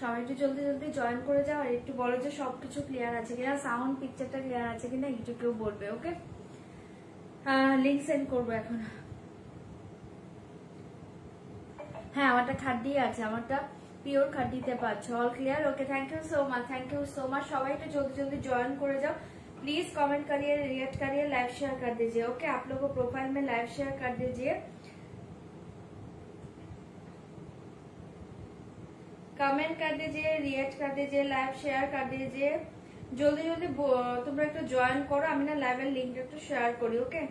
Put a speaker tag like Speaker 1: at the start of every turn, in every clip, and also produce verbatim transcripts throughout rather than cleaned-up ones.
Speaker 1: সবাই একটু জলদি জলদি জয়েন করে যাও, আর একটু বলো যে সবকিছু ক্লিয়ার আছে কিনা, সাউন্ড পিকচারটা ক্লিয়ার আছে কিনা একটু কেউ বলবে। ওকে, লিংক সেন্ড করবো এখন। হ্যাঁ, আমারটা খাড্ডি আছে, আমারটা পিওর খাড্ডিতে পাচ্ছ। All clear? Okay, thank you so much, thank you so much. সবাই একটু जल्दी जल्दी ज्वाइन করে যাও प्लीज, कमेंट करिए, रिएक्ट करिए, लाइव शेयर कर दीजिए। ओके, आप लोगों को प्रोफाइल में लाइव शेयर कर दीजिए, कमेंट कर दीजिए, रिएक्ट कर दीजिए, लाइव शेयर कर दीजिए। जल्दी जल्दी তোমরা একটু জয়েন করো, আমি না লাইভের লিংকটা একটু শেয়ার করি। ওকে,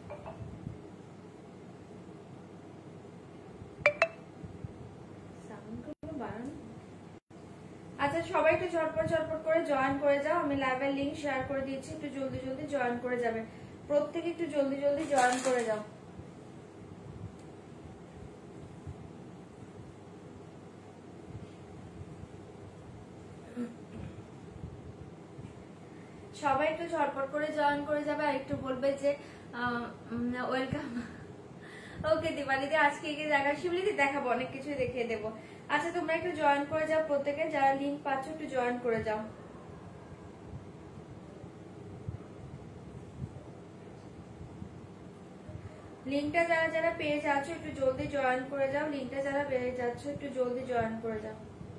Speaker 1: আচ্ছা সবাই একটু ঝটপট ঝটপট করে জয়েন করে যাও, আমি লাইভের লিংক শেয়ার করে দিয়েছি, একটু জলদি জলদি জয়েন করে যাবে প্রত্যেকে, একটু জলদি জলদি জয়েন করে যাও। সবাই একটু ঝটপট করে জয়েন করে যাবে, আর একটু বলবে যে ওয়েলকাম। ওকে দিওয়ালিতে আজকে কি জায়গা শিবলিদি দেখাবো, অনেক কিছুই দেখিয়ে দেবো। আচ্ছা তোমরা একটু জয়েন করে যাও প্রত্যেকে, যারা লিংক পাচ্ছ একটু জয়েন করে যাও। লিংকটা যারা যারা পেয়ে যাচ্ছ একটু জলদি জয়েন করে যাও, লিংকটা যারা পেয়ে যাচ্ছ একটু জলদি জয়েন করে যাও।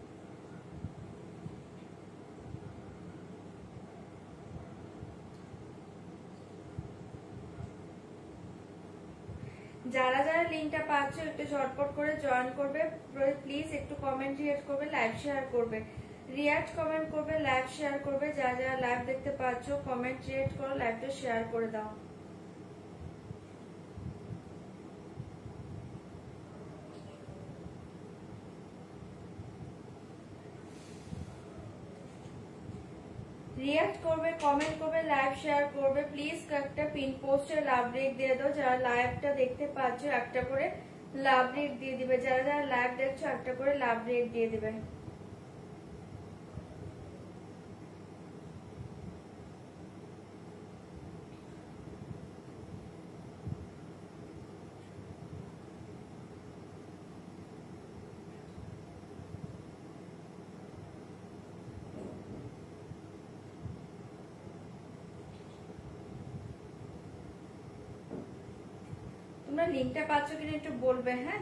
Speaker 1: যারা যারা লিংকটা পাচ্ছ একটু ঝটপট করে জয়েন করবে প্লিজ, একটু কমেন্ট রিয়েক্ট করবে, লাইভ শেয়ার করবে, রিয়াক্ট কমেন্ট করবে, লাইভ শেয়ার করবে। যারা যারা লাইভ দেখতে পাচ্ছ কমেন্ট রিয়েক্ট করো, লাইভটা শেয়ার করে দাও। রিয়াক্ট করবে, কমেন্ট করবে, লাইভ শেয়ার করবে প্লিজ। একটা পিন পোস্টে লাভ রেক দিয়ে দাও, যারা লাইভটা দেখতে পাচ্ছ একটা করে লাভ রেক দিয়ে দিবে, যারা যারা লাইভ দেখছো একটা করে লাভ রেক দিয়ে দিবে। তোমরা লিংকটা পাচ্ছ কিনা একটু বলবে। হ্যাঁ,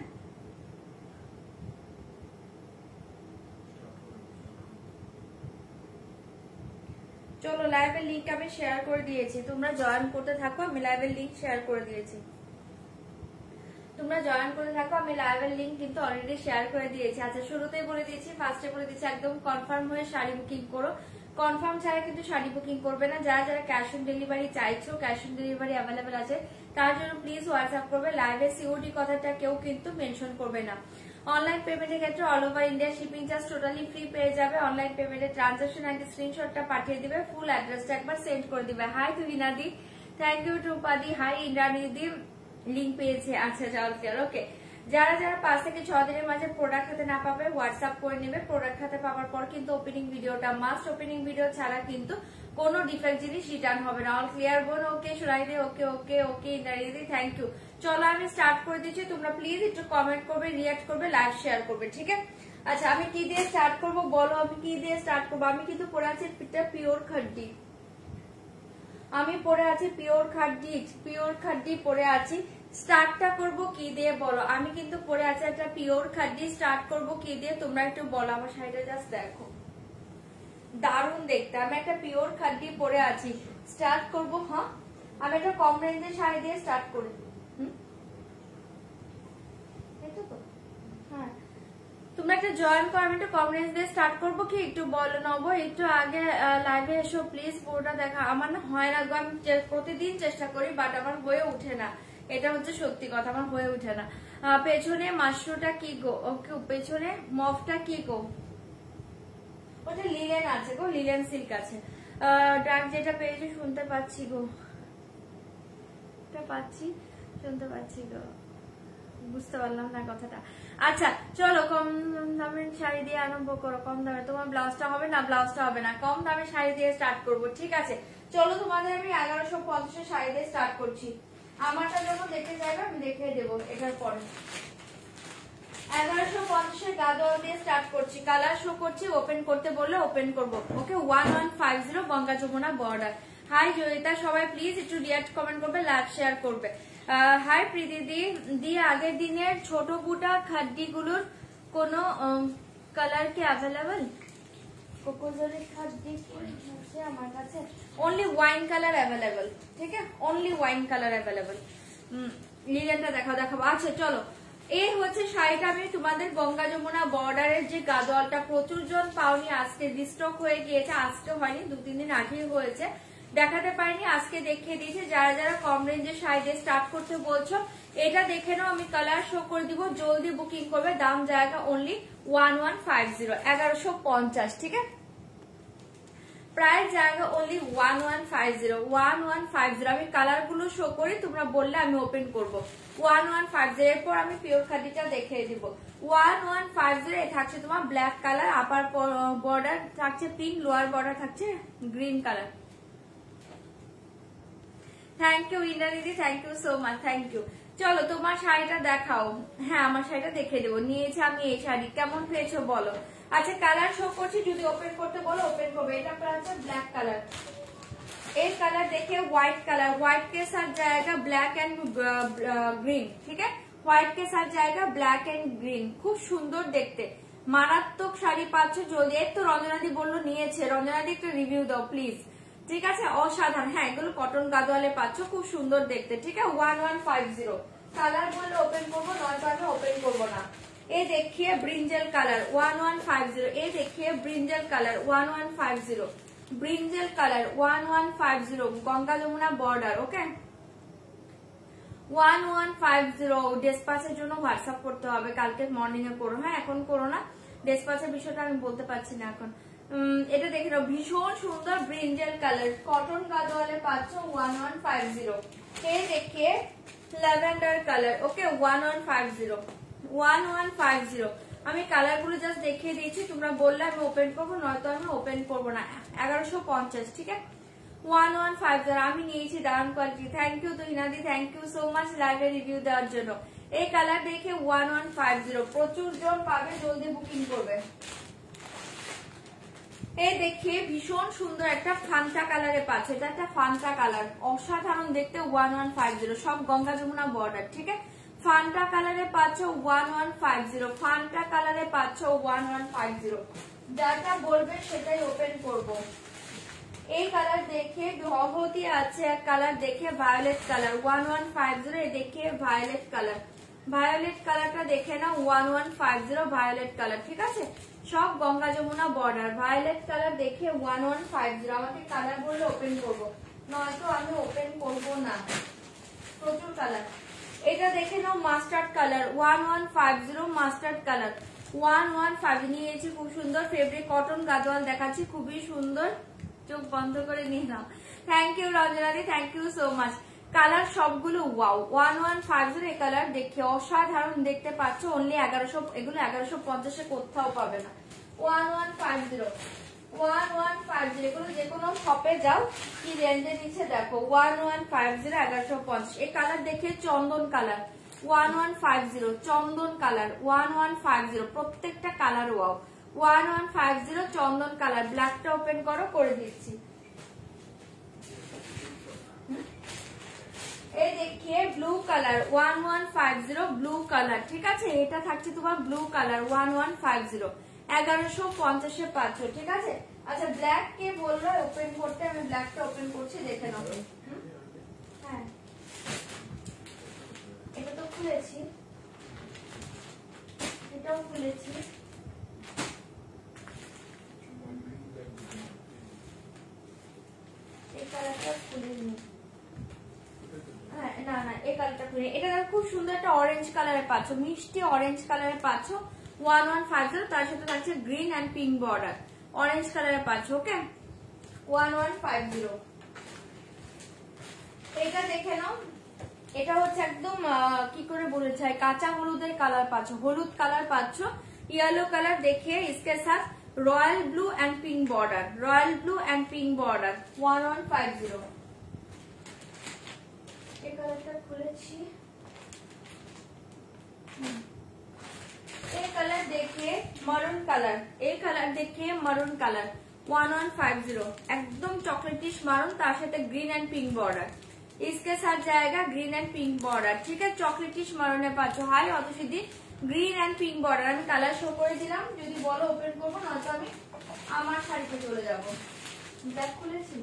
Speaker 1: চলো লাইভের লিংক আমি শেয়ার করে দিয়েছি, তোমরা জয়েন করতে থাকো, আমি লাইভের লিংক শেয়ার করে দিয়েছি। তোমরা জয়েন করে থাকো, আমি লাইভের লিংক কিন্তু অলরেডি শেয়ার করে দিয়েছি। আচ্ছা শুরুতেই বলে দিয়েছি, ফার্স্টে বলে দিয়েছি একদম কনফার্ম হয়ে শাড়ি বুকিং করো, কনফার্ম ছাড়া কিন্তু শাড়ি বুকিং করবে না। যারা যারা ক্যাশ অন ডেলিভারি চাইছো, ক্যাশ অন ডেলিভারি অ্যাভেলেবেল আছে, তার জন্য প্লিজ হোয়াটসঅ্যাপ করবে। লাইভে সিওডি কথাটা কেউ কিন্তু মেনশন করবে না। অনলাইন পেমেন্টের ক্ষেত্রে all over India shipping charge totally free পেয়ে যাবে। অনলাইন পেমেন্টের ট্রানজাকশন আইডি স্ক্রিনশটটা পাঠিয়ে দিবে, ফুল অ্যাড্রেসটা একবার সেন্ড করে দিবে। হাই তুহিনাদি, থ্যাংক ইউ টুপাদি, হাই ইন্দ্রাণীদি, লিংক পেয়েছে। আচ্ছা চল ক্লিয়ার। ওকে, যারা যারা পাঁচ থেকে ছ দিনের মাঝে প্রোডাক্ট হাতে না পাবে হোয়াটসঅ্যাপ করে নেবে। প্রোডাক্ট হাতে পাওয়ার পর কিন্তু ওপেনিং ভিডিওটা মাস্ট, ওপেনিং ভিডিও ছাড়া কিন্তু কোনো ডিফেক্ট জিনিস রিটার্ন হবে না। অল ক্লিয়ার বোন? ওকে সুরাইদি, ওকে ওকে ওকে ইন্দ্রাণীদি, থ্যাংক ইউ। চলো আমি স্টার্ট করে দিচ্ছি, তোমরা প্লিজ একটু কমেন্ট করবে, রিয়াক্ট করবে, লাইভ শেয়ার করবে, ঠিক আছে? আচ্ছা আমি কি দিয়ে স্টার্ট করবো বলো, আমি কি দিয়ে স্টার্ট করবো? আমি কিন্তু পরে আছি পিওর খাড্ডি, আমি পরে আছি পিওর খাড্ডি, পিওর খাড্ডি পরে আছি। স্টার্টটা করব কি দিয়ে বলো? আমি কিন্তু পরে আছি একটা পিওর খাড্ডি, স্টার্ট করব কি দিয়ে তোমরা একটু বলো। আমার শাড়িটা জাস্ট দেখো, দারুণ দেখতে। আমি একটা পিওর খাড্ডি পরে আছি, স্টার্ট করব। হ্যাঁ, আমি একটা কম রেঞ্জের শাড়ি দিয়ে স্টার্ট করি। হুম, এটা তো হ্যাঁ, তোমরা একটা জয়েন করো, আমি একটু কম রেঞ্জ দিয়ে স্টার্ট করবো কি একটু বলো নব, একটু আগে লাইভে এসো প্লিজ, পুরোটা দেখা। আমার না হয় না গো, আমি প্রতিদিন চেষ্টা করি বাট আমার হয়ে ওঠে না, এটা হচ্ছে সত্যি কথা, আমার হয়ে ওঠে না। পেছনে মাশরুটা কি গো? ওকে, পেছনে মফটা কি গো? ওটা লিলেন আছে গো, লিলেন সিল্ক আছে। ডাক যেটা পেয়েছি শুনতে পাচ্ছি গো, পাচ্ছি শুনতে পাচ্ছি গো, বুঝতে পারলাম না কথাটা। আচ্ছা চলো, কম দামের শাড়ি দিয়ে আরম্ভ করো। কম দামে তোমার ব্লাউজটা হবে না, ব্লাউজটা হবে না, কম দামের শাড়ি দিয়ে স্টার্ট করবো, ঠিক আছে? চলো তোমাদের আমি এগারোশো পঞ্চাশের শাড়ি দিয়ে স্টার্ট করছি। আমারটা যখন দেখে যাবে আমি দেখে দেবো এটার পরে। এগারোশো পঞ্চাশের গাদোয়াল দিয়ে স্টার্ট করছি। কালার শো করছি, ওপেন করতে বললে ওপেন করবো। Okay, one one five zero Ganga Jamuna border. Hi Joyita, সবাই প্লিজ একটু রিয়াক্ট কমেন্ট করবে, লাইক শেয়ার করবে। হাই প্রীতি দি দি আগের দিনের ছোট বুটা খাড্ডি গুলোর কোন কালার কি অ্যাভেলেবল? কোকোজলের খাড্ডি আছে আমার কাছে, অনলি ওয়াইন কালার অ্যাভেলেবল। ঠিক আছে, অনলি ওয়াইন কালার অ্যাভেলেবল। লিলেনটা দেখাও দেখাবো। আচ্ছা চলো, এই হচ্ছে শাড়িটা। আমি তোমাদের গঙ্গা যমুনা বর্ডারের যে গাদোয়ালটা প্রচুর জন পাওনি, আজকে রিস্টক হয়ে গিয়েছে। আজকে হয়নি, দু তিন দিন আগেই হয়েছে, দেখাতে পারিনি, আজকে দেখিয়ে দিয়েছি। যারা যারা কম রেঞ্জের শাড়ি দিয়ে স্টার্ট করতে বলছো এটা দেখে নাও, আমি কালার শো করে দিব, জলদি বুকিং করবে। দাম জায়গা only one one five zero এগারোশো পঞ্চাশ। ঠিক আছে, প্রাইস জায়গা only one one five zero one one five zero. আমি কালার গুলো শো করি, তোমরা বললে আমি ওপেন করবো। One one five zero. এরপর আমি পিওর খাদিটা দেখিয়ে দিব। One one five zero. এ থাকছে তোমার ব্ল্যাক কালার, আপার বর্ডার থাকছে পিঙ্ক, লোয়ার বর্ডার থাকছে green colour. Thank you Indra দিদি, thank you so much, thank you. চলো তোমার শাড়িটা দেখাও। হ্যাঁ, আমার শাড়িটা দেখে দেবো। নিয়েছি আমি এই শাড়ি, কেমন পেয়েছো বলো। আচ্ছা, কালার শো করছি, যদি ওপেন করতে বলো ওপেন করবে। এটা আপনার আছে ব্ল্যাক কালার। এই কালার দেখে হোয়াইট কালার, হোয়াইট के साथ जाएगा ব্ল্যাক এন্ড গ্রিন। ঠিক আছে, হোয়াইট के साथ जाएगा ব্ল্যাক এন্ড গ্রিন। খুব সুন্দর দেখতে, মারাত্মক শাড়ি পাচ্ছ জলদি। এই তো রঞ্জনাদি বললো নিয়েছে। রঞ্জনাদি একটু রিভিউ দাও প্লিজ। ঠিক আছে, অসাধারণ। হ্যাঁ, এগুলো কটন গাদোয়ালে পাচ্ছ, খুব সুন্দর দেখতে। ঠিক আছে, one one five zero. Colour বললে ওপেন করবো, নয়তো আমি ওপেন করবো না। ये देखिए brinjal colour one one five zero. ये देखिए brinjal colour one one five zero. Brinjal colour one one five zero Ganga Jamuna border. Okay, one one five zero. ডেসপাচের জন্য হোয়াটসঅ্যাপ করতে হবে, কালকে মর্নিং এ করো। হ্যাঁ, এখন করো না, ডেসপাচের বিষয়টা আমি বলতে পারছি না এখন। এটা দেখে নাও, ভীষণ সুন্দর ব্রিঞ্জেল কালার, কটন গাদোয়ালে পাচ্ছ ওয়ান ওয়ান ফাইভ জিরো। এই দেখিয়ে lavender colour. Okay, one one five zero one one five zero. আমি কালার গুলো জাস্ট দেখিয়ে দিয়েছি, তোমরা বললে আমি ওপেন করবো, নয়তো আমি ওপেন করবো না। এগারোশো পঞ্চাশ। ঠিক আছে, ওয়ান ওয়ান ফাইভ জিরো। আমি নিয়েছি দারুন কোয়ালিটি। থ্যাংক ইউ তো হিনাদি, থ্যাংক ইউ সো মাচ লাইভে রিভিউ দেওয়ার জন্য। এই কালার দেখে ওয়ান ওয়ান ফাইভ জিরো। প্রচুর জন পাবে, জলদি বুকিং করবে। এই দেখিয়ে ভীষণ সুন্দর একটা ফান্টা কালারে পাচ্ছে। এটা একটা ফান্টা কালার, অসাধারণ দেখতে। ওয়ান ওয়ান ফাইভ জিরো, সব গঙ্গা যমুনা বর্ডার। ঠিক আছে, ফান্টা কালারে পাচ্ছ one one five zero. Fanta কালারে পাচ্ছ ওয়ান ওয়ান ফাইভ জিরো। যাটা বলবে সেটাই ওপেন করব। এই কালার দেখে ভগবতী আছে এক কালার দেখে, violet colour one one five zero. এ দেখে ভায়োলেট কালার, ভায়োলেট কালারটা দেখে না one one five zero violet colour. ঠিক আছে, সব Ganga Jamuna border. Violet colour দেখে ওয়ান ওয়ান ফাইভ জিরো। আমাকে কালার বললে ওপেন করবো, নয়তো আমি ওপেন করবো না। প্রচুর কালার। এটা দেখে নাও mustard colour one one five zero. Mustard colour one one five নিয়েছি। খুব সুন্দর ফেব্রিক, কটন গাদোয়াল দেখাচ্ছি, খুবই সুন্দর। চোখ বন্ধ করে নিয়ে নাও। থ্যাংক ইউ রঞ্জনাদি, thank you so much. Colour সবগুলো wow. One one five zero. এই কালার দেখে অসাধারণ দেখতে পাচ্ছ। অনলি এগারোশো, এগুলো এগারোশো পঞ্চাশে কোথাও পাবে না। One one five zero one one five zero. এগুলো যে কোনো শপে যাও, কি রেঞ্জে নিচ্ছে দেখো। ওয়ান ওয়ান ফাইভ জিরো এগারোশো পঞ্চাশ। এই কালার দেখে চন্দন colour one one five zero. চন্দন colour one one five zero. প্রত্যেকটা colour wow. One one five zero চন্দন কালার। ব্ল্যাকটা ওপেন করো, করে দিচ্ছি। এই দেখিয়ে blue colour one one five zero. Blue colour. ঠিক আছে, এটা থাকছে তোমার blue colour one one five zero. এগারোশো পঞ্চাশে পাচ্ছ। ঠিক আছে, আচ্ছা ব্ল্যাক কে বললো ওপেন করতে, আমি ব্ল্যাকটা ওপেন করছি, দেখে নাও। হ্যাঁ, এটা তো খুলেছি, এটাও খুলেছি। এই কালারটা খুলিনি। হ্যাঁ, না না, এই কালারটা খুলে। এটা খুব সুন্দর একটা অরেঞ্জ কালারে পাচ্ছ, মিষ্টি অরেঞ্জ কালারে পাচ্ছ ওয়ান ওয়ান ফাইভ জিরো। তার সাথে থাকছে green and pink border, orange কালারে পাচ্ছ। Okay, one one five zero. এটা দেখে নাও, এটা হচ্ছে একদম কি করে বলেছে, কাঁচা হলুদের কালার পাচ্ছ, হলুদ কালার পাচ্ছ। येलो कलर देखिए, इसके साथ royal blue and pink border, royal blue and pink border one one five zero. এই কালারটা খুলেছি। ये कलर देखिए मरून कलर, ये कलर देखिए maroon colour one one five zero, एकदम चॉकलेटिश मरून तार साथे ग्रीन एंड पिंक बॉर्डर, इसके साथ जाएगा ग्रीन एंड पिंक बॉर्डर। ठीक है, चॉकलेटिश मरूने पाচ্ছো। हाई অতসিদি গ্রিন এন্ড পিঙ্ক বর্ডার। আমি কালার শো করে দিলাম, যদি বলো ওপেন করবো না তো আমি আমার শাড়িতে চলে যাব। ব্ল্যাক খুলেছি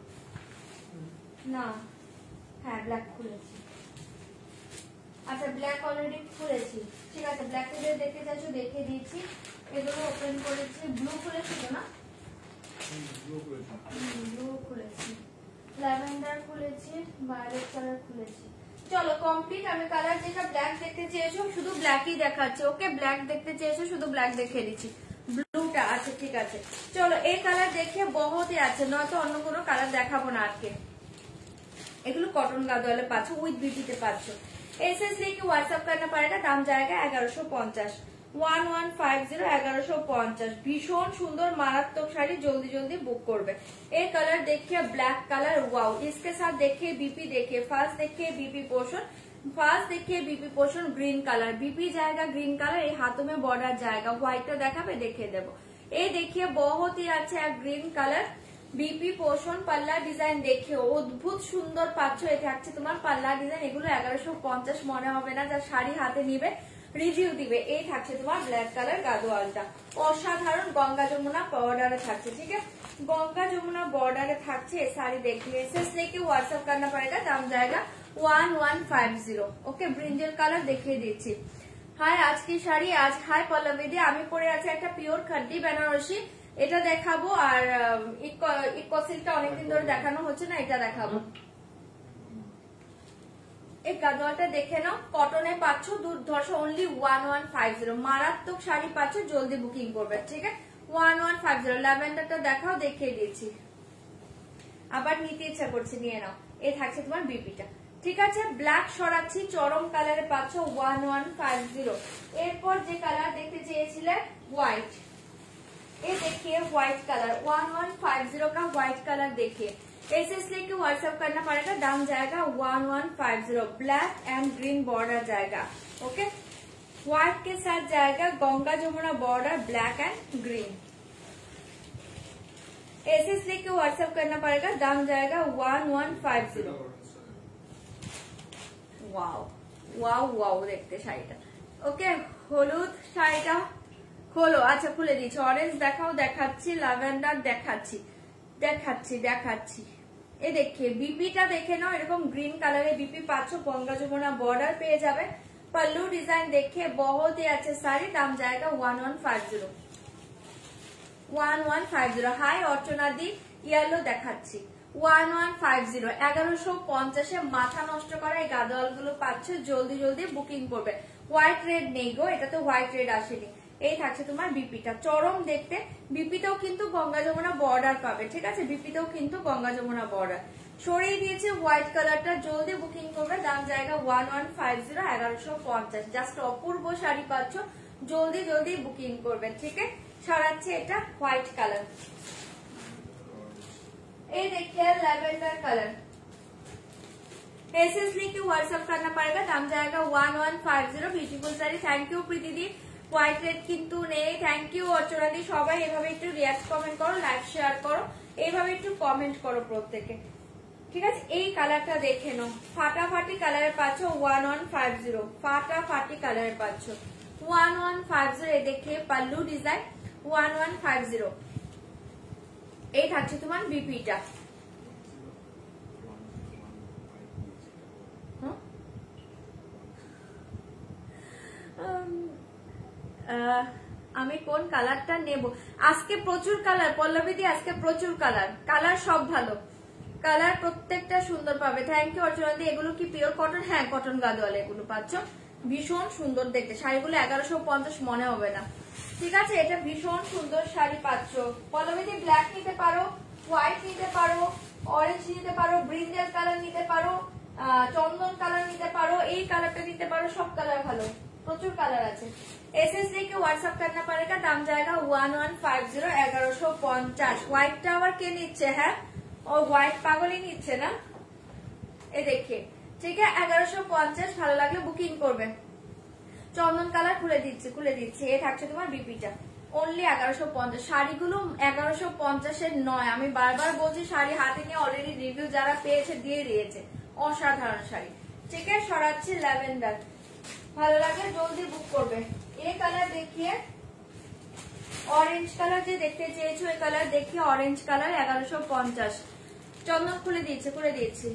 Speaker 1: না, হ্যাঁ ব্ল্যাক খুলেছি। আচ্ছা ব্ল্যাক অলরেডি খুলেছি, ঠিক আছে। ব্ল্যাক এর দেখতে চাইছো দেখিয়ে দিয়েছি। এগুলো ওপেন করেছি। ব্লু খুলেছিল না, ব্লু খুলেছি, ব্লু খুলেছি, ল্যাভেন্ডার খুলেছি, ভায়োলেট কালার খুলেছি। চলো কমপ্লিট। আমি কালার যেটা ব্ল্যাক দেখতে চেয়েছো শুধু ব্ল্যাকই দেখাচ্ছি। ওকে, ব্ল্যাক দেখতে চেয়েছো শুধু ব্ল্যাক দেখিয়ে দিচ্ছি। ব্লুটা আচ্ছা ঠিক আছে। চলো এই কালার দেখে বহুতই আছে, নয়তো অন্য কোনো কালার দেখাবো না আজকে। এগুলো কটন গাদোয়ালে পাচ্ছ, উইথ বিউটিতে পাচ্ছ। एसएस लेके व्हाट्सएप करना पड़ेगा, दाम जाएगा एगारोशो पचास वन वन फाइव जीरो एगारोशो पचास। भीषण सुंदर मारात्मक शाड़ी, जल्दी जल्दी बुक करबे। ये कलर देखिए ब्लैक कलर, वाओ। इसके साथ देखिए बीपी, देखिए फार्स्ट देखिए बीपी पोर्शन, फार्स्ट देखिए BP portion green colour, BP जाएगा ग्रीन कलर, ये हाथों में बॉर्डर जाएगा। व्हाइट तो देखा देखे देवो। ये देखिए बहुत ही अच्छा ग्रीन कलर, বিপি পোর্শন, পাল্লা ডিজাইন দেখে অদ্ভুত সুন্দর পাচ্ছ। এটা হচ্ছে তোমার পাল্লা ডিজাইন। এগুলো এগারোশো পঞ্চাশ মনে হবে না, যা শাড়ি হাতে নিবে রিভিউ দিবে। এই থাকছে তোমার ব্ল্যাক কালার গাদোয়ালটা, অসাধারণ গঙ্গা যমুনা বর্ডারে থাকছে। ঠিক আছে, গঙ্গা যমুনা বর্ডারে থাকছে। এই শাড়ি দেখলে এসএস लेके व्हाट्सएप करना पड़ेगा, दाम जाएगा one one five zero. Okay, brinjal colour দেখিয়ে দিচ্ছি। হাই আজকে শাড়ি আজ হাই পল্লবী দি, আমি পরে আছি একটা পিওর খাড্ডি বেনারসি, এটা দেখাবো। আর ইকোসিলটা অনেকদিন ধরে দেখানো হচ্ছে না, এটা দেখাবো। এই গাদোয়ালটা দেখে নাও, কটনে পাচ্ছ, দুর্ধর্ষ only one one five zero. মারাত্মক শাড়ি পাচ্ছ, জলদি বুকিং করবে। ঠিক আছে, ওয়ান ওয়ান ফাইভ জিরো। ল্যাভেন্ডারটা দেখাও, দেখিয়ে দিয়েছি। আবার নিতে ইচ্ছা করছে, নিয়ে নাও। এই থাকছে তোমার বিপিটা। ঠিক আছে, ব্ল্যাক সরাচ্ছি, চরম কালারে পাচ্ছ ওয়ান ওয়ান ফাইভ জিরো। এরপর যে কালার দেখতে চেয়েছিলে হোয়াইট, ये देखिए white colour one one five zero का व्हाइट कलर देखिए। एसएस लेके व्हाट्सएप करना पड़ेगा, दाम जाएगा one one five zero. Black and green border जाएगा। ओके, व्हाइट के साथ जाएगा Ganga Jamuna border, black and green. SS लेके व्हाट्सएप करना पड़ेगा, दाम जाएगा one one five zero. Wow wow wow, देखते শাড়িটা। ওকে, হলুদ শাড়িটা খোলো। আচ্ছা খুলে দিচ্ছি। অরেঞ্জ দেখাও, দেখাচ্ছি। ল্যাভেন্ডার দেখাচ্ছি, দেখাচ্ছি দেখাচ্ছি। এ দেখিয়ে বিপিটা দেখে নাও, এরকম গ্রিন কালারে বিপি পাচ্ছ, গঙ্গা যমুনা বর্ডার পেয়ে যাবে। पल्लू डिजाइन देखिए बहुत ही अच्छे साड़ी, दाम जाएगा one one five zero one one five zero. Hi Archana di, yellow দেখাচ্ছি वन वन फाइव जीरो। এগারোশো পঞ্চাশে মাথা নষ্ট করা এই গাদোয়াল গুলো পাচ্ছ, জলদি জলদি বুকিং করবে। হোয়াইট রেড নেই গো, এটা তো হোয়াইট রেড আসেনি। এই থাকছে তোমার বিপিটা, চরম দেখতে। বিপিতেও কিন্তু গঙ্গা যমুনা বর্ডার পাবে। ঠিক আছে, বিপিতেও কিন্তু গঙ্গা যমুনা বর্ডার সরিয়ে দিয়েছে। হোয়াইট কালারটা জলদি বুকিং করবে, দাম জায়গা ওয়ান ওয়ান ফাইভ জিরো এগারোশো পঞ্চাশ। জাস্ট অপূর্ব শাড়ি পাচ্ছ, জলদি জলদি বুকিং করবে। ঠিক আছে, সারাচ্ছে এটা হোয়াইট কালার। এই देखिए लैवेंडर कलर। एसएस लेके व्हाट्सएप करना पड़ेगा, दाम जाएगा one one five zero. Beautiful sari. Thank you Priti di. White red কিন্তু নেই। Thank you Archana di. সবাই এভাবে একটু রিয়াক্ট কমেন্ট করো, লাইক শেয়ার করো, এইভাবে একটু কমেন্ট করো প্রত্যেকে। ঠিক আছে, এই কালারটা দেখে নাও, ফাটাফাটি কালারে পাচ্ছ ওয়ান ওয়ান ফাইভ জিরো। ফাটাফাটি কালারে পাচ্ছ ওয়ান ওয়ান ফাইভ জিরো। এই দেখে pallu design one one five zero. এই থাকছে তোমার বিপিটা। আমি কোন কালারটা নেব? আজকে প্রচুর কালার পল্লবী দি, আজকে প্রচুর কালার। কালার সব ভালো, কালার প্রত্যেকটা সুন্দর পাবে। Thank you Archana di. এগুলো কি পিওর কটন? হ্যাঁ, কটন গাদোয়াল এগুলো পাচ্ছ। ভীষণ সুন্দর দেখতে শাড়িগুলো, এগারোশো পঞ্চাশ মনে হবে না। ঠিক আছে, এটা ভীষণ সুন্দর শাড়ি পাচ্ছ। পল্লবী দি, ব্ল্যাক নিতে পারো, হোয়াইট নিতে পারো, অরেঞ্জ নিতে পারো, ব্রিঞ্জাল কালার নিতে পারো, চন্দন কালার নিতে পারো, এই কালারটা নিতে পারো। সব কালার ভালো, প্রচুর কালার আছে। एसएस लेके व्हाट्सएप करना पड़ेगा, दाम जाएगा वन वन फाइव जीरो एगारोशो पचास। হোয়াইটটা আবার কে নিচ্ছে? হ্যাঁ, ও হোয়াইট পাগলই নিচ্ছে না। এ দেখে, ঠিক আছে, এগারোশো পঞ্চাশ। ভালো লাগলে বুকিং করবে। চন্দন কালার খুলে দিচ্ছি খুলে দিচ্ছি এ থাকছে তোমার বিপিটা অনলি এগারোশো পঞ্চাশ। শাড়িগুলো এগারোশো পঞ্চাশের নয়, আমি বারবার বলছি, শাড়ি হাতে নিয়ে অলরেডি রিভিউ যারা পেয়েছে দিয়ে দিয়েছে, অসাধারণ শাড়ি। ঠিক আছে, সরাচ্ছি ল্যাভেন্ডার, ভালো লাগে জলদি বুক করবে। এই কালার দেখিয়ে অরেঞ্জ কালার যে দেখতে চেয়েছো, এই কালার দেখিয়ে অরেঞ্জ কালার এগারোশো পঞ্চাশ। চন্দন খুলে দিয়েছে খুলে দিয়েছি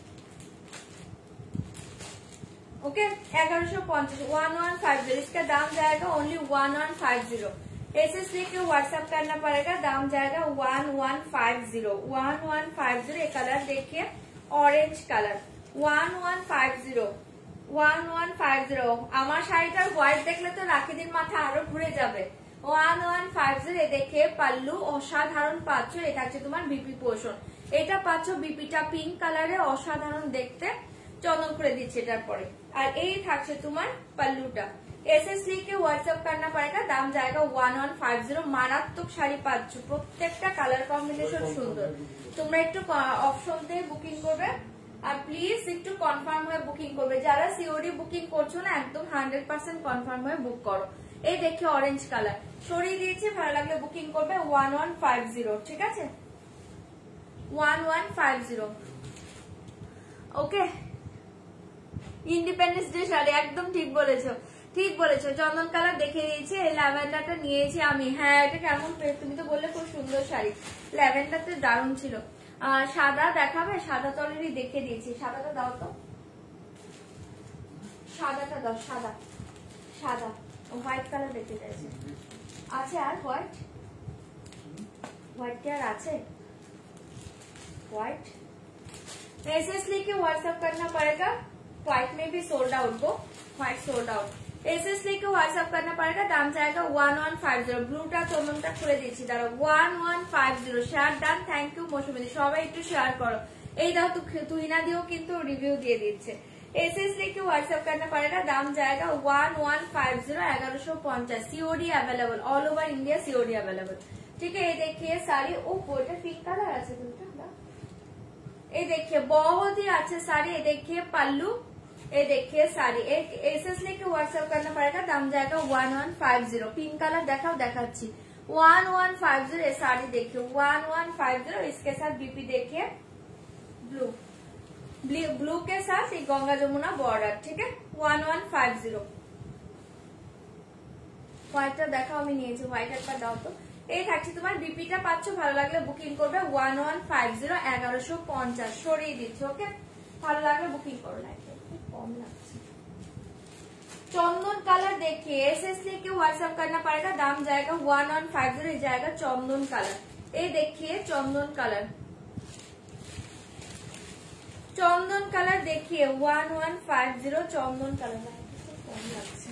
Speaker 1: ओके ग्यारह पचास वन वन फाइव जीरो इसका दाम जाएगा only one one five zero. ऐसे लेके व्हाट्सएप करना पड़ेगा, दाम जाएगा one one five zero one one five zero. ये कलर देखिए orange colour one one five zero one one five zero. আমার শাড়িটার হোয়াইট দেখলে তো রাখি দিন মাথা আরো ঘুরে যাবে। वन वन फाइव जीरो দেখে পাল্লু অসাধারণ পাচ্ছ। এটা হচ্ছে তোমার বিপি পোর্শন, এটা পাচ্ছ বিপিটা পিঙ্ক কালারে অসাধারণ দেখতে। চন্দন করে দিচ্ছি এটার পরে। আর এই থাকছে তোমার পাল্লুটা। এসএস লিখে হোয়াটসঅ্যাপ करना पड़ेगा, দাম जाएगा वन वन फाइव जीरो। মারাত্মক শাড়ি পাচ্ছ, প্রত্যেকটা কালার কম্বিনেশন সুন্দর। তোমরা একটু অপশন দিয়ে বুকিং করবে আর প্লিজ একটু কনফার্ম হয়ে বুকিং করবে। যারা সিওডি বুকিং করছো না একদম হান্ড্রেড পার্সেন্ট কনফার্ম হয়ে বুক করো। এই দেখে অরেঞ্জ কালার সরিয়ে দিয়েছি, ভালো লাগলে বুকিং করবে वन वन फाइव जीरो। ঠিক আছে, one one five zero. Okay, independence day শাড়ি একদম ঠিক বলেছো ঠিক বলেছো। চন্দন কালার দেখে দিয়েছি, এই ল্যাভেন্ডারটা নিয়েছি আমি। হ্যাঁ, এটা কেমন, তুমি তো বললে খুব সুন্দর শাড়ি, ল্যাভেন্ডারটা দারুণ ছিল। আহ সাদা দেখাবে? সাদা তো অলরেডি দেখে দিয়েছি, সাদাটা দাও তো, সাদাটা দাও, সাদা সাদা হোয়াইট কালার দেখতে চাইছে। আছে আর হোয়াইট হোয়াইট কি আর আছে? व्हाइट एसएस लेके व्हाट्सएप करना पड़ेगा। व्हाइट में भी सोल्ड आउट को, व्हाइट सोल्ड आउट। एसएस लेके व्हाट्सएप करना पड़ेगा, दाम जाएगा वन वन फाइव जीरो। ব্লুটা চন্দনটা খুলে দিচ্ছি, দাঁড়াও one one five zero. Share done, thank you Mousumi, সবাই একটু শেয়ার করো। এই দাও তুই না দিও কিন্তু রিভিউ দিয়ে দিচ্ছে। एसएस लेके व्हाट्सएप करना पड़ेगा, दाम जाएगा वन वन फाइव जीरो। एगारोशो पचास COD available, all over India COD available. ठीक है, ये देखिए साड़ी, ओ এটা পিঙ্ক কালার আছে দুটো। ये देखिए बहुत ही अच्छे साड़ी, ये देखिए पल्लू, ये देखिए साड़ी। एक एसएस लेके व्हाट्सएप करना पड़ेगा, दाम जाएगा one one five zero. Pink colour देखाओ, देखाচ্ছি वन वन फाइव जीरो। ये साड़ी देखिए वन वन फाइव जीरो। इसके साथ बीपी देखिए ब्लू ब्लू के साथ ये गंगा जमुना बॉर्डर। ठीक है, वन वन फाइव जीरो। হোয়াইটটা দেখাও, আমি নিয়েছি হোয়াইট একটা দাও তো। এই থাকছে তোমার বিপিটা পাচ্ছ, ভালো লাগলে বুকিং করবে वन वन फाइव जीरो एगारोशो पचास। সরিয়ে দিচ্ছি, ওকে, ভালো লাগলে বুকিং করো। কম লাগছে। चंदन कलर देखिए एसएस लेके व्हाट्सएप करना पड़ेगा, दाम जाएगा वन वन फाइव जीरो। जाएगा चंदन कलर, ये देखिए चंदन कलर चंदन कलर देखिए वन वन फाइव जीरो। चंदन कलर कम লাগছে।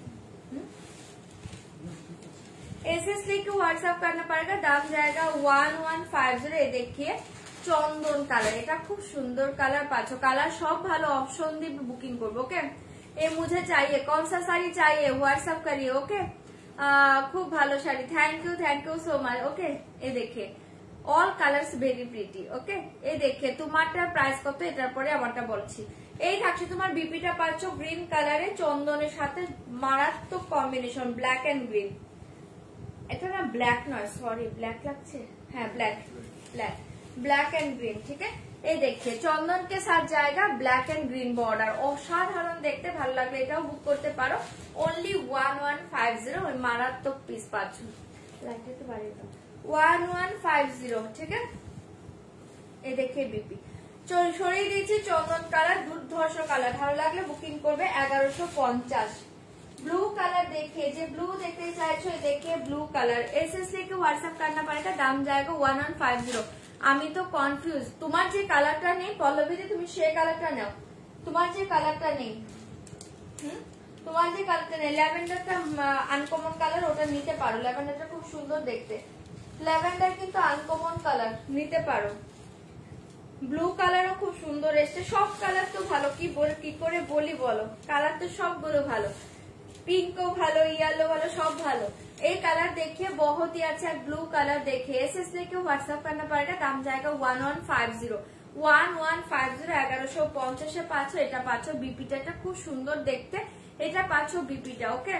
Speaker 1: एसएस लेके व्हाट्सएप करना पड़ेगा, दाम जाएगा वन वन फाइव जीरो। ये देखिए चंदन कलर, এটা খুব সুন্দর কালার পাচ্ছ। কালার সব ভালো, অপশন দিয়ে বুকিং করবো। ওকে, ये मुझे चाहिए, कौन सा साड़ी चाहिए व्हाट्सएप करिए। ओके, खूब ভালো শাড়ি, thank you thank you so much. Okay, ये देखिए all colours very pretty. Okay, এই দেখে তোমারটার প্রাইস কত, এটার পরে আমারটা বলছি। এই থাকছে তোমার বিপিটা পাচ্ছ গ্রিন কালারে চন্দনের সাথে, মারাত্মক কম্বিনেশন, ব্ল্যাক এন্ড গ্রিন। এটা না ব্ল্যাক নয়, সরি ব্ল্যাক লাগছে, হ্যাঁ black black black and green. ठीक है, এই দেখে চন্দন কে সাথ जाएगा ব্ল্যাক एंड ग्रीन বর্ডার, অসাধারণ দেখতে, ভালো লাগলে এটাও বুক করতে পারো। Only one one five zero. ওই মারাত্মক পিস পাচ্ছ, লাইটটা একটু বাড়িয়ে দাও। One one five zero. ঠিক আছে, এই দেখে বিপি চল সরিয়ে দিয়েছি। চন্দন কালার দুর্ধর্ষ কালার, ভালো লাগলে বুকিং করবে এগারোশো পঞ্চাশ। ब्लू कलर देखिए, जो ब्लू देखते चाहছো, देखिए ब्लू कलर। एसएस लेके व्हाट्सएप करना पड़ेगा, दाम जाएगा वन वन फाइव जीरो। আমি তো কনফিউজ, তোমার যে কালারটা নেই পল্লবীতে, তুমি সেই কালারটা নাও। তোমার যে কালারটা নেই, হুম তোমার যে কালারটা নেই, ল্যাভেন্ডারটা আনকমন কালার, ওটা নিতে পারো। ল্যাভেন্ডারটা খুব সুন্দর দেখতে, ল্যাভেন্ডার কিন্তু আনকমন কালার, নিতে পারো। ব্লু কালারও খুব সুন্দর এসছে, সব কালার তো ভালো, কি বলে কি করে বলি বলো, কালার তো সবগুলো ভালো। पिंको ভালো, येलो ভালো, সব ভালো। এই কালার देखिए बहुत ही अच्छा ब्लू कलर देखिए। एसएस लेके व्हाट्सएप करना पड़ेगा, दाम जाएगा one one five zero. One one five zero एगारोशो পঞ্চাশ এ পাচ্ছ। এটা পাচ্ছ বিপিটা খুব সুন্দর দেখতে। এটা পাচ্ছ বিপিটা। ওকে,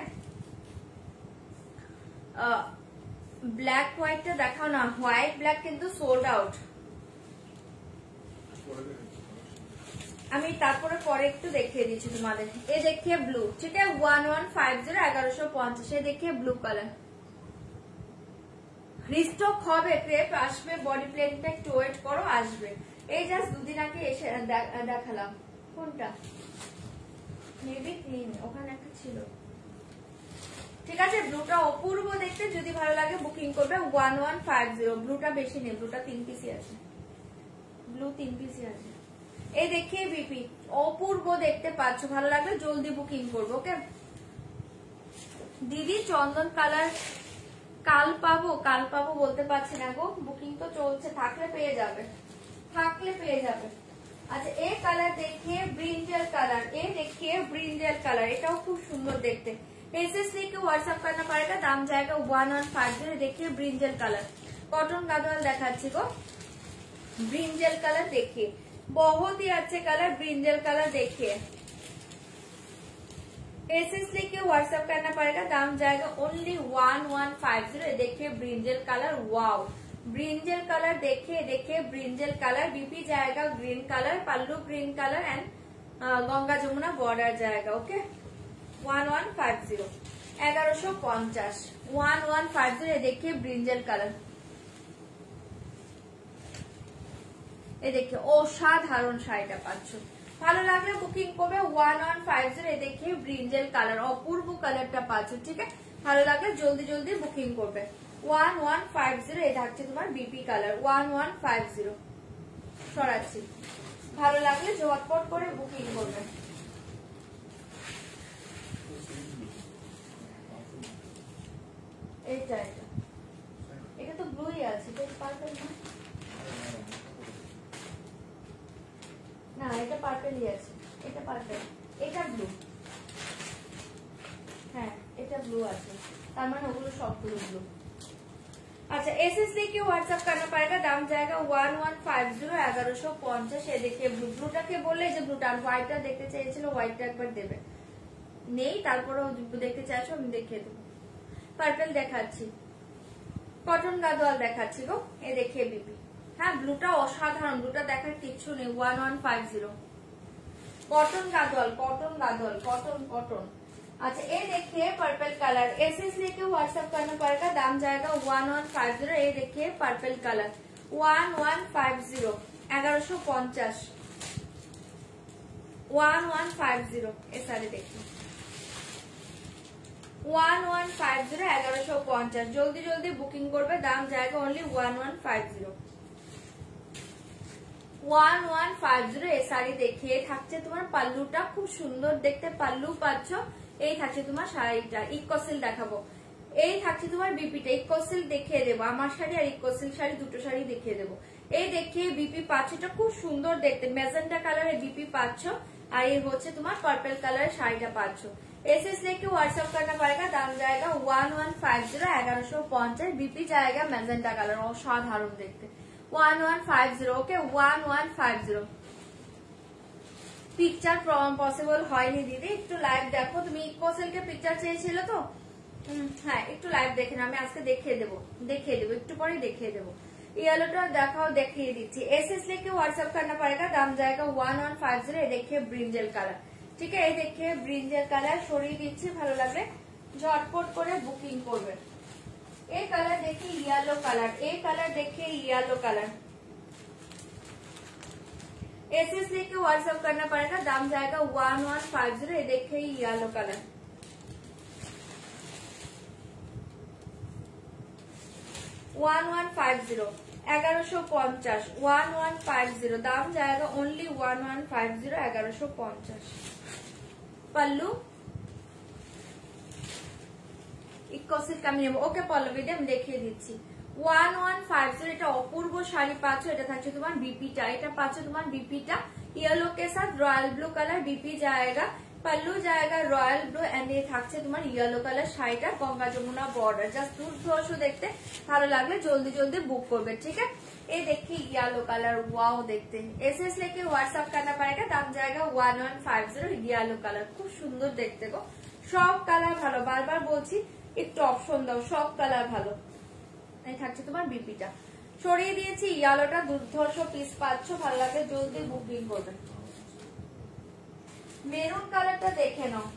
Speaker 1: ব্ল্যাক হোয়াইটটা দেখাও না, হোয়াইট ব্ল্যাক কিন্তু সোল্ড আউট। আমি তারপরে পরে একটু দেখিয়ে দিচ্ছি তোমাদের। এ দেখিয়ে ব্লু, ঠিক আছে, ওয়ান ওয়ান ফাইভ জিরো এগারোশো পঞ্চাশ। এ দেখিয়ে ব্লু কালার, রিস্টক হবে, ক্রেপ আসবে, বডি প্লেনটা একটু ওয়েট করো, আসবে। এই জাস্ট দুদিন আগে এসে দেখালাম। কোনটা মেবি গ্রিন, ওখানে একটা ছিল, ঠিক আছে। ব্লুটা অপূর্ব দেখতে, যদি ভালো লাগে বুকিং করবে ওয়ান ওয়ান ফাইভ জিরো। ব্লুটা বেশি নেই, ব্লুটা তিন পিসি আছে, ব্লু তিন পিসি আছে। এই দেখিয়ে বিপি, অপূর্ব দেখতে পাচ্ছ, ভালো লাগলে জলদি বুকিং করবো। ওকে দিদি, চন্দন কালার কাল পাবো, কাল পাবো বলতে পারছি না গো, বুকিং তো চলছে, থাকলে পেয়ে যাবে, থাকলে পেয়ে যাবে। अच्छा ए कलर देखिए ब्रिंजल कलर, ए देखिए ब्रिंजल कलर, এটাও খুব সুন্দর দেখতে। एसएस लेके व्हाट्सएप करना पड़ेगा, दाम जाएगा वन वन फाइव जीरो। देखिए ब्रिंजल कलर, कॉटन गादोয়াল দেখাচ্ছি গো। ब्रिंजल कलर देखिए, बहुत ही अच्छे कलर, ब्रिंजल कलर देखिए। एसएस लेके व्हाट्सएप करना पड़ेगा, दाम जाएगा only one one five zero. देखिए brinjal colour, wow brinjal colour देखिए, देखिए ब्रिंजल कलर, बीपी जाएगा green colour, pallu green colour and Ganga Jamuna border जाएगा। Okay one one five zero एगारोशो पंचाश, वन वन फाइव जीरो। देखिए ब्रिंजल कलर, ये देखिए असाधारण শাড়িটা পাচ্ছ, ভালো লাগলে বুকিং করবে वन वन फाइव जीरो। देखिए ब्रिंजल कलर, অপূর্ব কালারটা পাচ্ছ, ঠিক আছে, ভালো লাগলে জলদি জলদি বুকিং করবে वन वन फाइव जीरो। এই থাকছে তোমার BP colour one one five zero. সরাচ্ছি, ভালো লাগলে ঝটপট করে বুকিং করবে। এইটা এটা এটা তো ব্লুই আছে, তো পার্পল না, না এটা পার্পলই আছে, এটা পার্পল, এটা ব্লু, হ্যাঁ এটা ব্লু আছে, তার মানে ওগুলো সবগুলো ব্লু। अच्छा एसएस लेके व्हाट्सएप करना पड़ेगा, दाम जाएगा वन वन फाइव जीरो एगारोशो पंचाश। ये देखिए ब्लू, ब्लूटाके बोले যে ব্লুটা, হোয়াইটটা দেখতে চেয়েছিল, হোয়াইটটা একবার দেবে, নেই তারপরেও দেখতে চাইছো আমি দেখিয়ে দেবো। পার্পল দেখাচ্ছি, কটন গাদোয়াল দেখাচ্ছি গো। এ দেখিয়ে বিপি, হ্যাঁ ব্লুটা অসাধারণ, ব্লুটা দেখার কিচ্ছু নেই, one one five zero. Cotton Gadwal, cotton Gadwal, cotton cotton. अच्छा ये देखिए पर्पल कलर, एसएस लेके व्हाट्सएप करना पड़ेगा, दाम जाएगा वन वन फाइव जीरो। ये देखिए purple colour one one five zero एगारोशो पंचाश, वन वन फाइव जीरो। ये सारे देखिए वन वन फाइव जीरो एगारोशो पंचाश, जल्दी जल्दी बुकिंग करबे, दाम जाएगा only one one five zero, one one five zero. ये साड़ी देखिए থাকছে তোমার পাল্লুটা খুব সুন্দর দেখতে, পাল্লু পাচ্ছ। এই থাকছে তোমার শাড়িটা, ইকোসিল দেখাবো। এই থাকছে তোমার বিপিটা, ইকোসিল দেখিয়ে দেবো, আমার শাড়ি আর ইকোসিল শাড়ি দুটো শাড়ি দেখিয়ে দেবো। এই দেখিয়ে বিপি পাচ্ছ, এটা খুব সুন্দর দেখতে, ম্যাজেন্টা কালারের বিপি পাচ্ছ, আর এই হচ্ছে তোমার পার্পল কালারের শাড়িটা পাচ্ছ। एसएस लेके व्हाट्सएप करना पड़ेगा, दाम जाएगा वन वन फाइव जीरो एगारोशो पंचाश। बीपी जाएगा ম্যাজেন্টা কালার, অসাধারণ দেখতে, one one five zero. Okay one one five zero. Picture possible হয়নি দিদি, একটু লাইভ দেখো। তুমি ইকোসেলকে পিকচার চেয়েছিলে তো, হ্যাঁ একটু লাইভ দেখে না, আমি আজকে দেখিয়ে দেবো, দেখিয়ে দেবো একটু পরে দেখিয়ে দেবো। येलोটা দেখাও, দেখিয়ে দিচ্ছি। एसएस लेके व्हाट्सएप करना पड़ेगा, दाम जाएगा वन वन फाइव जीरो। देखिए ब्रिंजल कालार, ঠিক আছে, এই দেখে ব্রিঞ্জেল কালার সরিয়ে দিচ্ছি, ভালো লাগলে ঝটপট করে বুকিং করবে। এই কালার দেখি ইয়েলো কালার, এই কালার দেখে ইয়েলো কালার। एसएस लेके व्हाट्सएप करना पड़ेगा, दाम जाएगा वन वन फाइव जीरो। ये देखिए yellow colour, one one five zero एगारोशो पंचाश, वन वन फाइव जीरो। दाम जाएगा only one one five zero एगारोशो पंचाश। पल्लू ইকোসিল কামি নেবো। ওকে পল্লবী দি আমি দেখিয়ে দিচ্ছি, वन वन फाइव जीरो। এটা অপূর্ব শাড়ি পাচ্ছ, এটা থাকছে তোমার বিপিটা, এটা পাচ্ছ তোমার বিপিটা येलो के साथ रॉयल ब्लू कलर। बीपी जाएगा, पल्लू जाएगा रॉयल ब्लू एंड ये থাকছে তোমার येलो कलर শাড়িটা, গঙ্গা যমুনা বর্ডার, জাস্ট দুর্ধর্ষ দেখতে, ভালো লাগলে জলদি জলদি বুক করবে, ঠিক আছে। ये देखिए येलो कलर, वाओ देखते हैं। एस एस लेके व्हाट्सअप करना पड़ेगा, दाम जाएगा one one five zero. Yellow colour খুব সুন্দর দেখতে গো, সব কালার ভালো, বারবার বলছি একটু অপশন দাও, সব কালার ভালো। এই থাকছে তোমার বিপিটা, সরিয়ে দিয়েছি ইয়েলোটা, দুর্ধর্ষ পিস পাচ্ছ, ভালো লাগে জলদি বুকিং করবে। মেরুন কালারটা দেখে নাও,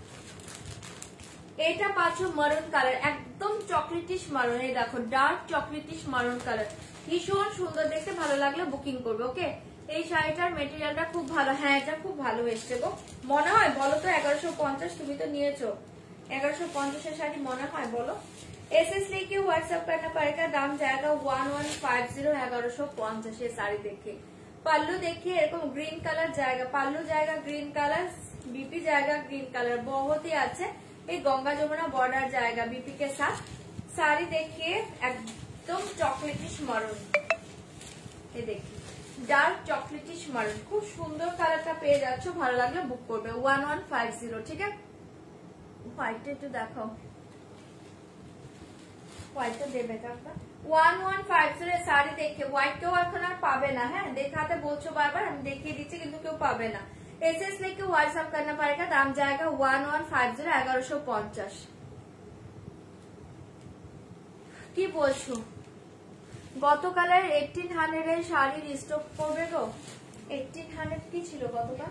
Speaker 1: এটা পাচ্ছ মারুন কালার, একদম চকলেটিশ মারুন। এই দেখো ডার্ক চকলেটিশ মারুন কালার, ভীষণ সুন্দর দেখতে, ভালো লাগলে বুকিং করবে। ওকে, এই শাড়িটার মেটেরিয়ালটা খুব ভালো। হ্যাঁ এটা খুব ভালো এসছে গো, মনে হয় বলো তো এগারোশো পঞ্চাশ, তুমি তো নিয়েছো এগারোশো পঞ্চাশের শাড়ি, মনে হয় বলো। एस एस लेके व्हाट्सएप करना पड़ेगा, दाम जाएगा वन वन फाइव जीरो। एगारोशो पचास ये साड़ी देखिए, पल्लू देखिए एरकम ग्रीन कलर जाएगा, पल्लू जाएगा ग्रीन कलर, बीपी जाएगा ग्रीन कलर, बहुत ही अच्छे। ये गंगा जमुना बॉर्डर जाएगा बीपी के साथ। साड़ी देखिए एकदम चॉकलेटिश मरून, ये देखिए डार्क चॉकलेटिश मरून, खूब सुंदर কালারটা পেয়ে যাচ্ছ, ভালো লাগলে বুক করবে वन वन फाइव जीरो। ঠিক আছে, হোয়াইটটা একটু দেখাও, হোয়াইটটা দেবে কাকা। One one five zero sari দেখে, হোয়াইট কেউ এখন আর পাবে না। হ্যাঁ দেখাতে বলছো বারবার, আমি দেখিয়ে দিচ্ছি কিন্তু কেউ পাবে না। एस एस लेके व्हाट्सएप करना पड़ेगा, दाम जाएगा वन वन फाइव जीरो। एगारोशो पचास কি বলছো, গতকালের এইটিন হান্ড্রেড এর শাড়ি রিস্টক করবে গো। এইটিন হান্ড্রেড কি ছিল গতকাল,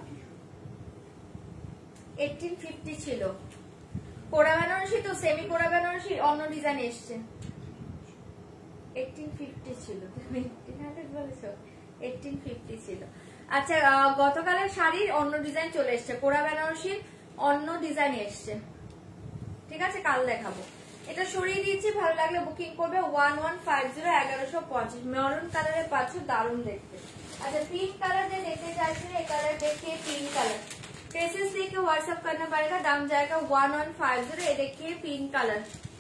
Speaker 1: এইটিন ফিফটি ছিল। কোড়া বেনারসি তো সেমি কোড়া বেনারসি অন্য ডিজাইন এসছে, এইটিন ফিফটি ছিল, তুমি এইটিন হান্ড্রেড বলেছো, এইটিন ফিফটি ছিল। আচ্ছা গতকালের শাড়ির অন্য ডিজাইন চলে এসছে, কোড়া বেনারসির অন্য ডিজাইন এসছে। ঠিক আছে, কাল দেখাবো। এটা সরিয়ে দিয়েছি, ভালো লাগলে বুকিং করবে वन वन फाइव जीरो। एगारोशो पचास মেরুন কালারে পাচ্ছ, দারুণ দেখতে। আচ্ছা পিঙ্ক কালার যে দেখতে চাইছেন, এই কালার देखिए पिंक कलर, पेसेस लेके व्हाट्सएप करना पड़ेगा, दाम जाएगा वन वन फाइव जीरो। ये देखिए पिंक कलर,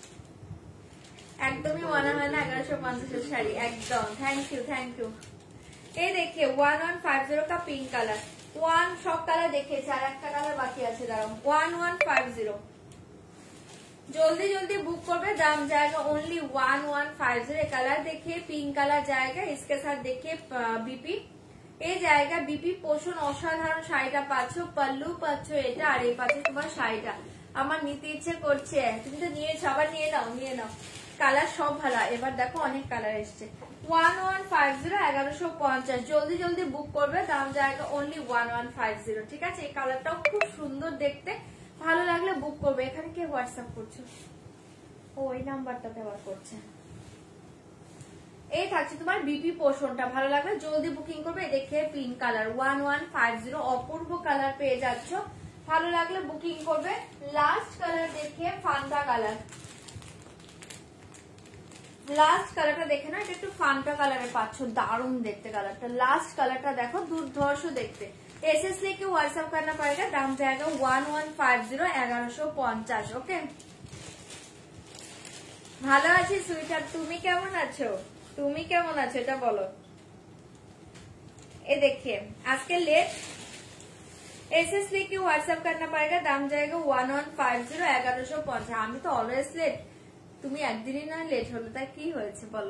Speaker 1: একদমই মনে হয় না এগারোশো পঞ্চাশের শাড়ি, একদম। Thank you thank you. এই देखिए वन वन फाइव जीरो का पिंक कलर, ওয়ান সব কালার দেখিয়েছি, আর একটা কালার বাকি আছে, দাঁড়াও। वन वन फाइव जीरो जल्दी जल्दी बुक करबे, दाम जाएगा only one one five zero. Colour देखिए पिंक कलर जाएगा, इसके साथ देखिए बीपी, ये जाएगा बीपी पोषण असाधारण শাড়িটা পাচ্ছ, পল্লু পাচ্ছ এটা, আর এই পাচ্ছ তোমার শাড়িটা। আমার নিতে ইচ্ছে করছে, তুমি তো নিয়েছো, আবার নিয়ে নাও নিয়ে নাও, কালার সব ভালো। এবার দেখো অনেক কালার এসছে। वन वन फाइव जीरो एगारोशो पचास, जल्दी जल्दी बुक করবে, দাম जाएगा only one one five zero. ঠিক আছে, এই কালারটাও খুব সুন্দর দেখতে, ভালো লাগলে বুক করবে। এখানে কে হোয়াটসঅ্যাপ করছো, ও এই নাম্বারটাতে আবার করছে। এই থাকছে তোমার বিপি পোষণটা, ভালো লাগলে জলদি বুকিং করবে। দেখে pink colour one one five zero, অপূর্ব কালার পেয়ে যাচ্ছ, ভালো লাগলে বুকিং করবে। লাস্ট কালার দেখিয়ে ফান্টা কালার, লাস্ট কালারটা দেখে না, এটা একটু ফান্টা কালারে পাচ্ছ, দারুণ দেখতে কালারটা। লাস্ট কালারটা দেখো, দুর্ধর্ষ দেখতে। एस एस लेके व्हाट्सएप करना पड़ेगा, दाम जाएगा वन वन फाइव जीरो। एगारोशो पचास। ओके, ভালো আছি সুইটার, তুমি কেমন আছো, তুমি কেমন আছো এটা বলো। ये देखिए आज के लेट, एस एस लेके व्हाट्सएप करना पड़ेगा, दाम जाएगा वन वन फाइव जीरो। एगारोशो पचास। আমি তো অলওয়েজ লেট, তুমি একদিনই না লেট হলো, তাই কি হয়েছে বলো।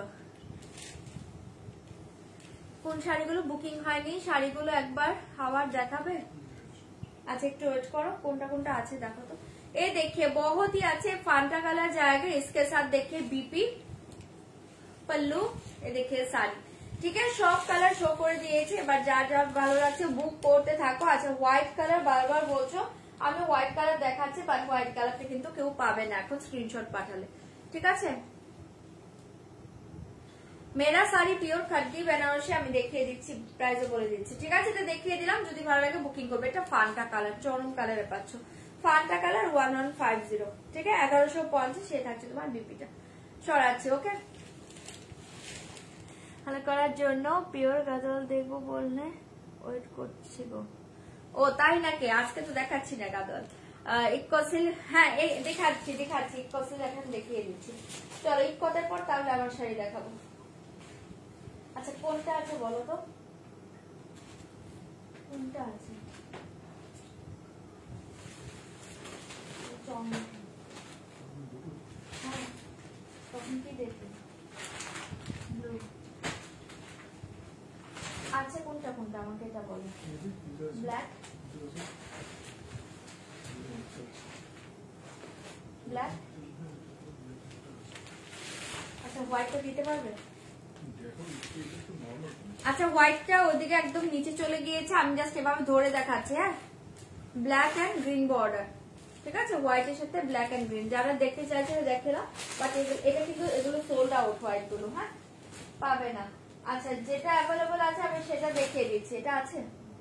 Speaker 1: কোন শাড়িগুলো বুকিং হয়নি, শাড়িগুলো একবার আবার দেখাবে। আচ্ছা একটু ওয়েট করো, কোনটা কোনটা আছে দেখো তো। ये देखिए बहुत ही अच्छे फांटा कलर जाएगा, इसके साथ देखिए बीपी पल्लू, ये देखिए साड़ी। ঠিক আছে, সব কালার শো করে দিয়েছি, এবার যা যা ভালো লাগছে বুক করতে থাকো। আচ্ছা হোয়াইট কালার বারবার বলছো, আমি হোয়াইট কালার দেখাচ্ছি, বাট হোয়াইট কালারটা কিন্তু কেউ পাবে না এখন স্ক্রিনশট পাঠালে। ঠিক আছে, মেরা শাড়ি পিওর খাদ্দি বেনারসি, আমি দেখিয়ে দিচ্ছি, প্রাইসও বলে দিচ্ছি। ঠিক আছে, এটা দেখিয়ে দিলাম, যদি ভালো লাগে বুকিং করবে। এটা ফান্টা কালার, চরম কালারে পাচ্ছ, Fanta colour one one five zero. ঠিক আছে, এগারোশো পঞ্চাশ। সে থাকছে তোমার বিপিটা, সরাচ্ছি। ওকে, ভালো করার জন্য পিওর গাজল দেখবো বললে ওয়েট করছি গো। ও তাই নাকি, আজকে তো দেখাচ্ছি না গাজল। ইকোসিল, হ্যাঁ এই দেখাচ্ছি দেখাচ্ছি ইকোসিল এখন দেখিয়ে দিচ্ছি। চলো ইকোতের পর তাহলে আমার শাড়ি দেখাবো। আচ্ছা কোনটা আছে বলো তো, কোনটা আছে। তখন কি দেখবে, ব্লু আচ্ছা কোনটা কোনটা আমাকে এটা বলো। ব্ল্যাক ব্ল্যাক আচ্ছা হোয়াইটটা দিতে পারবে? আচ্ছা হোয়াইটটা ওদিকে একদম নিচে চলে গিয়েছে, আমি জাস্ট এভাবে ধরে দেখাচ্ছি। হ্যাঁ ব্ল্যাক এন্ড গ্রিন বর্ডার, ঠিক আছে, হোয়াইটের সাথে ব্ল্যাক এন্ড গ্রিন। যারা দেখতে চাইছে দেখে না, বাট এটা কিন্তু এগুলো সোল্ড আউট হোয়াইট গুলো, হ্যাঁ পাবে না। আচ্ছা যেটা অ্যাভেলেবল আছে আমি সেটা দেখিয়ে দিচ্ছি। এটা আছে,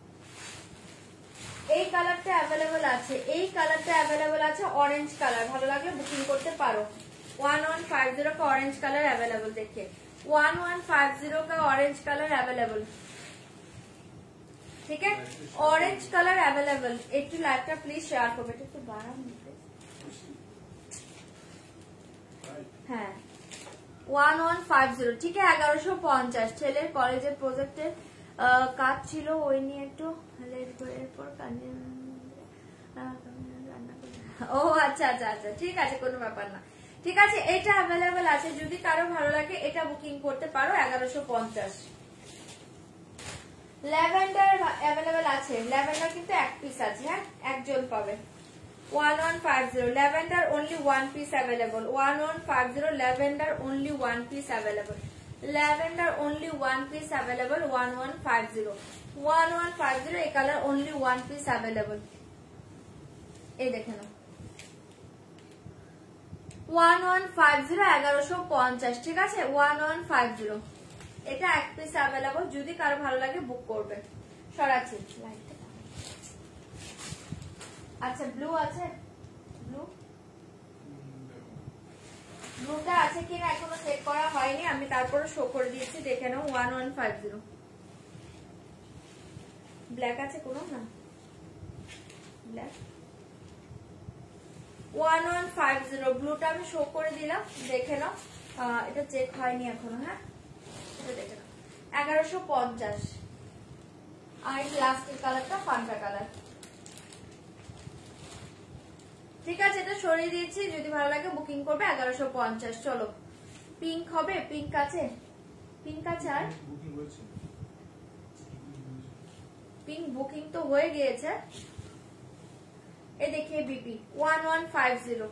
Speaker 1: এই কালারটা অ্যাভেলেবল আছে, এই কালারটা অ্যাভেলেবল আছে, অরেঞ্জ কালার। ভালো লাগলে বুকিং করতে পারো। वन वन फाइव जीरो का ऑरेंज कलर अवेलेबल, देखिए वन वन फाइव जीरो का ऑरेंज कलर अवेलेबल, ठीक है, ऑरेंज कलर अवेलेबल। एक लाइवটা प्लीज शेयर করবে, একটু বাড়ান দিতে। হ্যাঁ वन वन फाइव जीरो, ঠিক আছে, এগারোশো পঞ্চাশ। ছেলের কলেজের প্রজেক্টের কাজ ছিল, ওই নিয়ে একটু এরপর ও আচ্ছা আচ্ছা আচ্ছা, ঠিক আছে, কোনো ব্যাপার না, ঠিক আছে। এটা অ্যাভেলেবল আছে, যদি কারো ভালো লাগে এটা বুকিং করতে পারো, এগারোশো পঞ্চাশ। ল্যাভেন্ডার অ্যাভেলেবল আছে, ল্যাভেন্ডার কিন্তু এক পিস আছে, হ্যাঁ একজন পাবে। One one five zero lavender only one piece available. One one five zero lavender only one piece available. Lavender only one piece available. One one five zero one one five zero এই colour only one piece available. এই দেখে নাও one one five zero এগারোশো পঞ্চাশ, ঠিক আছে, one one five zero এটা এক পিস অ্যাভেলেবল। যদি কারো ভালো লাগে বুক করবে। সরাচ্ছি লাইটটা। আচ্ছা ব্লু আছে, ব্লু ব্লুটা আছে কিনা এখনো চেক করা হয়নি, আমি তারপরে শো করে দিয়েছি, দেখে নাও। One one five zero black আছে কোনো না, black one one five zero ব্লুটা আমি শো করে দিলাম, দেখে নাও। এটা চেক হয়নি এখনো, হ্যাঁ এটা দেখে নাও, এগারোশো পঞ্চাশ। আর লাস্টের কালারটা ফান্টা কালার, ঠিক আছে, এটা সরিয়ে দিয়েছি, যদি ভালো লাগে বুকিং করবে, এগারোশো পঞ্চাশ। চলো পিঙ্ক হবে, পিঙ্ক আছে, পিঙ্ক আছে, আর পিঙ্ক বুকিং তো হয়ে গিয়েছে। এই দেখিয়ে BP one one five zero.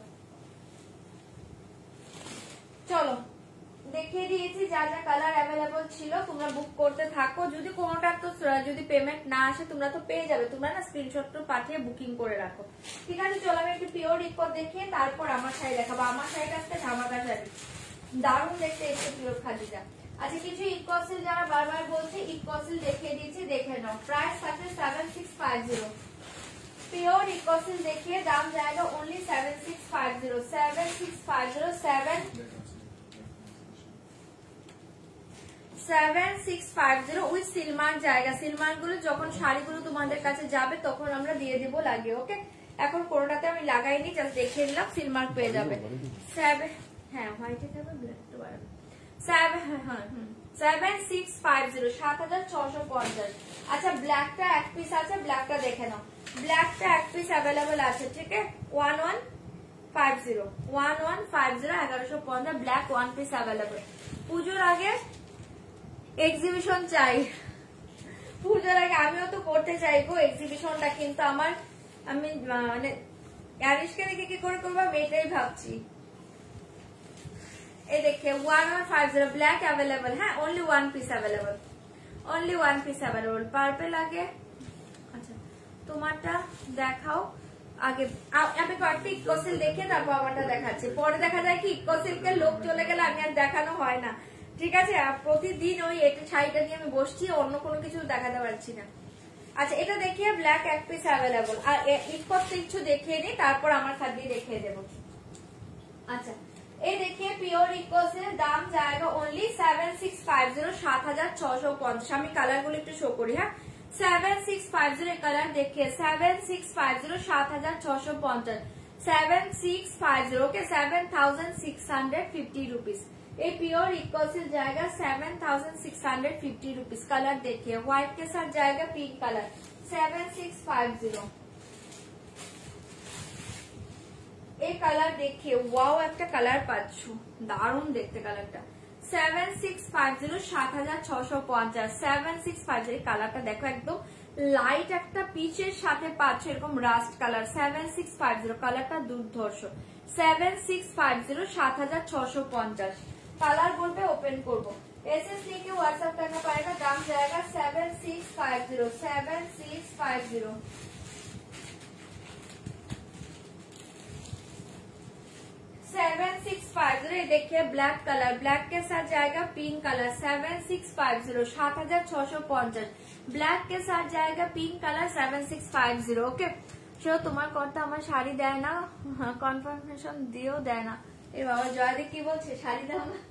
Speaker 1: চলো দেখিয়ে দিয়েছি যা যা কালার অ্যাভেলেবল ছিল, তোমরা বুক করতে থাকো। যদি কোনোটা তো যদি পেমেন্ট না আসে তোমরা তো পেয়ে যাবে, তোমরা না স্ক্রিনশট পাঠিয়ে বুকিং করে রাখো, ঠিক আছে। চলো আমি একটু পিওর ইকো দেখিয়ে তারপর আমার শাড়ি দেখাবো। আমার শাড়িটা আসতে ধামাকা শাড়ি, দারুণ দেখতে এসে পিওর খাদিজা। আচ্ছা কিছু ইকোসিল যারা বারবার বলছে ইকোসিল দেখিয়ে দিয়েছি, দেখে নাও। প্রাইস আছে seven six five zero. Pure इकोसिल देखिए, दाम जाएगा only seven six five zero seven six five zero seven seven six five zero with silk mark জায়গা। সিলমার্ক গুলো যখন শাড়িগুলো তোমাদের কাছে যাবে তখন আমরা দিয়ে দিব লাগিয়ে, ওকে। এখন কোনোটাতে আমি লাগাইনি, জাস্ট দেখিয়ে দিলাম, সিলমার্ক পেয়ে যাবে। সেভেন হ্যাঁ হোয়াইটে যাবে, ব্ল্যাকটা বাড়াবে। সেভেন হ্যাঁ হুম সেভেন সিক্স ফাইভ জিরো সাত হাজার ছশো পঞ্চাশ। আচ্ছা ব্ল্যাকটা এক পিস আছে, ব্ল্যাকটা দেখে নাও। ব্ল্যাকটা এক পিস অ্যাভেলেবল আছে, ঠিক আছে, one one five zero one one five zero এগারোশো পঞ্চাশ ব্ল্যাক ওয়ান পিস অ্যাভেলেবল। পুজোর আগে এক্সিবিশন চাই, পুজোর আগে আমিও তো করতে চাইবো এক্সিবিশনটা, কিন্তু আমার আমি মানে অ্যারিশকে দেখে কি করে করবো আমি এটাই ভাবছি। এই দেখে one one five zero black available, হ্যাঁ only one piece available, only one piece available. Purple আগে, আচ্ছা তোমারটা দেখাও আগে, আমি কয়েকটা ইকোসিল দেখে তারপর আমারটা দেখাচ্ছি। পরে দেখা যায় কি ইকোসিলকে লোক চলে গেলে আমি আর দেখানো হয় না, ঠিক আছে। প্রতিদিন ওই এটা শাড়িটা নিয়ে আমি বসছি, অন্য কোনো কিছু দেখাতে পারছি না। আচ্ছা এটা দেখিয়ে ব্ল্যাক এক পিস অ্যাভেলেবল, আর ইকোস কিছু দেখিয়ে দিই তারপর আমার খাদ্য দেখিয়ে দেবো। আচ্ছা এই देखिए प्योर इकोसेल दाम जाएगा only seven six five zero सात हजार छह सौ पचास। আমি কালারগুলো একটু শো করি, হ্যাঁ seven six five zero colour देखिए सेवन सिक्स फाइव जीरो सात हजार छह सौ पचास सेवन सिक्स फाइव जीरो के seven thousand six hundred fifty rupees. ये प्योर इकोसेल जाएगा seven thousand six hundred fifty rupees. Colour देखिए व्हाइट के साथ जाएगा pink colour seven six five zero. এই কালার দেখিয়ে ওয়াও একটা কালার পাচ্ছ, দারুণ দেখতে কালারটা। সেভেন সিক্স ফাইভ জিরো সাত হাজার ছশো পঞ্চাশ সেভেন সিক্স ফাইভ জিরো কালারটা দেখো একদম লাইট একটা পিচের সাথে পাচ্ছ এরকম rust colour seven six five zero কালারটা দুর্ধর্ষ সেভেন সিক্স ফাইভ জিরো সাत हजार छह सौ पचास কালার বলবে ওপেন করবো एसएस लेके व्हाट्सएप करना पड़ेगा दाम जाएगा seven six five zero seven six five zero seven six five zero ये देखिए ब्लैक कलर ब्लैक के साथ जाएगा pink colour seven six five zero सात हजार छह सौ पचास ब्लैक के साथ जाएगा pink colour seven six five zero okay so তোমার কথা আমার শাড়ি দেয় না কনফার্মেশন দিও দেয় না এ বাবা জয়দে কি বলছে শাড়ি দাও না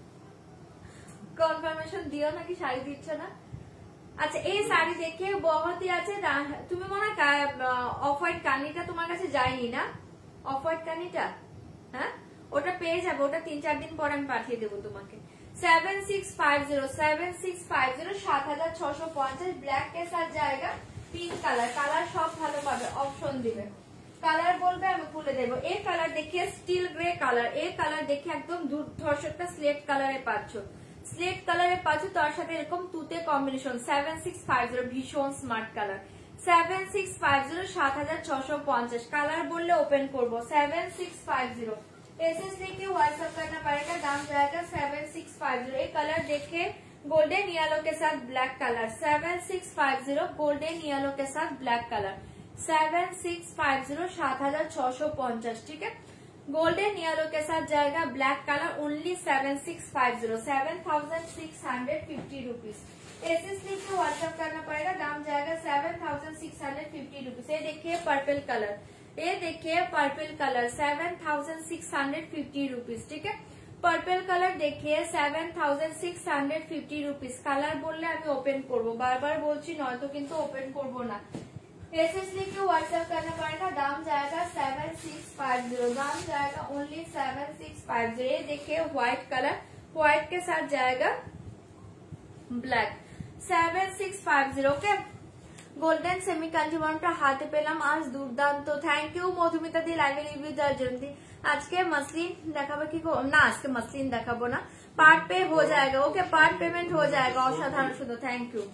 Speaker 1: কনফার্মেশন দিও নাকি শাড়ি দিচ্ছ না আচ্ছা এই শাড়ি দেখে বহুতই আছে তুমি মনে অফ হোয়াইট কানিটা তোমার কাছে যায়নি না অফ হোয়াইট কানিটা হ্যাঁ ওটা পেয়ে যাবে ওটা তিন চার দিন পর আমি পাঠিয়ে দেবো তোমাকে seven six five zero seven six five zero सात हजार छह सौ पचास ब्लैक के साथ जाएगा पिंक कलर कलर सब ভালো পাবে অপশন দিবে কালার বলবে আমি খুলে দেবো এই কালার দেখিয়ে স্টিল গ্রে কালার এই কালার দেখে একদম দুর্ধর্ষটা স্লেট কালারে পাচ্ছ স্লেট কালারে পাচ্ছ তার সাথে এরকম তুতে combination seven six five zero ভীষণ smart colour seven six five zero সাত হাজার ছশো পঞ্চাশ কালার বললে ওপেন করবো seven six five zero SS लेके व्हाट्सएप करना पड़ेगा दाम जाएगा सेवन सिक्स फाइव जीरो ये कलर देखे गोल्डन येलो के साथ black colour seven six five zero golden yellow के साथ black colour seven six five zero सात हजार छह सौ पचास ठीक है गोल्डन येलो के साथ जाएगा black colour only seven six five zero seven thousand six hundred fifty rupees SS लेके व्हाट्सएप करना पड़ेगा दाम जाएगा seven thousand six hundred fifty rupees ये देखिए पर्पल कलर ये देखिए purple colour seven thousand six hundred fifty rupees ठीक है पर्पल कलर देखिए seven thousand six hundred fifty rupees colour বললে আমি ওপেন করবো বারবার বলছি নয়তো কিন্তু ওপেন করবো না एसएस लेके व्हाट्सएप करना पड़ेगा दाम जाएगा सेवन सिक्स फाइव जीरो दाम जाएगा only seven six five zero ये देखिए व्हाइट कलर व्हाइट के साथ जाएगा black seven six five zero के গোল্ডেন সেমি কাঞ্জিবরমটা হাতে পেলাম আজ দুর্দান্ত থ্যাংক ইউ মধুমিতা দি লাইভে রিভিউ দেওয়ার জন্য আজকে মসলিন দেখাবো কি না আজকে মসলিন দেখাবো না পার্ট পে हो जाएगा ওকে পার্ট পেমেন্ট हो जाएगा অসাধারণ শুধু থ্যাংক ইউ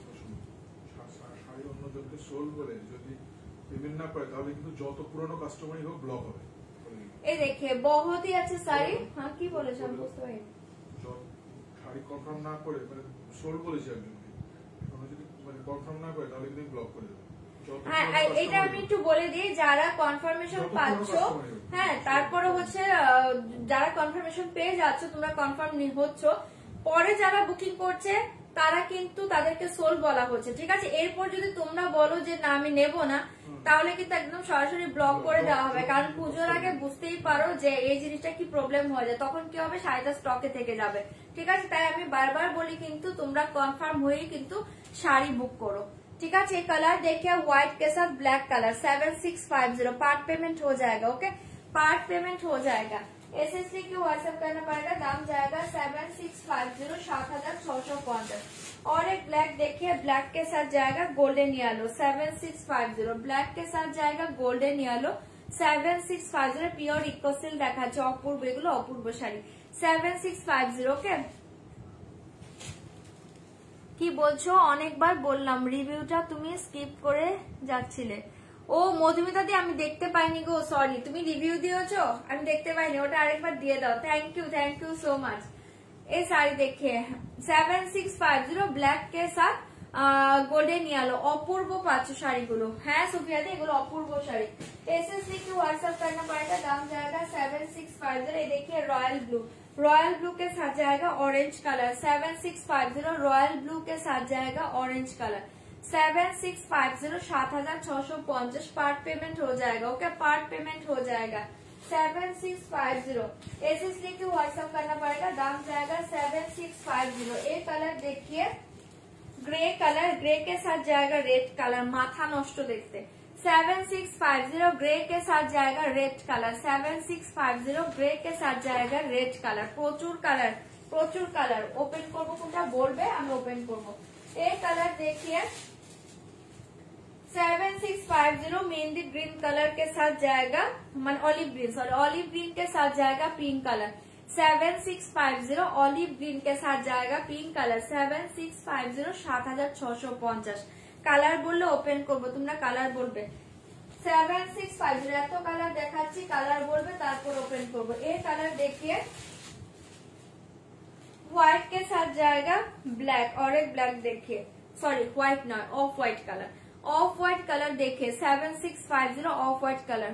Speaker 2: শাড়ি অন্যজনকে সোল করে যদি পেমেন্ট না পায় তাহলে কিন্তু যত পুরনো কাস্টমারই হোক ব্লক হবে
Speaker 1: এই দেখে बहुत ही अच्छे শাড়ি হ্যাঁ কি বলেছ আমি বুঝতে পারিনি
Speaker 2: শাড়ি কনফার্ম না করে মানে সোল বলেছি একজন কনফার্ম না করে তাহলে কিন্তু ব্লক করে দেবে
Speaker 1: হ্যাঁ এটা আমি একটু বলে দিই যারা কনফার্মেশন পাচ্ছ হ্যাঁ তারপরে হচ্ছে যারা কনফার্মেশন পেয়ে যাচ্ছ তোমরা কনফার্ম হচ্ছ পরে যারা বুকিং করছে তারা কিন্তু তাদেরকে সোল বলা হচ্ছে ঠিক আছে এরপর যদি তোমরা বলো যে না আমি নেব না তাহলে কিন্তু একদম সরাসরি ব্লক করে দেওয়া হবে কারণ পুজোর আগে বুঝতেই পারো যে এই জিনিসটা কি প্রবলেম হয়ে যায় তখন কি হবে শাড়িটা স্টকে থেকে যাবে ঠিক আছে তাই আমি বারবার বলি কিন্তু তোমরা কনফার্ম হয়েই কিন্তু শাড়ি বুক করো ठीक है ये कलर देखिए व्हाइट के साथ black colour seven six five zero part payment हो जाएगा ओके पार्ट पेमेंट हो जाएगा एसएससी की व्हाट्सएप करना पड़ेगा दाम जाएगा सेवन सिक्स फाइव जीरो सात हजार छह सौ पचास और एक ब्लैक देखिए ब्लैक के साथ जाएगा golden yellow seven six five zero black के साथ जाएगा golden yellow seven six five zero pure इकोसिल देखा अपूर्व एगुलो अपूर्व sari seven six five zero okay কি বলছো অনেকবার বললাম রিভিউটা তুমি স্কিপ করে যাচ্ছিলে ও মধুমিতা দি আমি দেখতে পাইনি গো সরি তুমি রিভিউ দিয়েছো আমি দেখতে পাইনি ওটা আরেকবার দিয়ে দাও thank you thank you so much এই শাড়ি দেখে seven six five zero black কে সাথ গোল্ডেন येलो অপূর্ব পাচ্ছ শাড়িগুলো হ্যাঁ সুফিয়া দি এগুলো অপূর্ব শাড়ি एसएससी की व्हाट्सएप करना पड़ेगा दाम जाएगा सेवन सिक्स फाइव जीरो ये देखिए रॉयल ब्लू रॉयल ब्लू के साथ जाएगा orange colour seven six five zero royal blue के साथ जाएगा orange colour seven six five zero सात हजार छह सौ पचास पार्ट पेमेंट हो जाएगा ओके पार्ट पेमेंट हो जाएगा seven six five zero SSC की व्हाट्सएप करना पड़ेगा दाम जाएगा सेवन सिक्स फाइव जीरो ये कलर देखिए ग्रे कलर ग्रे के साथ जाएगा रेड कलर माथा नष्ट देखते seven six five zero grey के साथ जाएगा red colour seven six five zero grey के साथ जाएगा रेड कलर प्रचुर कलर प्रचुर कलर ओपन करबो कोनटा बोलबे আমি ওপেন করব এই কালার देखिए seven six five zero mehndi green colour के साथ जाएगा मान olive green sorry olive green के साथ जाएगा pink colour seven six five zero olive green के साथ जाएगा pink colour seven six five zero सात हजार छशो पचास কালার বললে ওপেন করবো তোমরা কালার বলবে সেভেন সিক্স ফাইভ জিরো এত কালার দেখাচ্ছি কালার বলবে তারপর ওপেন করবো এর কালার देखिए व्हाइट के साथ जाएगा ब्लैक और एक ब्लैक देखिए sorry white not off white colour off white colour देखिए seven six five zero off white colour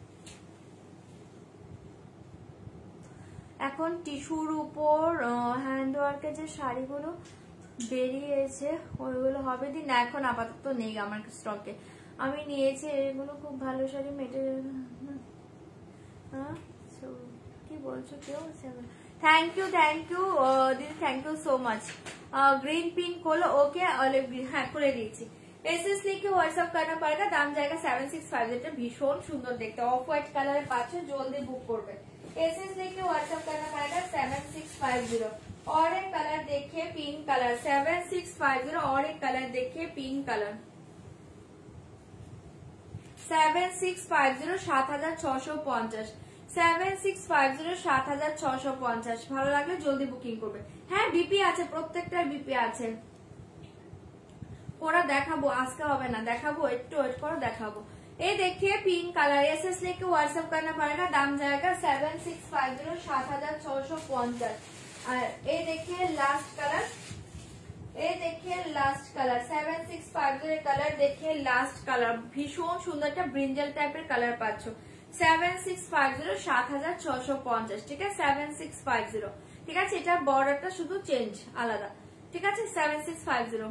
Speaker 1: এখন টিস্যুর উপর হ্যান্ড ওয়ার্কের যে শাড়িগুলো বেরিয়েছে ওইগুলো হবে দিন এখন আপাতত নেই আমার স্টকে আমি নিয়েছি এগুলো খুব ভালো শাড়ি মেটেরিয়াল হ্যাঁ কি বলছো কেউ थैंक यू थैंक यू দিদি thank you so much green pink खोलो ओके ऑलिव ग्रीन हाँ खुले দিয়েছি एसएस लिखे व्हाट्सएप करना पड़ेगा दाम जाएगा सेवन सिक्स फाइव এটা ভীষণ সুন্দর দেখতে অফ হোয়াইট কালারের পাচ্ছে জলদি বুক করবে एसएस लिखे व्हाट्सएप करना पड़ेगा सेवन सिक्स फाइव जीरो और एक कलर देखिए pink colour seven six five zero और एक कलर देखिए pink colour seven six five zero सात हजार छशो पचास सेवन सिक्स फाइव जीरो सात हजार छशो पचास ভালো লাগলে জলদি বুকিং করবে হ্যাঁ বিপি আছে প্রত্যেকটার বিপি আছে ওরা দেখাবো আজকে হবে না দেখাবো একটু ওয়েট করো দেখাবো ये देखिए पिंक कलर एसएस लेके व्हाट्सएप करना पड़ेगा दाम जाएगा सेवन सिक्स फाइव जीरो सात हजार छशो पचास और ये देखिए लास्ट कलर ये देखिए last colour seven six five zero colour देखिए लास्ट कलर भीषण सुंदर ब्रिंजल टाइपर कलर पाচ্ছো सेवन सिक्स फाइव जीरो सात हजार छशो पचास ठीक है सेवन सिक्स फाइव जीरो ठीक আছে এটা বর্ডারটা শুধু চেঞ্জ আলাদা ঠিক আছে seven six five zero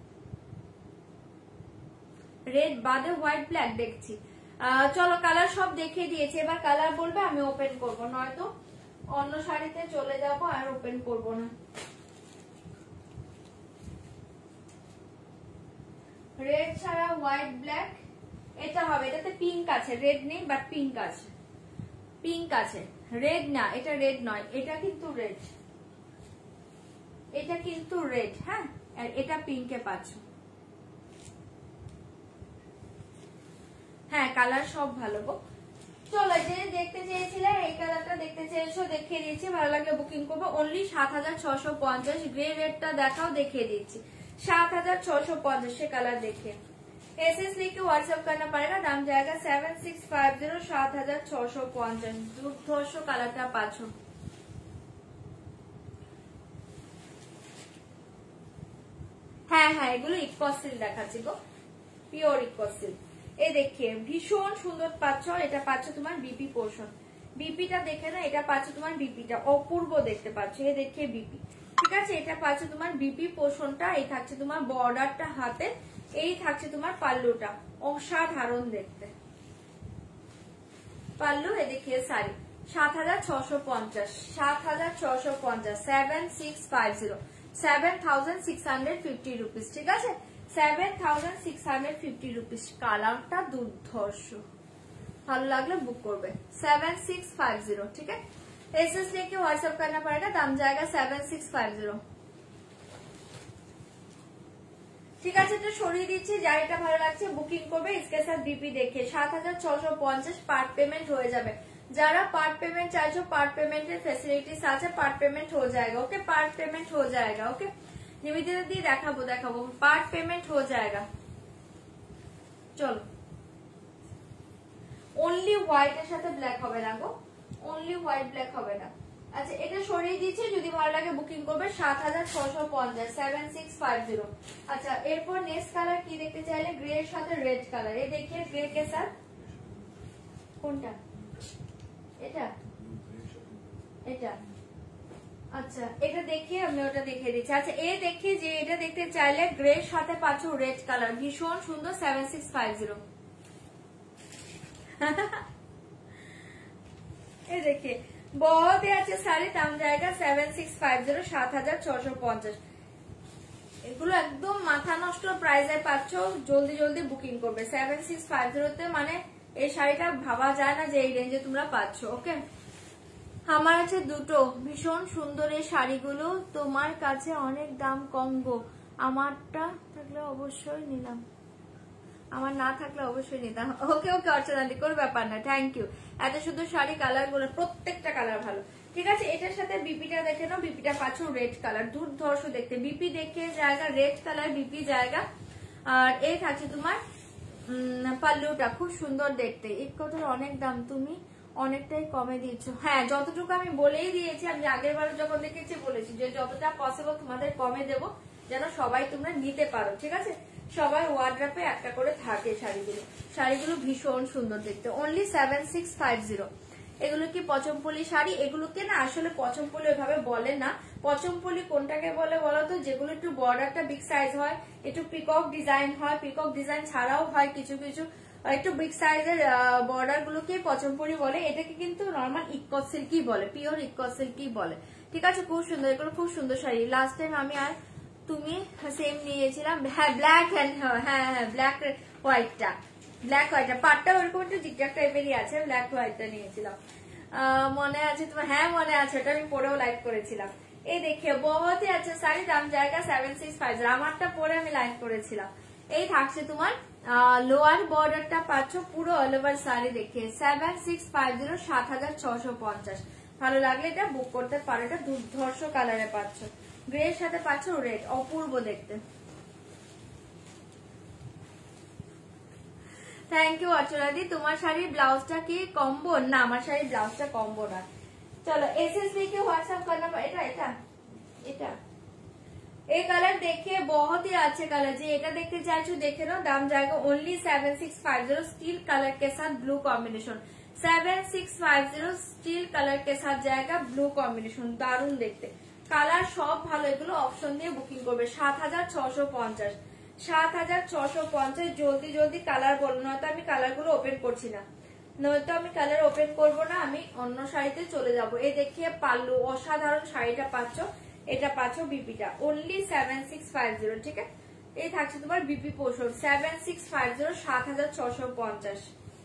Speaker 1: red বাদে হোয়াইট ব্ল্যাক দেখছি চলো কালার সব দেখিয়ে দিয়েছি এবার কালার বলবে আমি ওপেন করব নয়তো অন্য শাড়িতে চলে যাব আর ওপেন করব না রেড ছাড়া হোয়াইট ব্ল্যাক এটা হবে এটাতে পিঙ্ক আছে রেড নেই বাট পিঙ্ক আছে পিঙ্ক আছে রেড না এটা রেড নয় এটা কিন্তু রেড এটা কিন্তু রেড হ্যাঁ আর এটা পিঙ্কে পাচ্ছ হ্যাঁ কালার সব ভালো গো চলো যে দেখতে চেয়েছিলে এই কালারটা দেখতে চেয়েছো দেখিয়ে দিয়েছি ভালো লাগলে বুকিং করবো অনলি সাত হাজার ছশো পঞ্চাশ গ্রে রেডটা দেখাও দেখিয়ে দিচ্ছি सात हजार छह सौ पचास से कलर देखिए एसएस लिखे व्हाट्सएप करना पड़ेगा दाम जाएगा सेवन सिक्स फाइव जीरो सात हजार छह सौ पचास दुर्धर्ष कलरটা পাচ্ছো হ্যাঁ হ্যাঁ এগুলো ইকোসিল দেখাচ্ছি গো পিওর ইকোসিল এই देखिए ভীষণ সুন্দর পাচ্ছো এটা পাচ্ছো তোমার বিপি পোরশন বিপিটা দেখে না এটা পাচ্ছো তোমার বিপিটা অপূর্ব দেখতে পাচ্ছো এই देखिए বিপি ঠিক আছে এটা পাচ্ছো তোমার বিপি পোরশনটা এই থাকছে তোমার বর্ডারটা হাতে এই থাকছে তোমার পাল্লুটা অসাধারণ দেখতে পাল্লু এই देखिए শাড়ি সাত হাজার ছশো পঞ্চাশ সাত হাজার ছশো পঞ্চাশ seven six five zero seven thousand six hundred fifty rupees ঠিক আছে seven thousand six hundred fifty rupees কালারটা দুর্ধর্ষ ভালো লাগলে বুক করবে सेवन सिक्स फाइव जीरो ठीक है एसएस लेके व्हाट्सएप करना पड़ेगा दाम जाएगा सेवन सिक्स फाइव जीरो ঠিক আছে তো সরিয়ে দিচ্ছি যার এটা ভালো লাগছে বুকিং করবে इसके साथ बीपी देखिए सात हजार छह सौ पचास পার্ট পেমেন্ট হয়ে যাবে যারা পার্ট পেমেন্ট চাইছো পার্ট পেমেন্টের ফ্যাসিলিটিস আছে পার্ট পেমেন্ট हो जाएगा ओके पार्ट पेमेंट हो जाएगा ओके निवेदिता दी দেখাবো দেখাবো পার্ট পেমেন্ট हो जाएगा চলো অনলি হোয়াইট এর সাথে ব্ল্যাক হবে না গো অনলি হোয়াইট ব্ল্যাক হবে না আচ্ছা এটা সরিয়ে দিচ্ছি যদি ভালো লাগে বুকিং করবে সাত হাজার ছশো পঞ্চাশ সেভেন সিক্স ফাইভ জিরো আচ্ছা এরপর নেক্সট কালার কি দেখতে চাইলে গ্রে এর সাথে রেড কালার এই देखिए গ্রে কে সাথ কোনটা এটা এটা আচ্ছা এটা দেখিয়ে আমি ওটা দেখিয়ে দিচ্ছি আচ্ছা এই দেখিয়ে যে এটা দেখতে চাইলে গ্রে এর সাথে পাচ্ছো রেড কালার ভীষণ সুন্দর সেভেন সিক্স ফাইভ জিরো ये देखिए बहुत ही अच्छे साड़ी दाम जाएगा सेवन सिक्स फाइव जीरो सात हजार छशो पचास এগুলো একদম মাথা নষ্ট প্রাইসে পাচ্ছ জলদি জলদি বুকিং করবে সেভেন সিক্স ফাইভ জিরো তে মানে এই শাড়িটা ভাবা যায় না যে এই রেঞ্জে তোমরা পাচ্ছ ওকে আমার আছে দুটো ভীষণ সুন্দর এই শাড়িগুলো তোমার কাছে অনেক দাম কম গো আমারটা থাকলে অবশ্যই নিলাম আমার না থাকলে অবশ্যই নিতাম ওকে ওকে অর্চনাদি কোনো ব্যাপার না থ্যাংক ইউ এত সুন্দর শাড়ি কালার গুলো প্রত্যেকটা কালার ভালো ঠিক আছে, এটার সাথে বিপিটা দেখে নাও, বিপিটা পাচ্ছ রেড কালার, দুর্ধর্ষ দেখতে, বিপি দেখে জায়গা রেড কালার, বিপি জায়গা। আর এই থাকছে তোমার পাল্লুটা খুব সুন্দর দেখতে। এই কথার অনেক দাম, তুমি অনেকটাই কমে দিয়েছো। হ্যাঁ, যতটুকু আমি বলেই দিয়েছি, আমি আগের বার যখন দেখেছি বলেছি যে যতটা পসিবল তোমাদের কমে দেবো, যেন সবাই তোমরা নিতে পারো। ঠিক আছে, সবাই ওয়ার্ড্রপে একটা করে থাকে শাড়িগুলো। শাড়িগুলো ভীষণ সুন্দর দেখতে, only seven six five zero. এগুলো কি পচমপল্লি শাড়ি? এগুলোকে না আসলে পচমপল্লি ওইভাবে বলে না। পচমপল্লি কোনটাকে বলে বলতো, যেগুলো একটু বর্ডারটা বিগ সাইজ হয়, একটু পিকক ডিজাইন হয়, পিকক ডিজাইন ছাড়াও হয় কিছু কিছু, একটু বিগ সাইজের বর্ডার গুলোকে পচমপল্লি বলে। এটাকে কিন্তু নর্মাল ইক্কত সিল্কি বলে, পিওর ইক্কত সিল্কি বলে। ঠিক আছে, খুব সুন্দর, এগুলো খুব সুন্দর শাড়ি। লাস্ট টাইম আমি আর তুমি সেম নিয়েছিলাম, হ্যাঁ ব্ল্যাক অ্যান্ড হ্যাঁ হ্যাঁ ব্ল্যাক হোয়াইটটা, ব্ল্যাক হোয়াইটটা পাটটা ওরকম একটু জিগজাগ টাইপেরই আছে, ব্ল্যাক হোয়াইটটা নিয়েছিলাম, মনে আছে তোমার? হ্যাঁ মনে আছে, ওটা আমি পরেও লাইভ করেছিলাম। এই দেখিয়ে বহুতই আছে শাড়ি, দাম জায়গা সেভেন সিক্স ফাইভ জিরো। আমারটা পরে আমি লাইভ করেছিলাম। এই থাকছে তোমার লোয়ার বর্ডারটা পাচ্ছ পুরো অল ওভার শাড়ি দেখে সেভেন সিক্স ফাইভ জিরো, সাত হাজার ছশো পঞ্চাশ। ভালো লাগলে এটা বুক করতে পারো। এটা দুর্ধর্ষ কালারে পাচ্ছ, গ্রে এর সাথে পাচ্ছ রেড, অপূর্ব দেখতে। থ্যাংক ইউ অর্চনাদি। তোমার শাড়ির ব্লাউজটা কি কম্বো? না, আমার শাড়ির ব্লাউজটা কম্বো না। চলো এসএসবি के व्हाट्सएप करना এটা এটা এটা এই কালার দেখে बहुत ही अच्छे कलर, যে এটা দেখতে চাইছো দেখে নাও। দাম জায়গা only seven six five zero, steel colour के साथ blue combination. Seven six five zero steel colour के साथ जाएगा ब्लू कॉम्बिनेशन, দারুণ দেখতে। কালার সব ভালো, এগুলো অপশন দিয়ে বুকিং করবে। সাত হাজার ছশো পঞ্চাশ, সাত হাজার ছশো পঞ্চাশ। জলদি জলদি কালার বলো, নয়তো আমি কালার গুলো ওপেন করছি না, নয়তো আমি কালার ওপেন করবো না, আমি অন্য শাড়িতে চলে যাব। এই দেখিয়ে পাল্লু, অসাধারণ শাড়িটা পাচ্ছ, এটা পাচ্ছ বিপিটা only seven six five zero. ঠিক আছে, এই থাকছে তোমার বিপি পোষণ সেভেন সিক্স ফাইভ জিরো, সাত হাজার ছশো পঞ্চাশ।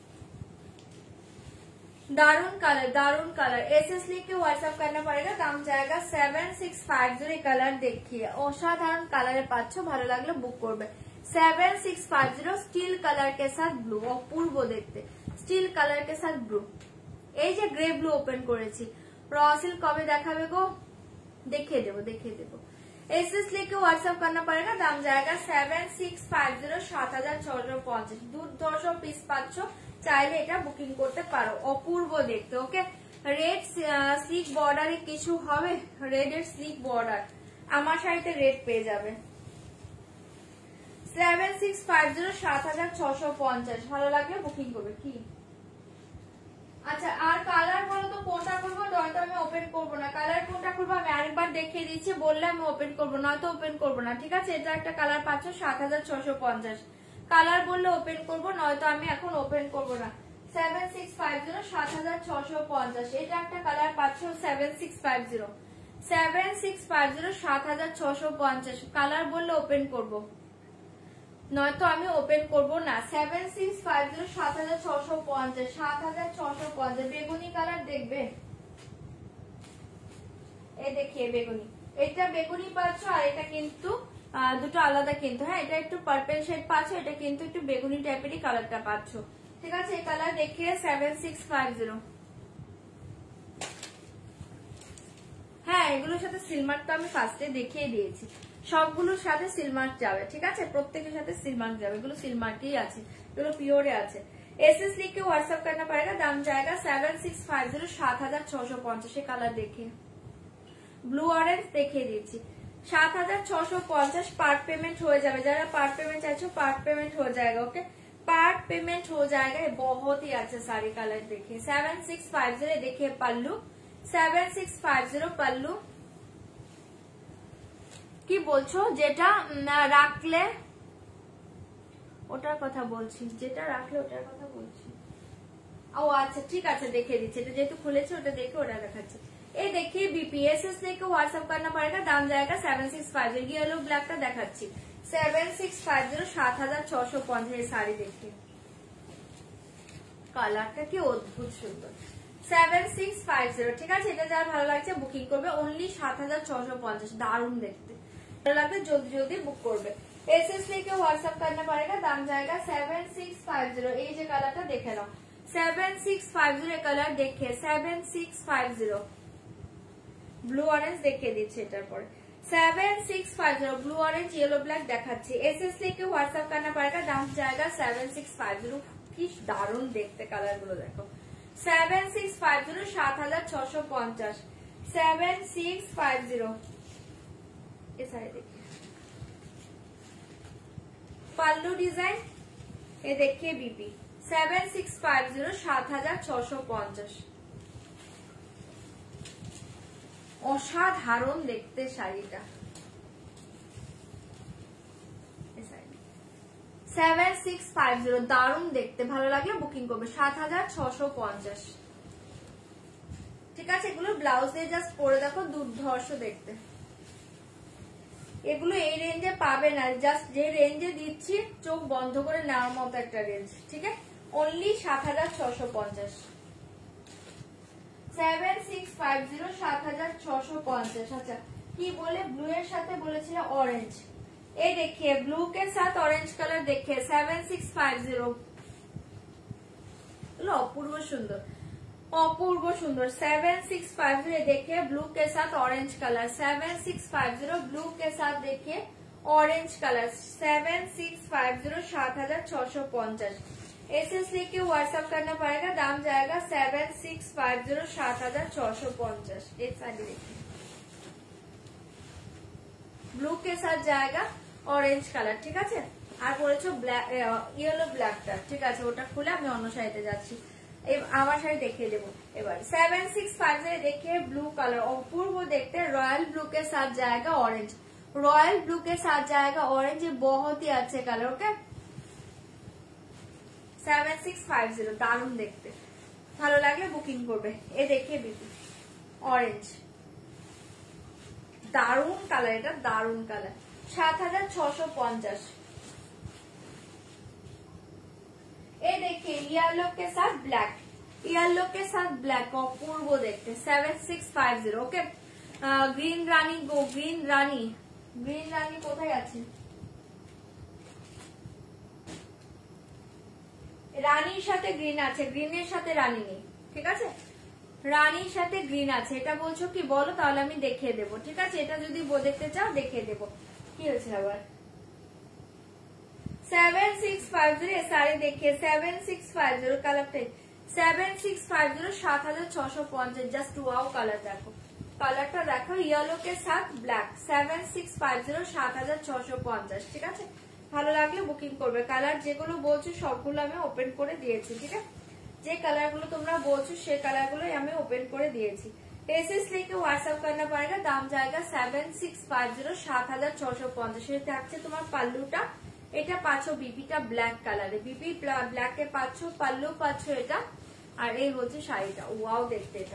Speaker 1: दारुण कलर, दारुण कलर। एसएस लिख के व्हाट्सएप करना पड़ेगा, दाम जाएगा seven six five zero. Colour देखिए असाधारण कलर पाচ্ছ, ভালো লাগলে বুক করবে। Seven six five zero steel colour के साथ ब्लू, অপূর্ব দেখতে, স্টিল কালার के साथ ब्लू। এই যে গ্রে ব্লু ওপেন করেছি, রসিল কবে দেখাবে গো? দেখিয়ে দেবো, দেখিয়ে দেবো। एसएस लिख के व्हाट्सएप करना पड़ेगा, दाम जाएगा सेवन सिक्स फाइव जीरो, সাত হাজার ছশো পঞ্চাশ। দুর্ধর্ষ পিস পাচ্ছ, চাইলে এটা বুকিং করতে পারো, অপূর্ব দেখতে। ওকে, রেড স্লিক বর্ডারে কিছু হবে, রেড এর স্লিক বর্ডার আমার শাড়িতে রেড পেয়ে যাবে। সেভেন সিক্স ফাইভ জিরো, সাত হাজার ছশো পঞ্চাশ। ভালো লাগলে বুকিং করবে। কি আচ্ছা, আর কালার বলো তো কোনটা করবো, নয়তো আমি ওপেন করবো না। কালার কোনটা করবো আমি আরেকবার দেখিয়ে দিচ্ছি, বললে আমি ওপেন করবো, নয়তো ওপেন করবো না। ঠিক আছে, এটা একটা কালার পাচ্ছ সাত হাজার ছশো পঞ্চাশ। কালার বললে ওপেন করবো, নয়তো আমি এখন ওপেন করবো না। সেভেন সিক্স ফাইভ জিরো, সাত হাজার ছশো পঞ্চাশ। এটা একটা কালার পাচ্ছ seven six five zero, seven six five zero, সাত হাজার ছশো পঞ্চাশ। কালার বললে ওপেন করবো, নয়তো আমি ওপেন করবো না। সেভেন সিক্স ফাইভ জিরো, সাত হাজার ছশো পঞ্চাশ, সাত হাজার ছশো পঞ্চাশ। বেগুনি কালার দেখবে, এই দেখিয়ে বেগুনি, এটা বেগুনি পাচ্ছ, আর এটা কিন্তু দুটো আলাদা কিন্তু। হ্যাঁ, এটা একটু পার্পল শেড পাচ্ছ, এটা কিন্তু একটু বেগুনি টাইপেরই কালারটা পাচ্ছ। ঠিক আছে, এই কালার দেখিয়ে সেভেন সিক্স ফাইভ জিরো। হ্যাঁ, এগুলোর সাথে সিলমার্ক তো আমি ফার্স্টে দেখিয়ে দিয়েছি, সবগুলোর সাথে সিলমার্ক যাবে। ঠিক আছে, প্রত্যেকের সাথে সিলমার্ক যাবে, এগুলো সিলমার্কই আছে, এগুলো পিওরে আছে। एसएस लिख के व्हाट्सएप करना पड़ेगा, दाम जाएगा सेवन सिक्स फाइव जीरो, সাত হাজার ছশো পঞ্চাশ। কালার দেখে ব্লু অরেঞ্জ দেখিয়ে দিচ্ছি, সাত হাজার ছশো পঞ্চাশ। পার্ট পেমেंट हो যাবে, যারা पार्ट पेमेंट चाहते हो पार्ट पेमेंट हो जाएगा। ओके, पार्ट पेमेंट हो जाएगा। बहुत ही अच्छा साड़ी कलर देखिए, सेवन सिक्स फाइव जीरो। देखिए pallu, seven six five zero pallu. কি বলছো, যেটা রাখলে ওটার কথা বলছি, যেটা রাখলে ওটার কথা বলছি। ও আচ্ছা, ঠিক আছে, দেখিয়ে দিচ্ছি। এটা যেহেতু খুলেছে, ওটা দেখে ওটা দেখাচ্ছে। এই देखिए बीपीएसएस लेके व्हाट्सएप करना पड़ेगा, दाम जाएगा seven six five zero. Yellow black का দেখাচ্ছি सेवन सिक्स फाइव जीरो, সাত হাজার ছশো পঞ্চাশ। এই শাড়ি দেখে কালারটা কি অদ্ভুত সুন্দর, সেভেন সিক্স ফাইভ জিরো। ঠিক আছে, এটা যারা ভালো লাগছে বুকিং করবে, অনলি সাত হাজার ছশো পঞ্চাশ। দারুণ দেখতে, ভালো লাগবে জলদি জলদি বুক করবে। एसएस लेके व्हाट्सएप करना पड़ेगा, दाम जाएगा सेवन सिक्स फाइव जीरो। এই যে কালারটা দেখে নাও, seven six five zero. Colour দেখে seven six five zero. Blue orange দেখিয়ে দিচ্ছে এটার পরে seven six five zero blue orange yellow black দেখাচ্ছি এসএস লিখে হোয়াটসঅ্যাপ करना पड़ेगा दाम जाएगा सेवन सिक्स फाइव जीरो কি দারুণ দেখতে কালার গুলো দেখো सेवन सिक्स फाइव जीरो सात हजार छह सौ पचास सेवन सिक्स फाइव जीरो ये सारे देखिए पल्लू डिजाइन ये देखिए BP seven six five zero सात हजार छह सौ पचास অসাধারণ দেখতে শাড়িটা সেভেন সিক্স ফাইভ জিরো দারুণ দেখতে ভালো লাগলে বুকিং করবে সাত হাজার ছশো পঞ্চাশ ঠিক আছে এগুলো ব্লাউজ দিয়ে জাস্ট পরে দেখো দুর্ধর্ষ দেখতে এগুলো এই রেঞ্জে পাবে না জাস্ট যে রেঞ্জে দিচ্ছি চোখ বন্ধ করে নেওয়ার মতো একটা রেঞ্জ ঠিক আছে অনলি সাত হাজার ছশো পঞ্চাশ सेवन सिक्स फाइव जीरो सात हजार छह सौ पचास अच्छा की बोले ब्लू एर साथे बोलेছিল ऑरेंज ये देखिए ब्लू के साथ ऑरेंज कलर देखिए सेवन सिक्स फाइव जीरो लो अपूर्व सुंदर अपूर्व सुंदर सेवन सिक्स फाइव जीरो देखिए ब्लू के साथ orange colour seven six five zero blue के साथ देखिए orange colour seven six five zero सात हजार छह सौ पचास एसएस लेके व्हाट्सएप करना पड़ेगा दाम जाएगा सेवन सिक्स फाइव जीरो सात हजार छह सौ पचास एक साड़ी देखिए ब्लू के साथ जाएगा ऑरेंज कलर ठीक है আর বলেছো ব্ল্যাক ইয়েলো ব্ল্যাকটা ঠিক আছে ওটা খুলে আমি অন্য শাড়িতে যাচ্ছি আমার শাড়ি দেখিয়ে দেবো এবার सेवन सिक्स फाइव जीरो देखिए ब्लू कलर अपूर्व देखते रॉयल ब्लू के साथ जाएगा ऑरेंज रॉयल ब्लू के साथ जाएगा ऑरेंज ये बहुत ही अच्छे colour okay seven six five zero दारुण देखते ভালো লাগলে বুকিং করবে এ দেখে বিপি অরেঞ্জ দারুণ কালার এটা দারুণ কালার সাত হাজার ছশো পঞ্চাশ ये देखिए येलो के साथ ब्लैक येलो के साथ ब्लैक अपूर्व देखते seven six five zero okay green Rani go green Rani green Rani কোথায় আছে রানীর সাথে গ্রিন আছে গ্রিনের সাথে রানী নেই ঠিক আছে রানীর সাথে গ্রিন আছে এটা বলছো কি বলো তাহলে আমি দেখিয়ে দেবো ঠিক আছে এটা যদি দেখতে চাও দেখিয়ে দেবো কি হচ্ছে আবার seven six five zero sari देखिए सेवन सिक्स फाइव जीरो कलरটাই सेवन सिक्स फाइव जीरो सात हजार छह सौ पचास जस्ट वाओ कलर देखो कलरটা দেখো येलो के साथ black seven six five zero सात हजार छह सौ पचास ঠিক আছে ভালো লাগলে বুকিং করবে কালার যেগুলো বলছো সবগুলো আমি ওপেন করে দিয়েছি ঠিক আছে যে কালারগুলো তোমরা বলছো সেই কালারগুলোই আমি ওপেন করে দিয়েছি एसएस लेके व्हाट्सएप करना पड़ेगा दाम जाएगा सेवन सिक्स फाइव जीरो सात हजार छह सौ पचास এর থাকছে তোমার পাল্লুটা এটা পাচ্ছো বিপিটা ব্ল্যাক কালারে বিপি ব্ল্যাক এ পাচ্ছো পাল্লু পাচ্ছো এটা আর এই হচ্ছে শাড়িটা ওয়াও দেখতে এটা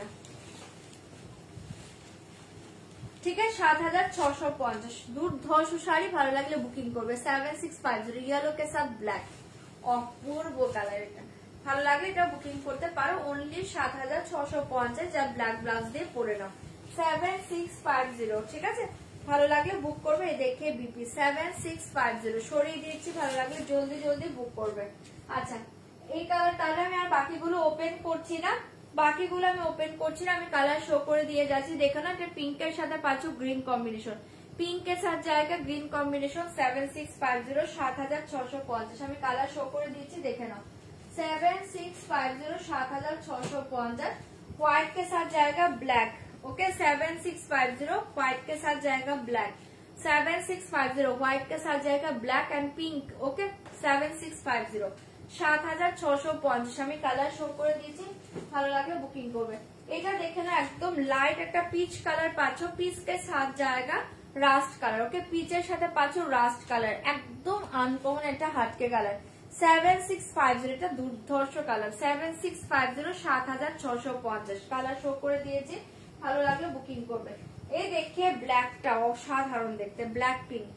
Speaker 1: ঠিক আছে সাত হাজার ছশো পঞ্চাশ দুর্ধর্ষ শাড়ি ভালো লাগলে বুকিং করবে seven six five zero yellow কে সাথ ব্ল্যাক অপূর্ব কালার এটা ভালো লাগলে এটা বুকিং করতে পারো অনলি সাত হাজার ছশো পঞ্চাশ যা ব্ল্যাক ব্লাউজ দিয়ে পরে নাও সেভেন সিক্স ফাইভ জিরো ঠিক আছে ভালো লাগলে বুক করবে দেখে BP seven six five zero সরিয়ে দিচ্ছি ভালো লাগলে জলদি জলদি বুক করবে আচ্ছা এই কালার তাহলে আমি আর বাকিগুলো ওপেন করছি না বাকিগুলো আমি ওপেন করছি না আমি কালার শো করে দিয়ে যাচ্ছি দেখো না এটা পিঙ্কের সাথে পাচ্ছো গ্রিন কম্বিনেশন पिंक के साथ जाएगा green combination seven six five zero सात हजार छशो पचास আমি কালার শো করে দিচ্ছি দেখে নাও सेवन सिक्स फाइव जीरो सात हजार छशो पचास व्हाइट के साथ जाएगा black okay seven six five zero white के साथ जाएगा black seven six five zero white के साथ जाएगा black and pink okay seven six five zero सात हजार छशो पचास আমি কালার শো করে দিয়েছি ভালো লাগলে বুকিং করবে এটা দেখে না একদম লাইট একটা পিচ কালার পাচ্ছো পিচ के साथ जाएगा রাস্ট কালার ওকে পিচের সাথে পাচ্ছো রাস্ট কালার একদম আনকমন একটা হাটকে colour seven six five zero এটা দুর্ধর্ষ colour seven six five zero সাত হাজার ছশো পঞ্চাশ কালার শো করে দিয়েছি ভালো লাগলে বুকিং করবে এই দেখিয়ে ব্ল্যাকটা অসাধারণ দেখতে black pink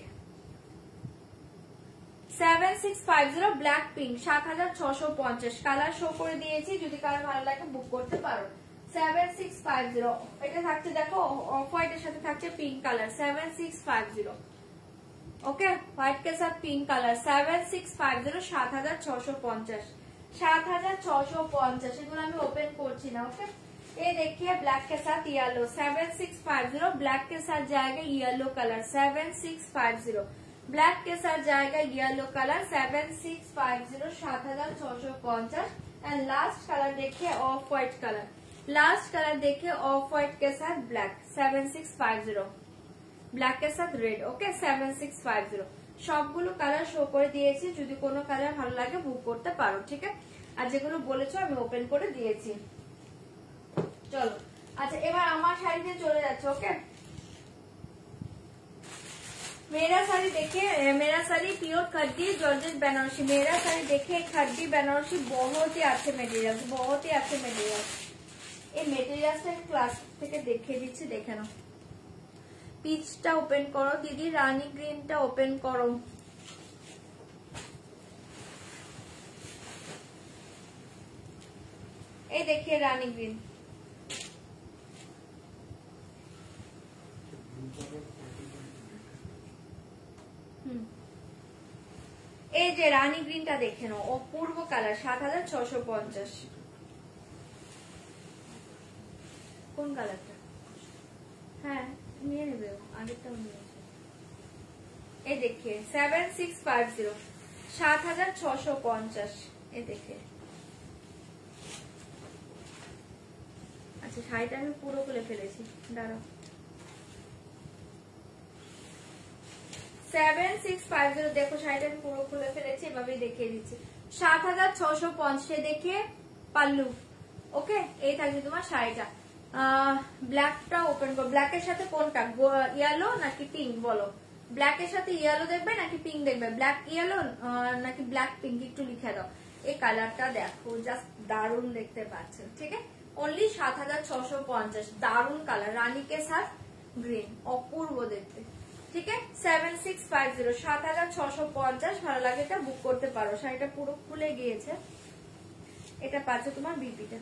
Speaker 1: seven six five zero black pink সাত হাজার ছশো পঞ্চাশ কালার শো করে দিয়েছি যদি কারো ভালো লাগে বুক করতে পারো सेवन सिक्स फाइव जीरो এটা থাকছে দেখো অফ হোয়াইট এর সাথে থাকছে pink colour seven six five zero okay white के साथ pink colour seven six five zero सात हजार छशो पचास सात हजार छशो पचास এগুলো আমি ওপেন করছি না ওকে ये देखिए ब्लैक के साथ yellow seven six five zero, black के साथ जाएगा yellow colour seven six five zero, black के साथ जाएगा yellow colour seven six five zero, सात हजार छह सौ पचास। एंड लास्ट कलर देखिए off white colour, last colour देखिए ऑफ व्हाइट के साथ black seven six five zero, black এর সাথে red. Okay seven six five zero সবগুলো কালার শো করে দিয়েছি, যদি কোনো কালার ভালো লাগে বুক করতে পারো, ঠিক আছে। আর যেগুলো বলেছো আমি ওপেন করে দিয়েছি। চলো আচ্ছা এবার আমার শাড়িতে চলে যাচ্ছে। ওকে मेरा साड़ी देखिए, मेरा साड़ी प्योर खड्डी जॉर्जेट बनारसी, मेरा साड़ी देखिए खड्डी बनारसी बहुत ही अच्छे मेटेरियल, बहुत ही अच्छे मेटेरियल। এই মেটেরিয়ালটা আমি ক্লাস থেকে দেখিয়ে দিচ্ছি, দেখে নাও। পিচটা ওপেন করো দিদি, রানী গ্রিনটা ওপেন করো। এই দেখিয়ে রানী গ্রিন, এই যে রানী গ্রিনটা দেখে নাও, অপূর্ব কালার, সাত হাজার ছশো পঞ্চাশ। কোন কালারটা? হ্যাঁ নিয়ে নেবে, আগেরটাও নিয়েছে। এই দেখে সেভেন সিক্স ফাইভ জিরো, সাত হাজার ছশো পঞ্চাশ। এই দেখে আচ্ছা শাড়িটা আমি পুরো খুলে ফেলেছি, দাঁড়াও। সেভেন সিক্স ফাইভ জিরো দেখো শাড়িটা আমি পুরো খুলে ফেলেছি, এভাবেই দেখিয়ে দিচ্ছি। সাত হাজার ছশো পঞ্চাশে দেখিয়ে পাল্লু। ওকে এই থাকছে তোমার শাড়িটা। ব্ল্যাকটা ওপেন করো, ব্ল্যাকের সাথে কোনটা, ইয়েলো নাকি পিঙ্ক বলো? ব্ল্যাকের সাথে ইয়েলো দেখবে নাকি পিঙ্ক দেখবে? ব্ল্যাক ইয়েলো নাকি ব্ল্যাক পিঙ্ক একটু লিখে দাও। এই কালারটা দেখো জাস্ট দারুণ দেখতে পাচ্ছেন, ঠিক আছে। অনলি সাত হাজার ছশো পঞ্চাশ, দারুণ কালার, রানীকে সাথ গ্রিন, অপূর্ব দেখতে, ঠিক আছে। সেভেন সিক্স ফাইভ জিরো, সাত হাজার ছশো পঞ্চাশ। ভালো লাগে এটা বুক করতে পারো, শাড়িটা পুরো খুলে গিয়েছে। এটা পাচ্ছে তোমার বিপিটা,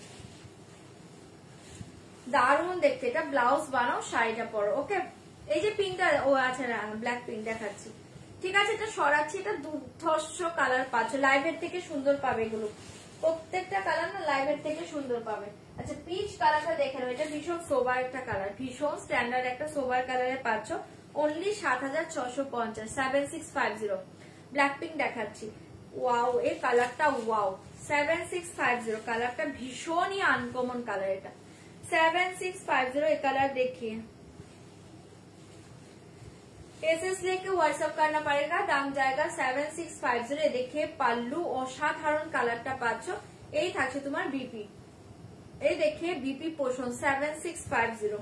Speaker 1: দারুণ দেখতে, এটা ব্লাউজ বানাও শাড়িটা পরো। ওকে এই যে পিঙ্কটা, ও আচ্ছা ব্ল্যাক পিঙ্ক দেখাচ্ছি, ঠিক আছে। এটা সরাচ্ছি, এটা দুর্ধর্ষ কালার পাচ্ছ, লাইভের থেকে সুন্দর পাবে এগুলো, প্রত্যেকটা কালার না লাইভের থেকে সুন্দর পাবে। আচ্ছা পিচ কালারটা দেখে নাও, এটা ভীষণ সোবার একটা কালার, ভীষণ স্ট্যান্ডার্ড একটা সোবার কালারে পাচ্ছ। অনলি সাত হাজার ছশো পঞ্চাশ, seven six five zero. Black pink দেখাচ্ছি, ওয়াও এই কালারটা, wow seven six five zero, কালারটা ভীষণই আনকমন কালার। এটা सेवन सिक्स फाइव जीरो, ये कलर देखिए। एसएस लेके व्हाट्सएप करना पड़ेगा, दाम जाएगा सेवन सिक्स फाइव जीरो। देखिए पाल्लू असाधारण কালারটা পাচ্ছ, এই থাকছে তোমার বিপি। এই দেখিয়ে বিপি পোষণ সেভেন সিক্স ফাইভ জিরো,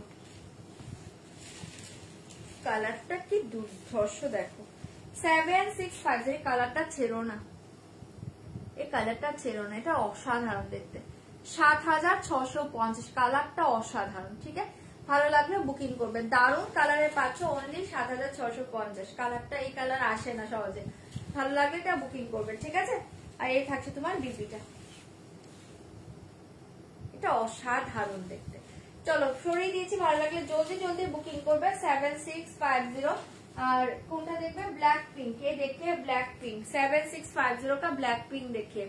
Speaker 1: কালারটা কি দুর্ধর্ষ দেখো। সেভেন সিক্স ফাইভ জিরো কালারটা ছেড়ো না, এই কালারটা ছেড়ো না, এটা অসাধারণ দেখতে। সাত হাজার ছশো পঞ্চাশ, কালারটা অসাধারণ, ঠিক আছে। ভালো লাগলে বুকিং করবে, দারুণ কালারে পাচ্ছ অনলি সাত হাজার ছশো পঞ্চাশ। কালারটা এই কালার আসে না সহজে, ভালো লাগলে এটা বুকিং করবে, ঠিক আছে। আর এই থাকছে তোমার বিপিটা, এটা অসাধারণ দেখতে। চলো সরিয়ে দিয়েছি, ভালো লাগলে জলদি জলদি বুকিং করবে সেভেন সিক্স ফাইভ জিরো। আর কোনটা দেখবে? ব্ল্যাক পিঙ্ক, ये देखिए black pink, seven six five zero का ब्लैक पिंक देखिए,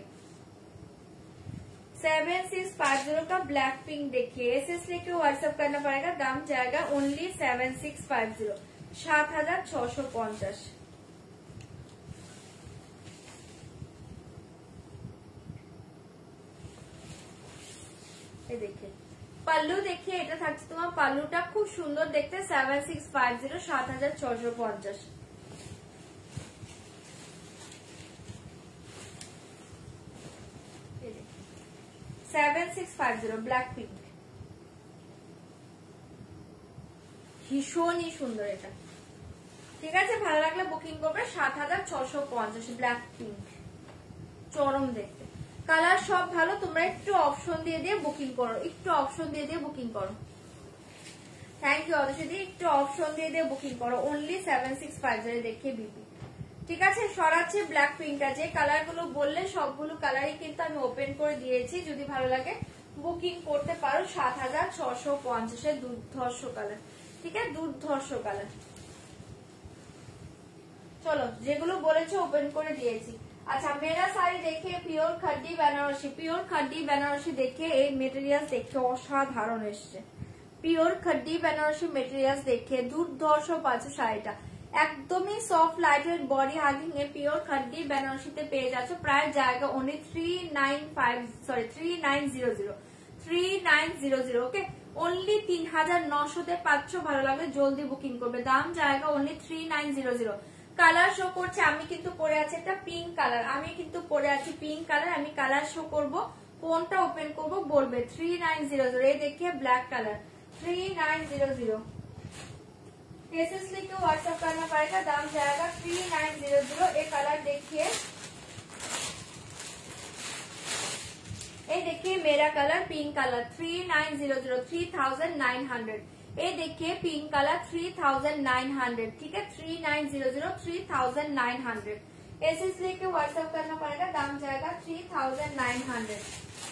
Speaker 1: सेवन सिक्स फाइव जीरो का ब्लैक पिंक देखिए। एसएस लेके व्हाट्सएप करना पड़ेगा, दाम जाएगा only seven six five zero, सात हजार छह सौ पचास। ये देखिए পাল্লু देखिए, এটা থাকছে তোমার পাল্লুটা খুব সুন্দর দেখতে, সেভেন সিক্স ফাইভ জিরো, সাত হাজার ছশো পঞ্চাশ। Seven six five zero black pink, ভীষণই সুন্দর এটা, ঠিক আছে। ভালো লাগলে বুকিং করবে, সাত হাজার ছশো পঞ্চাশ, ব্ল্যাক পিঙ্ক, চরম দেখতে কালার, সব ভালো। তোমরা একটু অপশন দিয়ে দিয়ে বুকিং করো, একটু অপশন দিয়ে দিয়ে বুকিং করো। থ্যাংক ইউ অদর্শদি, একটু অপশন দিয়ে দিয়ে বুকিং করো। Only seven six five zero দেখিয়ে বিপি, ঠিক আছে। সরাচ্ছে ব্ল্যাক পিঙ্কটা, যে কালার গুলো বললে সবগুলো কালারই কিন্তু আমি ওপেন করে দিয়েছি, যদি ভালো লাগে বুকিং করতে পারো। সাত হাজার ছশো পঞ্চাশের দুর্ধর্ষ কালার, ঠিক আছে, দুর্ধর্ষ কালার। চলো যেগুলো বলেছো ওপেন করে দিয়েছি। আচ্ছা মেরা শাড়ি দেখে পিওর খাড্ডি বেনারসি, পিওর খাড্ডি বেনারসি দেখে এই মেটেরিয়াল দেখে অসাধারণ এসছে। পিওর খাড্ডি বেনারসি মেটেরিয়াল দেখে দুর্ধর্ষ পাচ্ছে শাড়িটা, একদমই সফট লাইটের বডি হাগিং এ পিওর খাড্ডি বেনারসিতে পেয়ে যাচ্ছে। প্রায় জায়গা only three nine five sorry three nine zero zero three nine zero zero okay, only তিন হাজার নশোতে পাচ্ছ। ভালো লাগলে জলদি বুকিং করবে, দাম জায়গা only three nine zero zero. Colour show করছে, আমি কিন্তু পরে আছি একটা পিঙ্ক কালার, আমি কিন্তু পরে আছি পিঙ্ক কালার, আমি কালার শো করব, কোনটা ওপেন করব বলবে। থ্রি নাইন জিরো জিরো এই देखिए black colour three nine zero zero. केसेस लिख के व्हाट्सएप करना पड़ेगा, दाम जाएगा थ्री नाइन जीरो जीरो। ये कलर देखिए, ये देखिए मेरा colour pink colour three nine zero zero three thousand nine hundred. ये देखिए pink colour three thousand nine hundred, ठीक है three nine zero zero three thousand nine hundred. केसेस लिख के व्हाट्सएप करना पड़ेगा, दाम जाएगा थ्री थाउजेंड नाइन हंड्रेड।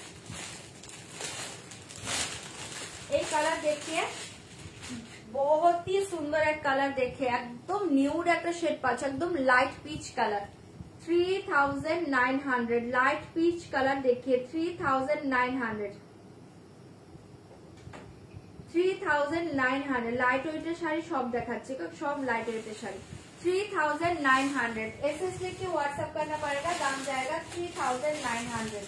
Speaker 1: एक कलर देखिए बहुत ही सुंदर एक कलर देखिए, एकदम न्यूड एक शेड पाच, एकदम light peach colour three thousand nine hundred. Light peach colour देखिए three thousand nine hundred three thousand nine hundred. Light वेटेर शाड़ी सब देखाচ্ছি, सब लाइट वेटेर sari three thousand nine hundred. SS लिख के व्हाट्सएप करना पड़ेगा, दाम जाएगा थ्री थाउजेंड नाइन हंड्रेड।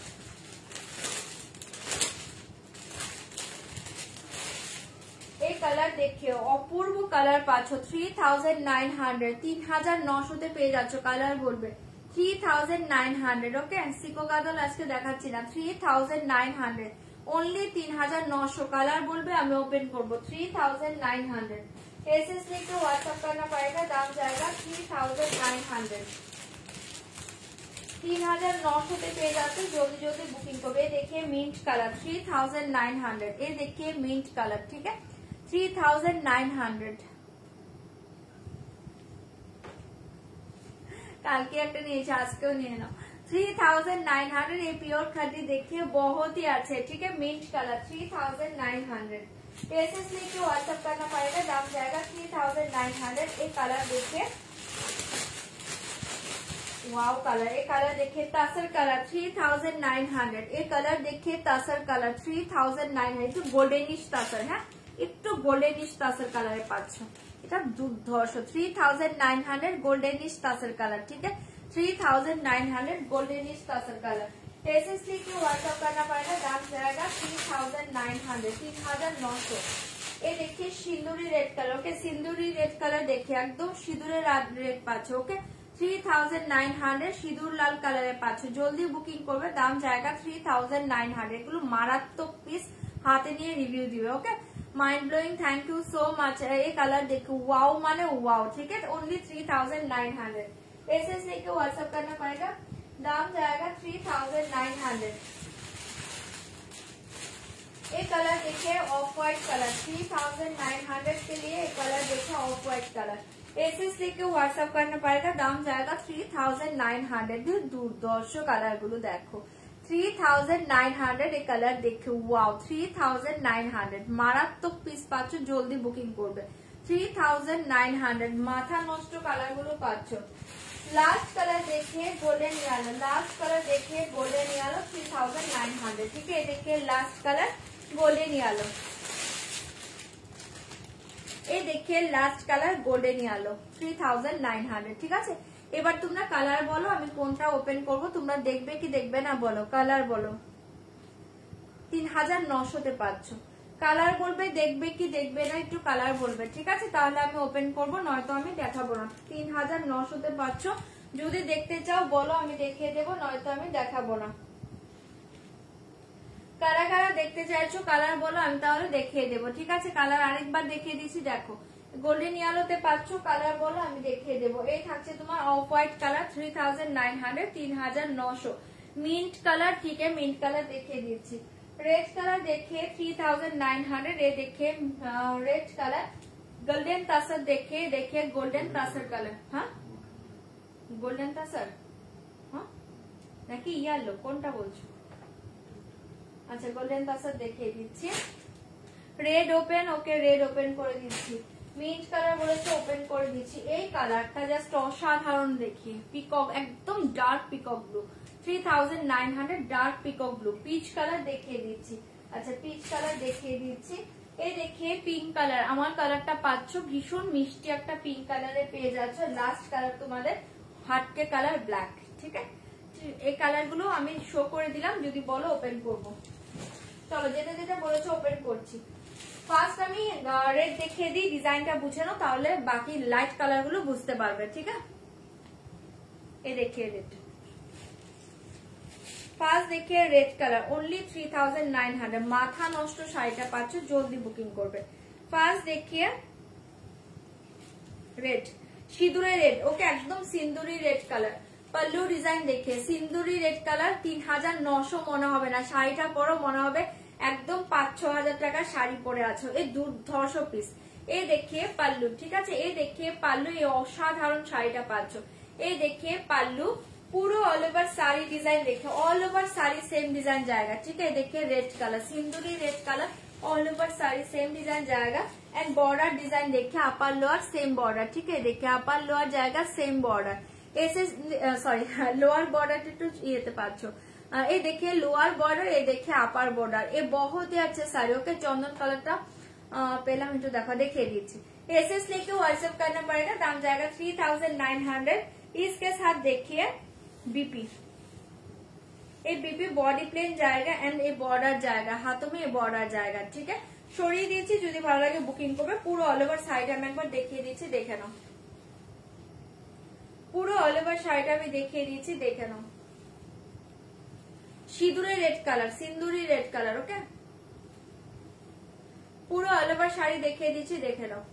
Speaker 1: এই কালার দেখে অপূর্ব কালার পাচ্ছ থ্রি থাউজেন্ড নাইন হান্ড্রেড, তিন হাজার নশোতে পেয়ে যাচ্ছ। কালার বলবে থ্রি থাউজেন্ড নাইন হান্ড্রেড ওকে। সিকো গাদল আজকে দেখাচ্ছি না, three thousand nine hundred only তিন হাজার নশো। কালার বলবে আমি ওপেন করবো three thousand nine hundred. SS लिख के व्हाट्सएप करना पड़ेगा, दाम जाएगा थ्री थाउजेंड नाइन हंड्रेड। तीन हजार नौशोते পেয়ে যাচ্ছে, জলদি জলদি বুকিং করবে। देखिए mint colour three thousand nine hundred. ये देखिए मिंट कलर, ठीक है थ्री थाउजेंड नाइन हंड्रेड। কালকে একটা নিয়েছে, আজকেও নিয়ে নাও थ्री थाउजेंड नाइन हंड्रेड। ये प्योर खड्डी देखिए बहुत ही अच्छे, ठीक है mint colour three thousand nine hundred. SS लेके व्हाट्सएप करना पड़ेगा, दाम जाएगा थ्री थाउजेंड नाइन हंड्रेड। एक कलर देखिए वाव कलर, ये कलर देखिए tussar colour three thousand nine hundred. ये कलर देखिए tussar colour three thousand nine hundred. একটু গোল্ডেনিশ তাসর, হ্যাঁ একটু গোল্ডেনিশ তাসর কালারে পাচ্ছ, এটা দুর্ধর্ষ three thousand nine hundred goldenish tussar colour, ঠিক है three thousand nine hundred goldenish tussar colour. SS लिख के व्हाट्सएप करना पड़ेगा, दाम जाएगा थ्री थाउजेंड नाइन हंड्रेड, तीन हजार नौ सौ। ये देखिए सिंदूरी रेड कलर, ओके सिंदूरी रेड कलर देखिए एकदम সিঁদুরে रेड পাচ্ছ, okay three thousand nine hundred সিঁদুর লাল কালারে পাচ্ছ। জলদি বুকিং করবে, দাম जाएगा थ्री थाउजेंड नाइन हंड्रेड। এগুলো মারাত্মক পিস, হাতে নিয়ে রিভিউ দিবে, okay mind blowing thank you so much. ये कलर देखो वाओ माने वाओ, ठीक है only three thousand nine hundred. SS लेके व्हाट्सएप करना पड़ेगा, दाम जाएगा थ्री थाउजेंड नाइन हंड्रेड। ये कलर देखिए off white colour three thousand nine hundred के लिए ये कलर देखिए ऑफ व्हाइट कलर। एसएस लेके व्हाट्सएप करना पड़ेगा, दाम जाएगा थ्री थाउजेंड नाइन हंड्रेड। দুর্ধর্ষ কালার গুলো দেখো थ्री थाउजेंड नाइन हंड्रेड। ये कलर देखो wow three thousand nine hundred মারাত্মক পিস পাচ্ছ, জলদি বুকিং করবে थ्री थाउजेंड नाइन हंड्रेड। মাথা নষ্ট কালার গুলো পাচ্ছ। लास्ट कलर देखिए गोल्डन येलो, लास्ट कलर देखिए golden yellow three thousand nine hundred, ठीक है देखिए लास्ट कलर गोल्डन येलो। ये देखिए last colour golden yellow three thousand nine hundred, ठीक है। এবার তোমরা কালার বলো, আমি কোনটা ওপেন করব, তোমরা দেখবে কি দেখবে না বলো, কালার বলো। তিন হাজার নশোতে পাচ্ছ, কালার বলবে, দেখবে কি দেখবে না একটু কালার বলবে, ঠিক আছে তাহলে আমি ওপেন করব, নয়তো আমি দেখাবো না। তিন হাজার নশোতে পাচ্ছ, যদি দেখতে চাও বলো আমি দেখিয়ে দেবো, নয়তো আমি দেখাবো না। কারা কারা দেখতে চাইছো কালার বলো, আমি তাহলে দেখিয়ে দেবো, ঠিক আছে কালার আরেকবার দেখিয়ে দিচ্ছি। দেখো গোল্ডেন ইয়েলোতে পাচ্ছ, কালার বলো আমি দেখিয়ে দেবো। এই থাকছে তোমার off white colour three thousand nine hundred, তিন হাজার নশো। মিন্ট কালার, ঠিক है মিন্ট কালার দেখিয়ে দিচ্ছি। रेड कलर देखिए थ्री थाउजेंड नाइन हंड्रेड। ये देखिए रेड कलर। गोल्डन तासर देखिए, देखिए गोल्डन तासर कलर, हाँ गोल्डन तासर, हाँ নাকি ইয়েলো কোনটা বলছো? আচ্ছা গোল্ডেন তাসর দেখিয়ে দিচ্ছি। Red open, okay red open করে দিচ্ছি। মিন্ট কালার বলেছে, ওপেন করে দিচ্ছি। এই কালারটা জাস্ট অসাধারণ দেখি, পিকক, একদম dark peacock blue, three thousand nine hundred dark peacock blue. Peach colour দেখিয়ে দিচ্ছি। আচ্ছা পিচ কালার দেখিয়ে দিচ্ছি। এই দেখিয়ে পিঙ্ক কালার, আমার কালারটা পাচ্ছ ভীষণ মিষ্টি একটা পিঙ্ক কালারে পেয়ে যাচ্ছ। লাস্ট কালার তোমাদের হাটকে কালার ব্ল্যাক। ঠিক আছে, এই কালার গুলো আমি শো করে দিলাম, যদি বলো ওপেন করব। চলো যেটা যেটা বলেছো ওপেন করছি। ফার্স্ট আমি রেড দেখিয়ে দিই, ডিজাইনটা বুঝে নাও, তাহলে বাকি লাইট কালার গুলো বুঝতে পারবে। ঠিক আছে, এই দেখিয়ে রেড। ফার্স্ট দেখিয়ে red colour, only three thousand nine hundred. মাথা নষ্ট শাড়িটা পাচ্ছ, জলদি বুকিং করবে। ফার্স্ট দেখিয়ে রেড, সিঁদুরে রেড। ওকে, একদম সিন্দুরি রেড কালার। পাল্লু ডিজাইন দেখে সিন্দুরি রেড কালার, তিন হাজার নশো মনে হবে না, শাড়িটা পরো মনে হবে একদম পাঁচ ছ হাজার টাকার শাড়ি পরে আছো। এই দুর্ধর্ষ পিস। এই দেখিয়ে পাল্লু। ঠিক আছে, এই দেখিয়ে পাল্লু, এই অসাধারণ শাড়িটা পাচ্ছ। এই দেখিয়ে পাল্লু, পুরো অল ওভার শাড়ি ডিজাইন দেখে, all over sari same design জায়গা। ঠিক আছে, দেখে রেড কালার, সিন্দুরি red colour, all over sari same design জায়গা। এন্ড বর্ডার ডিজাইন দেখে আপার লোয়ার সেম বর্ডার। ঠিক আছে, দেখে আপার লোয়ার জায়গা সেম বর্ডার। এসে সরি লোয়ার বর্ডারটা একটু ইয়েতে পাচ্ছ। ये देखिए लोअर बॉर्डर, ये देखिए अपर बॉर्डर, ये बहुत ही अच्छे साड़ी। ओके, चंदन कलर का पहला मिनट देखो, देखिए दीजिए। एसएस लेके व्हाट्सएप करना पड़ेगा, दाम जाएगा थ्री थाउजेंड नाइन हंड्रेड। इसके साथ देखिए बीपी, ये बीपी बॉडी प्लेन जाएगा एंड ये बॉर्डर जाएगा, हाथों में ये बॉर्डर जाएगा। ठीक है, সরিয়ে দিয়েছি, যদি ভালো লাগে বুকিং করবে। পুরো অল ওভার শাড়িটা আমি একবার দেখিয়ে দিচ্ছি, দেখে নাও। পুরো অল ওভার শাড়িটা আমি দেখিয়ে দিচ্ছি, দেখে নাও। সিঁদুরে রেড কালার, সিন্দুরি রেড কালার। ওকে, পুরো অল ওভার শাড়ি দেখিয়ে দিচ্ছি, দেখে নাও।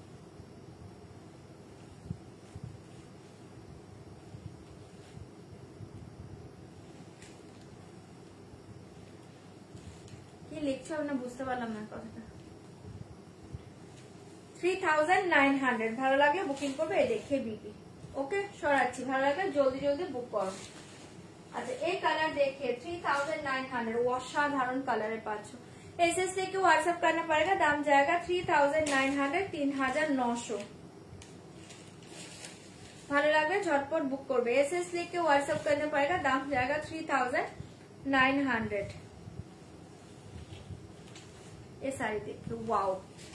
Speaker 1: কি লিখছো না বুঝতে পারলাম না কথাটা। থ্রি থাউজেন্ড নাইন হান্ড্রেড, ভালো লাগলে বুকিং করবে। এই দেখে বিপি। ওকে, সরাচ্ছি, ভালো লাগলে জলদি জলদি বুক করো। আচ্ছা, এই কালার দেখে थ्री थाउजेंड नाइन हंड्रेड, অসাধারণ কালারে পাচ্ছ। एसएस लेके व्हाट्सएप करना पड़ेगा, दाम जाएगा थ्री थाउजेंड नाइन हंड्रेड, तीन हजार नौ सौ। ভালো লাগবে ঝটপট বুক করবে। एसएस लेके व्हाट्सएप करना पड़ेगा, दाम जाएगा थ्री थाउजेंड नाइन हंड्रेड। ये साड़ी देखिए, वाओ,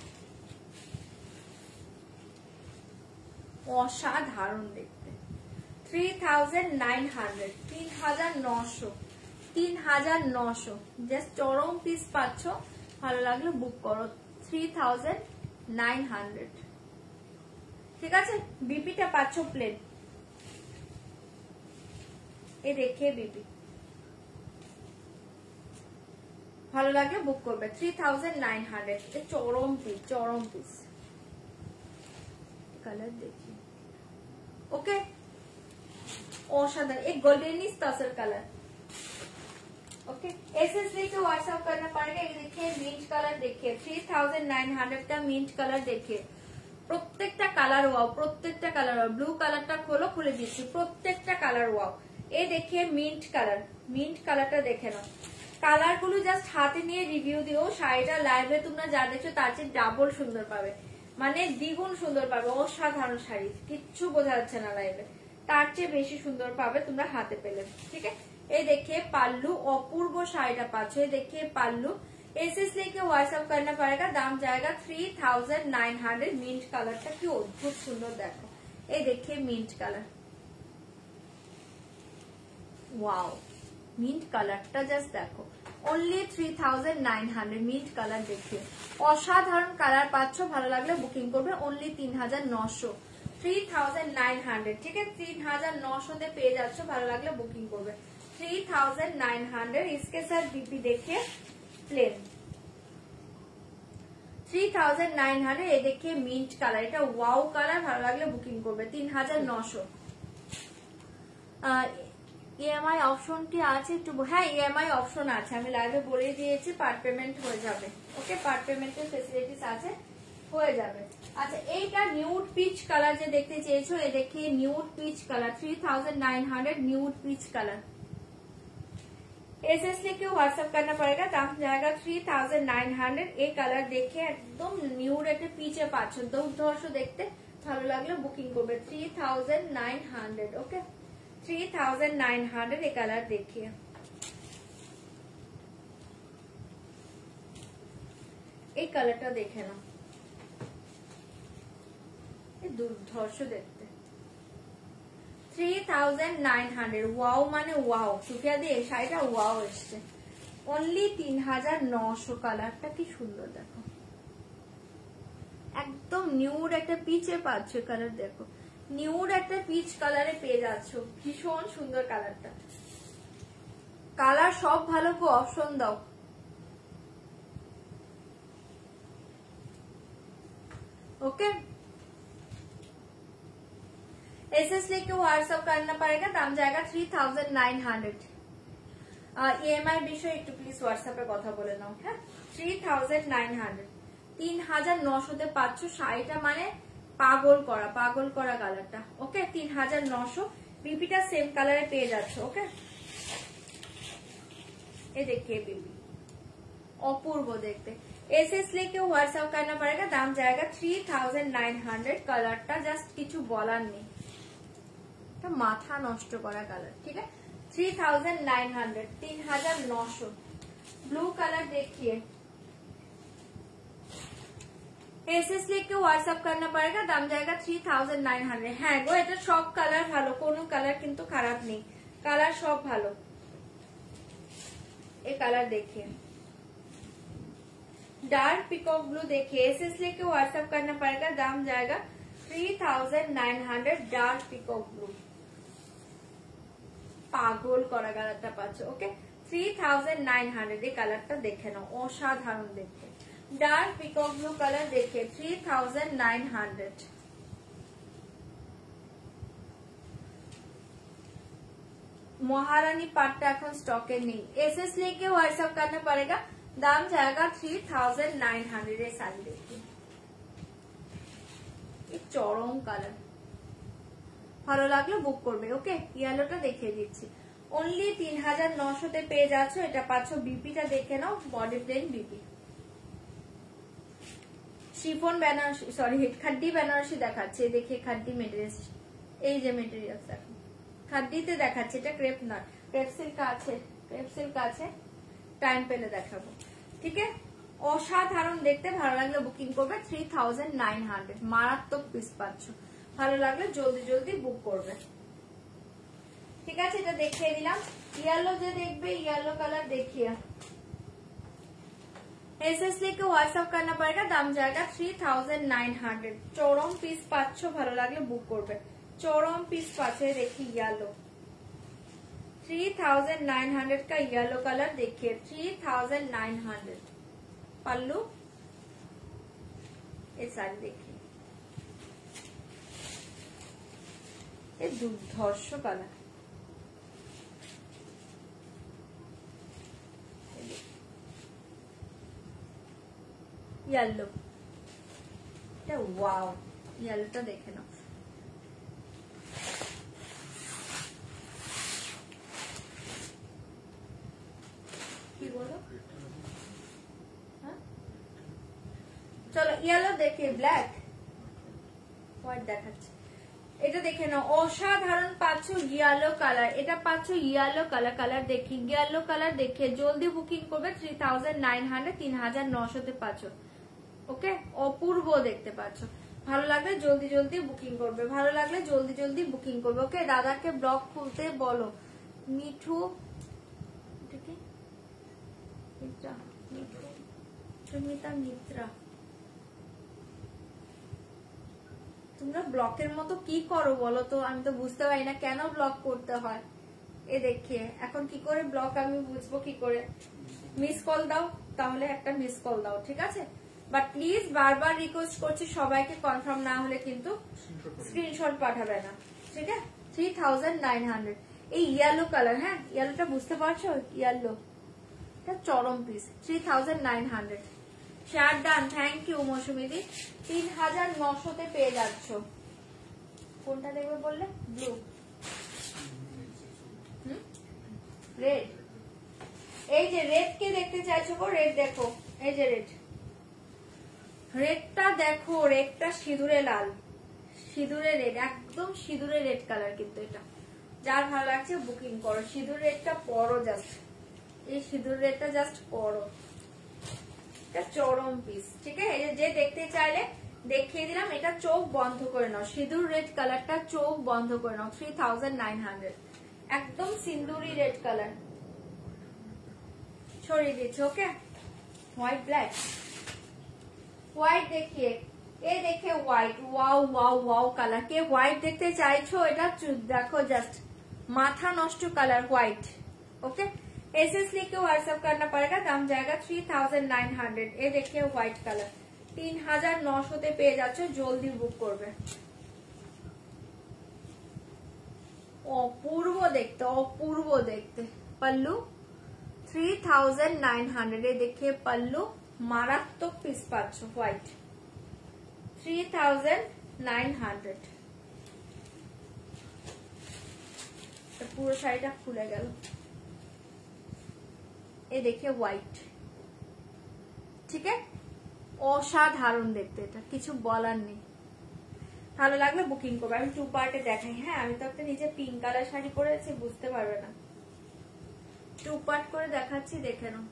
Speaker 1: অসাধারণ দেখতে। থ্রি থাউজেন্ড নাইন হান্ড্রেড, তিন হাজার নশো, তিন হাজার নশো, জাস্ট চরম পিস পাচ্ছ। ভালো লাগলে বুক করো, থ্রি থাউজেন্ড নাইন হান্ড্রেড। ঠিক আছে, বিপিটা পাচ্ছ প্লেন। এ দেখে বিপি, ভালো লাগলে বুক করবে। থ্রি থাউজেন্ড নাইন হান্ড্রেড, চরম পিস, চরম পিস। কালার দেখি। ওকে, অসাধারণ, एक goldenish tussar colour. Okay, SS लेके व्हाट्सएप करना पड़ेगा। ये देखिए मिंट कलर, देखिए थ्री थाउजेंड नाइन हंड्रेड का मिंट कलर। देखिए প্রত্যেকটা কালার ওয়াও, প্রত্যেকটা কালার ওয়াও। ব্লু কালারটা খোলো, খুলে দিচ্ছি, প্রত্যেকটা কালার ওয়াও। এই দেখিয়ে মিন্ট কালার, মিন্ট কালারটা দেখে নাও। কালার গুলো জাস্ট হাতে নিয়ে রিভিউ দিও। শাড়িটা লাইভে তোমরা যা দেখছো তার চেয়ে ডাবল সুন্দর পাবে, মানে দ্বিগুণ সুন্দর পাবে। অসাধারণ শাড়ি, কিচ্ছু বোঝা যাচ্ছে না লাইভে, তার চেয়ে বেশি সুন্দর পাবে তোমরা হাতে পেলে। ঠিক আছে, এই देखिए পাল্লু, অপূর্ব শাড়িটা পাচ্ছ। এই देखिए পাল্লু। एसएस लेके व्हाट्सएप करना पड़ेगा, दाम जाएगा three thousand nine hundred. Mint কালারটা কি অদ্ভুত সুন্দর দেখো। এই देखिए মিন্ট কালার, ওয়াও, মিন্ট কালারটা জাস্ট দেখো। Only three thousand nine hundred. Mint colour দেখে অসাধারণ কালার পাচ্ছ। ভালো লাগলে বুকিং করবে, অনলি তিন হাজার নশো, থ্রি থাউজেন্ড নাইন হান্ড্রেড। ঠিক আছে, তিন হাজার নশোতে পেয়ে যাচ্ছ। ভালো লাগলে বুকিং করবে, থ্রি থাউজেন্ড নাইন হান্ড্রেড। इसके साथ बीपी देखिए plain, three thousand nine hundred. ये देखिए মিন্ট কালার, এটা ওয়াও কালার। ভালো লাগলে বুকিং করবে, তিন হাজার নশো। ইএমআই অপশন কি আছে একটু? হ্যাঁ, ইএমআই অপশন আছে, আমি লাইভে বলে দিয়েছি। পার্ট পেমেন্ট হয়ে যাবে। ওকে, পার্ট পেমেন্টের ফেসিলিটিস আছে, হয়ে যাবে। আচ্ছা, এইটা নিউড পিচ কালার যে দেখতে চেয়েছো, এ দেখিয়ে nude peach colour, three thousand nine hundred. Nude peach colour, S S लेके व्हाट्सएप करना पड़ेगा, दाम जाएगा थ्री थाउजेंड नाइन হান্ড্রেড। এই কালার দেখে একদম নিউড একটা পিচে পাচ্ছ, দুর্ধর্ষ দেখতে ভালো লাগলে বুকিং করবে three thousand nine hundred. Okay, three thousand nine hundred এই কালার দেখিয়ে। এই কালারটা দেখে নাও, দুর্ধর্ষ দেখতে three thousand nine hundred. Wow মানে ওয়াও, সুফিয়া দিয়ে শাড়িটা ওয়াও এসছে। অনলি তিন হাজার নশো। কালারটা কি সুন্দর দেখো, একদম নিউড একটা পিচে পাচ্ছ কালার। দেখো নিউড একটা পিচ কালারে পেয়ে যাচ্ছ, ভীষণ সুন্দর কালারটা। কালার সব ভালো, গো অপশন দাও। ओके, एस एस लेके व्हाट्सएप करना पड़ेगा, दाम जाएगा three thousand nine hundred. EMI বিষয়ে একটু প্লিজ হোয়াটসঅ্যাপে কথা বলে নাও। হ্যাঁ, থ্রি থাউজেন্ড নাইন হান্ড্রেড, তিন হাজার নশোতে পাচ্ছ শাড়িটা, মানে পাগল করা পাগল করা কালারটা। ওকে, তিন হাজার নশো। বিপিটা সেম কালারে পেয়ে যাচ্ছে। ওকে, এ देखिए বিপি অপূর্ব দেখতে। एस एस लेके व्हाट्सएप करना पड़ेगा, दाम जाएगा थ्री थाउजेंड नाइन হান্ড্রেড। কালারটা জাস্ট কিছু বলার নেই, মাথা নষ্ট করা কালার। ঠিক আছে, थ्री थाउजेंड नाइन হান্ড্রেড, তিন হাজার নশো। ব্লু কালার देखिए, एस एस लेके व्हाट्सएप करना पड़ेगा, दाम जाएगा थ्री थाउजेंड नाइन হান্ড্রেড। হ্যাঁ গো, এটা সব কালার ভালো, কোনো কালার কিন্তু খারাপ নেই, কালার সব ভালো। এই কালার देखिए, डार्क पिकॉक ब्लू देखिए, एस एस लेके व्हाट्सएप करना पड़ेगा, दाम जाएगा three thousand nine hundred. Dark peacock blue পাগল করা কালারটা পাচ্ছ। Okay, three thousand nine hundred. এই কালারটা দেখে নাও, অসাধারণ দেখতে। ডার্ক পিকক ব্লু কালার দেখে থ্রি থাউজেন্ড নাইন হান্ড্রেড। महारानी पार्टটা এখন স্টকে নেই। एसएस लेके व्हाट्सएप करना पड़ेगा, दाम जाएगा थ्री थाउजेंड नाइन হান্ড্রেড। এর শাড়ি দেখি, এই চরম কালার, ভালো লাগলে বুক করবে। ওকে, ইয়েলোটা দেখিয়ে দিচ্ছি, অনলি তিন হাজার নশোতে পেয়ে যাচ্ছ। এটা পাচ্ছ, বিপিটা দেখে নাও, body plain BP. Chiffon Banarasi, sorry khaddi Banarasi দেখাচ্ছে, দেখে খাড্ডি মেটেরিয়াল। এই যে মেটেরিয়াল দেখো, খাড্ডিতে দেখাচ্ছে, এটা ক্রেপ নয়, ক্রেপ সিল্ক আছে, ক্রেপ সিল্ক আছে, টাইম পেলে দেখাবো। ঠিক আছে, অসাধারণ দেখতে, ভালো লাগলে বুকিং করবে। থ্রি থাউজেন্ড নাইন হান্ড্রেড, মারাত্মক পিস পাচ্ছ, ভালো লাগলে জলদি জলদি বুক করবে। ঠিক আছে, এটা দেখিয়ে দিলাম। ইয়েলো যে দেখবে, ইয়েলো কালার দেখিয়ে। एसएस लेके व्हाट्सएप करना पड़ेगा, दाम जाएगा थ्री थाउजेंड नाइन হান্ড্রেড। চরম পিস পাচ্ছ, ভালো লাগলে বুক করবে। চরম পিস পাচ্ছে, দেখি yellow, three thousand nine hundred का येलो कलर देखिए, three thousand nine hundred. Pallu, ये साड़ी देखिए, ये दुर्धर्ष कलर, येलो, वाओ, येलोটা দেখে নাও। কি বলো? হ্যাঁ, চলো ইয়েলো দেখে, ব্ল্যাক হোয়াইট দেখাচ্ছে। এটা দেখে নাও, অসাধারণ পাচ্ছ ইয়েলো কালার। এটা পাচ্ছ ইয়েলো কালার, কালার দেখি, ইয়েলো কালার দেখে জলদি বুকিং করবে। থ্রি থাউজেন্ড নাইন হান্ড্রেড, তিন হাজার নশোতে পাচ্ছ। ওকে, অপূর্ব দেখতে পাচ্ছ, ভালো লাগলে জলদি জলদি বুকিং করবে, ভালো লাগলে জলদি জলদি বুকিং করবে। ওকে, দাদাকে ব্লগ খুলতে বলো। মিঠু, সুমিতা মিত্রা, তোমরা ব্লকের মতো কি করো বলো তো? আমি তো বুঝতে পারি না কেন ব্লক করতে হয়। এ দেখে এখন কি করে ব্লক আমি বুঝবো কি করে? মিস কল দাও, তাহলে একটা মিস কল দাও, ঠিক আছে? বাট প্লিজ বারবার রিকোয়েস্ট করছি সবাইকে, কনফার্ম না হলে কিন্তু স্ক্রিনশট পাঠাবে না, ঠিক আছে? Three thousand nine hundred. এই ইয়েলো কালার, হ্যাঁ ইয়েলোটা বুঝতে পারছো? ইয়েলো, এটা চরম piece, three thousand nine hundred. Share done, thank you মৌসুমিদি। তিন হাজার নশোতে পেয়ে যাচ্ছ। কোনটা দেখবে বললে? ব্লু, রেড, এই যে রেড কে দেখতে চাইছো গো, রেড দেখো, এই যে রেড, রেডটা দেখো, রেডটা সিঁদুরে লাল, সিঁদুরে রেড, একদম সিঁদুরে রেড কালার। কিন্তু এটা যার ভালো লাগছে বুকিং করো। সিঁদুর রেডটা পরো, জাস্ট এই সিঁদুর রেডটা জাস্ট পরো, এটা চরম পিস। ঠিক আছে, যে দেখতে চাইলে দেখিয়ে দিলাম। এটা চোখ বন্ধ করে নাও, সিঁদুর রেড কালারটা চোখ বন্ধ করে নাও। থ্রি থাউজেন্ড নাইন হান্ড্রেড, একদম সিন্দুরি রেড কালার। ছড়িয়ে দিচ্ছি। ওকে, হোয়াইট ব্ল্যাক, হোয়াইট দেখিয়ে, এ দেখে white, wow wow wow colour. কে হোয়াইট দেখতে চাইছো, এটা দেখো জাস্ট माथा नष्ट कलर व्हाइट। ओके, एसएस लिख के व्हाट्सएप करना पड़ेगा, दाम जाएगा थ्री थाउजेंड नाइन हंड्रेड। ये देखिए व्हाइट कलर तीन हजार नौ सौ ते पे जाच्छो, जल्दी बुक करबे। अपूर्व देखते, अपूर्व देखते। Pallu three thousand nine hundred, ये देखिए पल्लू मारात्मक पिस पाच्छो white, three thousand nine hundred. পুরো শাড়িটা খুলে গেল। এই দেখে হোয়াইট, ঠিক আছে, অসাধারণ দেখতে, এটা কিছু বলার নেই। ভালো লাগলে বুকিং করবে। আমি টু পার্টে দেখাই। হ্যাঁ, আমি তো একটা নিচে পিঙ্ক কালার শাড়ি পরেছি, বুঝতে পারবে না। টু পার্ট করে দেখাচ্ছি, দেখে নাও।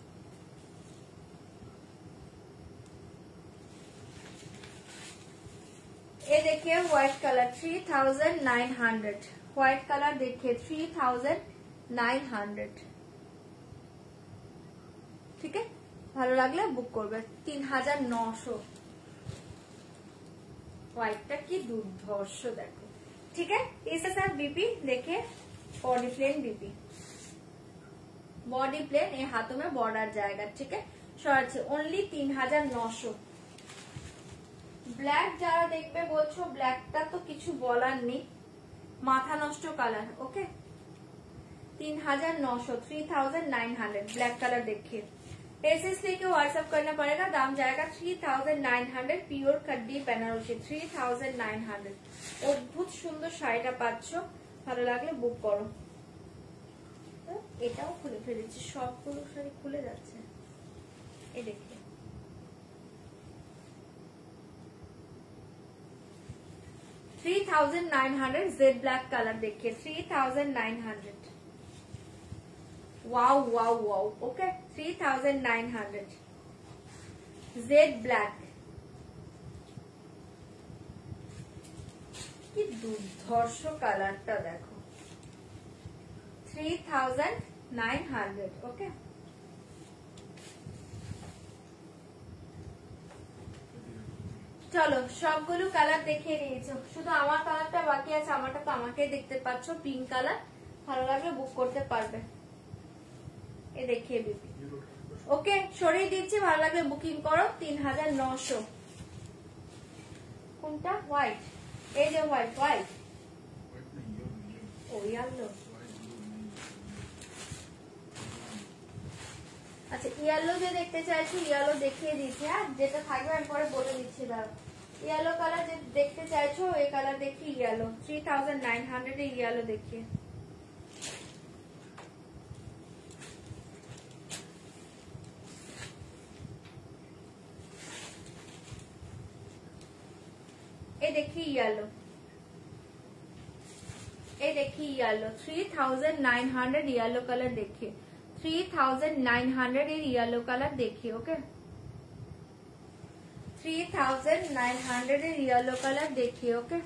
Speaker 1: ये देखिए white colour three thousand nine hundred, white colour देखिए थ्री थाउजेंड नाइन हंड्रेड। ठीक है, ভালো লাগলে বুক করবে। তিন হাজার নশো, হোয়াইটটা কি দুর্ধর্ষ দেখো। ठीक है, इसके साथ बीपी देखिए, body plain BP, body plain, ये हाथों में बॉर्डर जाएगा। ठीक है, शॉर्ट ओनली तीन हजार नौशो। ব্ল্যাক যারা দেখবে বলছো, ব্ল্যাকটা তো কিছু বলার নেই, মাথা নষ্ট কালার। ওকে, तीन हजार नौ सौ, three thousand nine hundred. Black colour देखिए, एसएस लेके व्हाट्सएप करना पड़ेगा, दाम जाएगा three thousand nine hundred. Pure khaddi Banarasi, three thousand nine hundred. অদ্ভুত সুন্দর শাড়িটা পাচ্ছ, ভালো লাগলে বুক করো। এটাও খুলে ফেলেছি, সবগুলো শাড়ি খুলে যাচ্ছে। এই দেখে three thousand nine hundred, jade black colour देखिए, three thousand nine hundred. Wow wow wow. Okay, three thousand nine hundred, jade black. কি দুর্ধর্ষ কালারটা দেখো, three thousand nine hundred. Okay, চলো সবগুলো কালার দেখিয়ে নিয়েছো, শুধু আমার কালারটা বাকি আছে। আমারটা তো আমাকে দেখতে পাচ্ছ, পিঙ্ক কালার। ভালো লাগলে বুক করতে পারবে। এ দেখিয়ে বিপি। ওকে, সরিয়ে দিচ্ছি, ভালো লাগলে বুকিং করো। তিন হাজার নশো। কোনটা? হোয়াইট, এই যে হোয়াইট, হোয়াইট ও ইয়ালো। আচ্ছা, ইয়েলো যে দেখতে চাইছি, ইয়েলো দেখিয়ে দিচ্ছি। হ্যাঁ, যেটা থাকবে আমি পরে বলে দিচ্ছি। দাঁড়াও, ইয়েলো কালার যে দেখতে চাইছো, এই কালার দেখি yellow, three thousand nine hundred. Yellow দেখিয়ে, এই দেখি ইয়েলো, এই দেখি yellow, three thousand nine hundred. Yellow colour দেখিয়ে, three thousand nine hundred. Yellow colour देखिए। Okay, three thousand nine hundred yellow colour देखिए। ओके,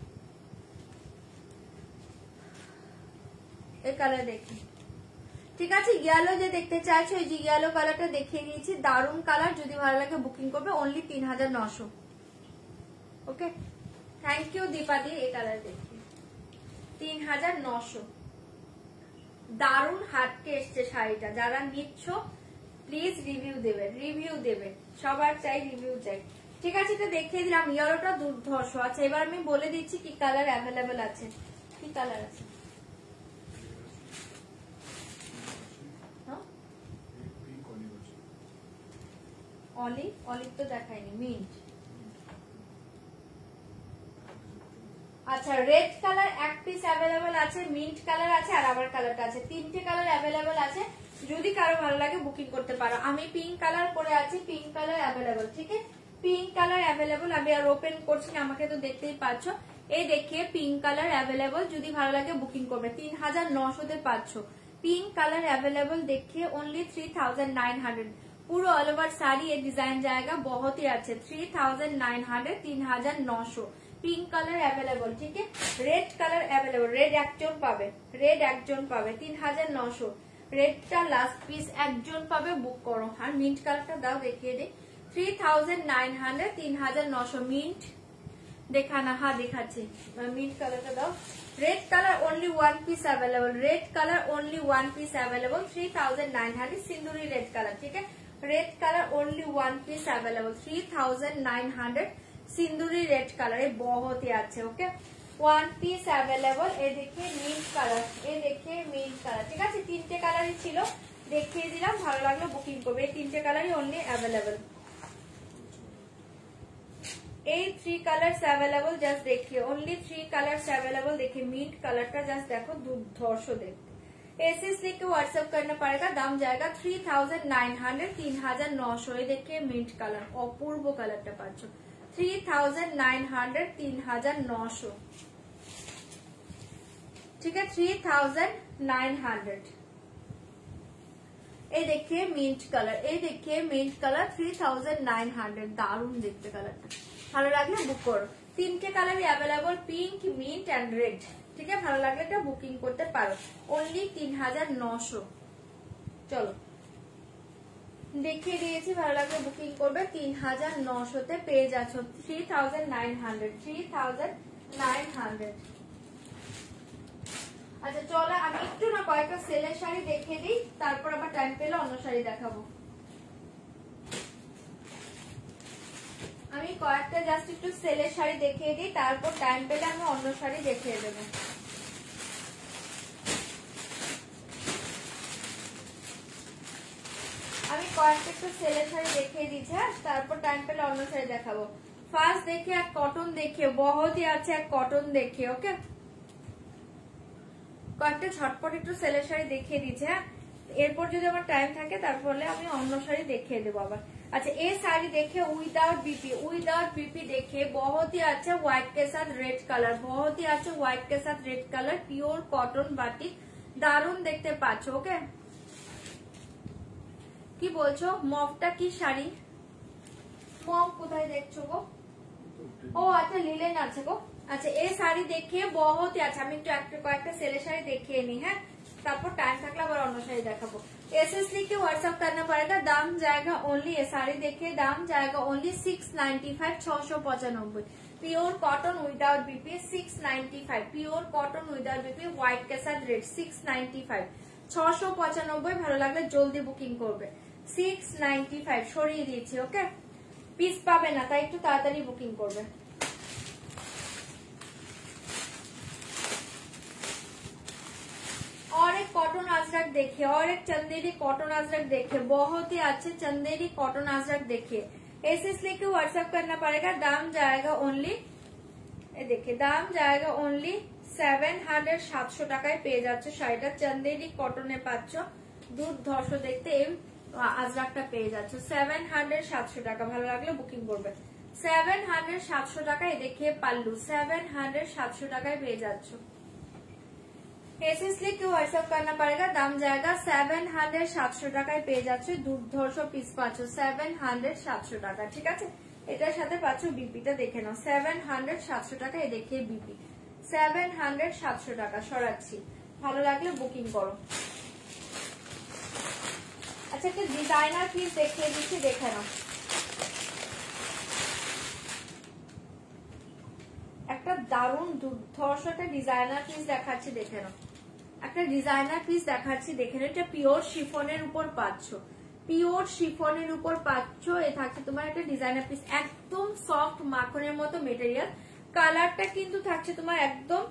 Speaker 1: ये कलर देखिए। ঠিক আছে, ইয়েলো যে দেখতে চাইছো, এই যে ইয়েলো কালারটা দেখিয়ে দিয়েছি, দারুন কালার। যদি ভালো লাগে বুকিং করবে, অনলি তিন হাজার নশো। ওকে, থ্যাংক ইউ দীপাদি। এই কালার দেখিয়ে, তিন হাজার নশো। দারুন হাটকে এসছে শাড়িটা। যারা নিচ্ছ প্লিজ রিভিউ দেবে, রিভিউ দেবে, সবার চাই রিভিউ চাই। ঠিক আছে, এটা দেখিয়ে দিলাম। ইয়েলোটা দুর্ধর্ষ। আচ্ছা, এবার আমি বলে দিচ্ছি কি কালার অ্যাভেলেবেল আছে। কি কালার আছে? অলিভ, অলিভ তো দেখায়নি। মিন্ট। আচ্ছা, রেড কালার এক পিস অ্যাভেলেবেল আছে, মিন্ট কালার আছে, আর আমার কালারটা আছে। তিনটে কালার অ্যাভেলেবেল আছে। যদি কারো ভালো লাগে বুকিং করতে পারো। আমি পিঙ্ক কালার পরে আছি, পিঙ্ক কালার অ্যাভেলেবল, ঠিক আছে, পিঙ্ক কালার অ্যাভেলেবল। আমি আর ওপেন করছি না, আমাকে তো দেখতেই পাচ্ছ। এই দেখিয়ে পিঙ্ক কালার অ্যাভেলেবল, যদি ভালো লাগে বুকিং করবে। তিন হাজার নশোতে পাচ্ছ পিঙ্ক কালার অ্যাভেলেবল, দেখিয়ে only three thousand nine hundred. পুরো অল ওভার শাড়ি এই ডিজাইন জায়গা বহুত ही আছে। থ্রি থাউজেন্ড নাइन हंड्रेड, তিন হাজার নশো। পিঙ্ক কালার অ্যাভেলেবল, ঠিক আছে। রেড কালার অ্যাভেলেবল, রেড একজন পাবে, রেড একজন পাবে, তিন হাজার নশো। রেডটা লাস্ট পিস, একজন পাবে, বুক করো। আর মিন্ট কালারটা দাও, দেখিয়ে দিই। থ্রি থাউজেন্ড নাइन हंड्रेड, তিন হাজার নশো। মিন্ট দেখানা, হ্যাঁ দেখাচ্ছি। মিন্ট কালারটা দাও। Red colour only one piece available, red colour only one piece available, three thousand nine hundred. सिंदूरी रेड कलर, ठीक है। Red colour only one piece available, three thousand nine hundred. सिंदूरी रेड कलर, ये बहुत ही अच्छे, ओके। One piece available. ये देखिए मिंट कलर, ये देखिए मिंट कलर, ठीक है। तीनटे कलर ही छिलो, देखिए दिलाम, भालो लागलो बुकिंग करबे। तीनटे कलर ही ओनली अवेलेबल। এই থ্রি কালার্স অ্যাভেলেবল, জাস্ট দেখিয়ে ओनली थ्री कलर्स अवेलेबल। देखिए मिंट कलरটা জাস্ট দেখো, দুর্ধর্ষ দেখতে। एसएस लिख के व्हाट्सएप करना पड़ेगा, दाम जाएगा थ्री थाउजेंड नाइन हंड्रेड, तीन हजार नौ सौ। ये देखिए मिंट कलर, अपूर्व कलरটা পাচ্ছ, थ्री थाउजेंड नाइन हंड्रेड, तीन हजार नौ सौ, ठीक है। Three thousand nine hundred. ये देखिए मिंट कलर, ये देखिए mint colour, three thousand nine hundred. दारुण देखते कलरটা, ভালো লাগলে বুক করো। তিনটে কালারই available, pink, mint and red, ঠিক আছে। ভালো লাগলে এটা বুকিং করতে পারো, অনলি তিন হাজার নশো। চলো দেখিয়ে দিয়েছি, ভালো লাগলে বুকিং করবে। তিন হাজার নশোতে পেয়ে যাচ্ছ, three thousand nine hundred, three thousand nine hundred. আচ্ছা চলো আমি একটু না কয়েকটা সেলের শাড়ি দেখিয়ে দিই, তারপর আবার টাইম পেলে অন্য শাড়ি দেখাবো। আমি কয়েকটা জাস্ট একটু সেলের শাড়ি দেখিয়ে দিই, তারপর টাইম পেলে আমি অন্য শাড়ি দেখিয়ে দেবো। আমি কয়েকটা একটু সেলের শাড়ি দেখিয়ে দিচ্ছি, তারপর টাইম পেলে অন্য শাড়ি দেখাবো। ফার্স্ট দেখে এক কটন দেখিয়ে, বহুত ही আছে এক কটন দেখিয়ে, ওকে। কয়েকটা ঝটপট একটু সেলের শাড়ি দেখিয়ে দিচ্ছি, হ্যাঁ। এরপর যদি আমার টাইম থাকে তারপরে আমি অন্য শাড়ি দেখিয়ে দেবো আবার। अच्छा ये साड़ी देखिए विदाउट बीपी, विदाउट बीपी देखिए बहुत ही अच्छा व्हाइट के साथ रेड कलर, बहुत ही अच्छा व्हाइट के साथ red colour, pure cotton batik, दारुण देखते पाচ্ছো, ओके। কি বলছো মফটা কি শাড়ি? মফ কোথায় দেখছো গো? ও আচ্ছা লিলেন আছে গো। আচ্ছা এই শাড়ি দেখিয়ে बहुत ही अच्छा, আমি একটু একটা কয়েকটা সেলের শাড়ি দেখিয়ে নি, হ্যাঁ। তারপর টাইম থাকলে আবার অন্য শাড়ি দেখাবো। एसएस लिख के व्हाट्सएप करना पड़ेगा, दाम जाएगा ओनली, ये साड़ी देखिए दाम जाएगा ओनली सिक्स नाइन्टी फाइव, छह सौ पचानब्बे। Pure cotton without BP, six ninety five, pure cotton without BP, white के साथ रेड, सिक्स नाइन्टी फाइव, छह सौ पचानब्बे। ভালো লাগলে জলদি বুকিং করবে, সিক্স নাইনটি ফাইভ সরিয়ে দিয়েছি, ওকে। পিস পাবে না, তাই একটু তাড়াতাড়ি বুকিং করবে। और एक कॉटन अजरक देखिए, और एक चंदेरी कॉटन अजरक देखिए, बहुत ही अच्छे चंदेरी कॉटन अजरक देखिए। एसएस लिख के व्हाट्सएप करना पड़ेगा, दाम जाएगा ओनली, ये देखिए दाम जाएगा ओनली सेवन हंड्रेड, सातशो টাকায় পেয়ে যাচ্ছে শাড়িটা। চন্দেরি কটনে পাচ্ছ, দুর্ধর্ষ দেখতে এই আজরাকটা পেয়ে যাচ্ছে সেভেন হান্ড্রেড, সাতশো টাকা। ভালো লাগলে বুকিং করবে, সেভেন হান্ড্রেড, সাতশো টাকায় দেখিয়ে পাল্লু, সেভেন হান্ড্রেড, সাতশো টাকায় পেয়ে যাচ্ছ। एसएस लिख के व्हाट्सएप करना पड़ेगा, दाम जाएगा सेवन हंड्रेड, सातशो টাকায় পেয়ে যাচ্ছে, দুর্ধর্ষ পিস পাচ্ছ, সেভেন হান্ড্রেড, সাতশো টাকা, ঠিক আছে। এটার সাথে পাচ্ছ বিপিটা দেখে নাও, সেভেন হান্ড্রেড, সাতশো টাকা। এ দেখিয়ে বিপি সেভেন হান্ড্রেড, সাতশো টাকা সরাচ্ছি, ভালো লাগলে বুকিং করো। আচ্ছা একটা ডিজাইনার পিস দেখিয়ে দিচ্ছি, দেখে নাও। একটা দারুণ দুর্ধর্ষ একটা ডিজাইনার পিস দেখাচ্ছি, দেখে নাও। একটা ডিজাইনার পিস দেখাচ্ছি, দেখে নাও। এটা পিওর শিফনের উপর পাচ্ছ, পিওর শিফনের উপর পাচ্ছ। এ থাকছে তোমার একটা ডিজাইনার পিস, একদম সফট মাখনের মতো মেটেরিয়াল। কালারটা কিন্তু থাকছে তোমার একদম,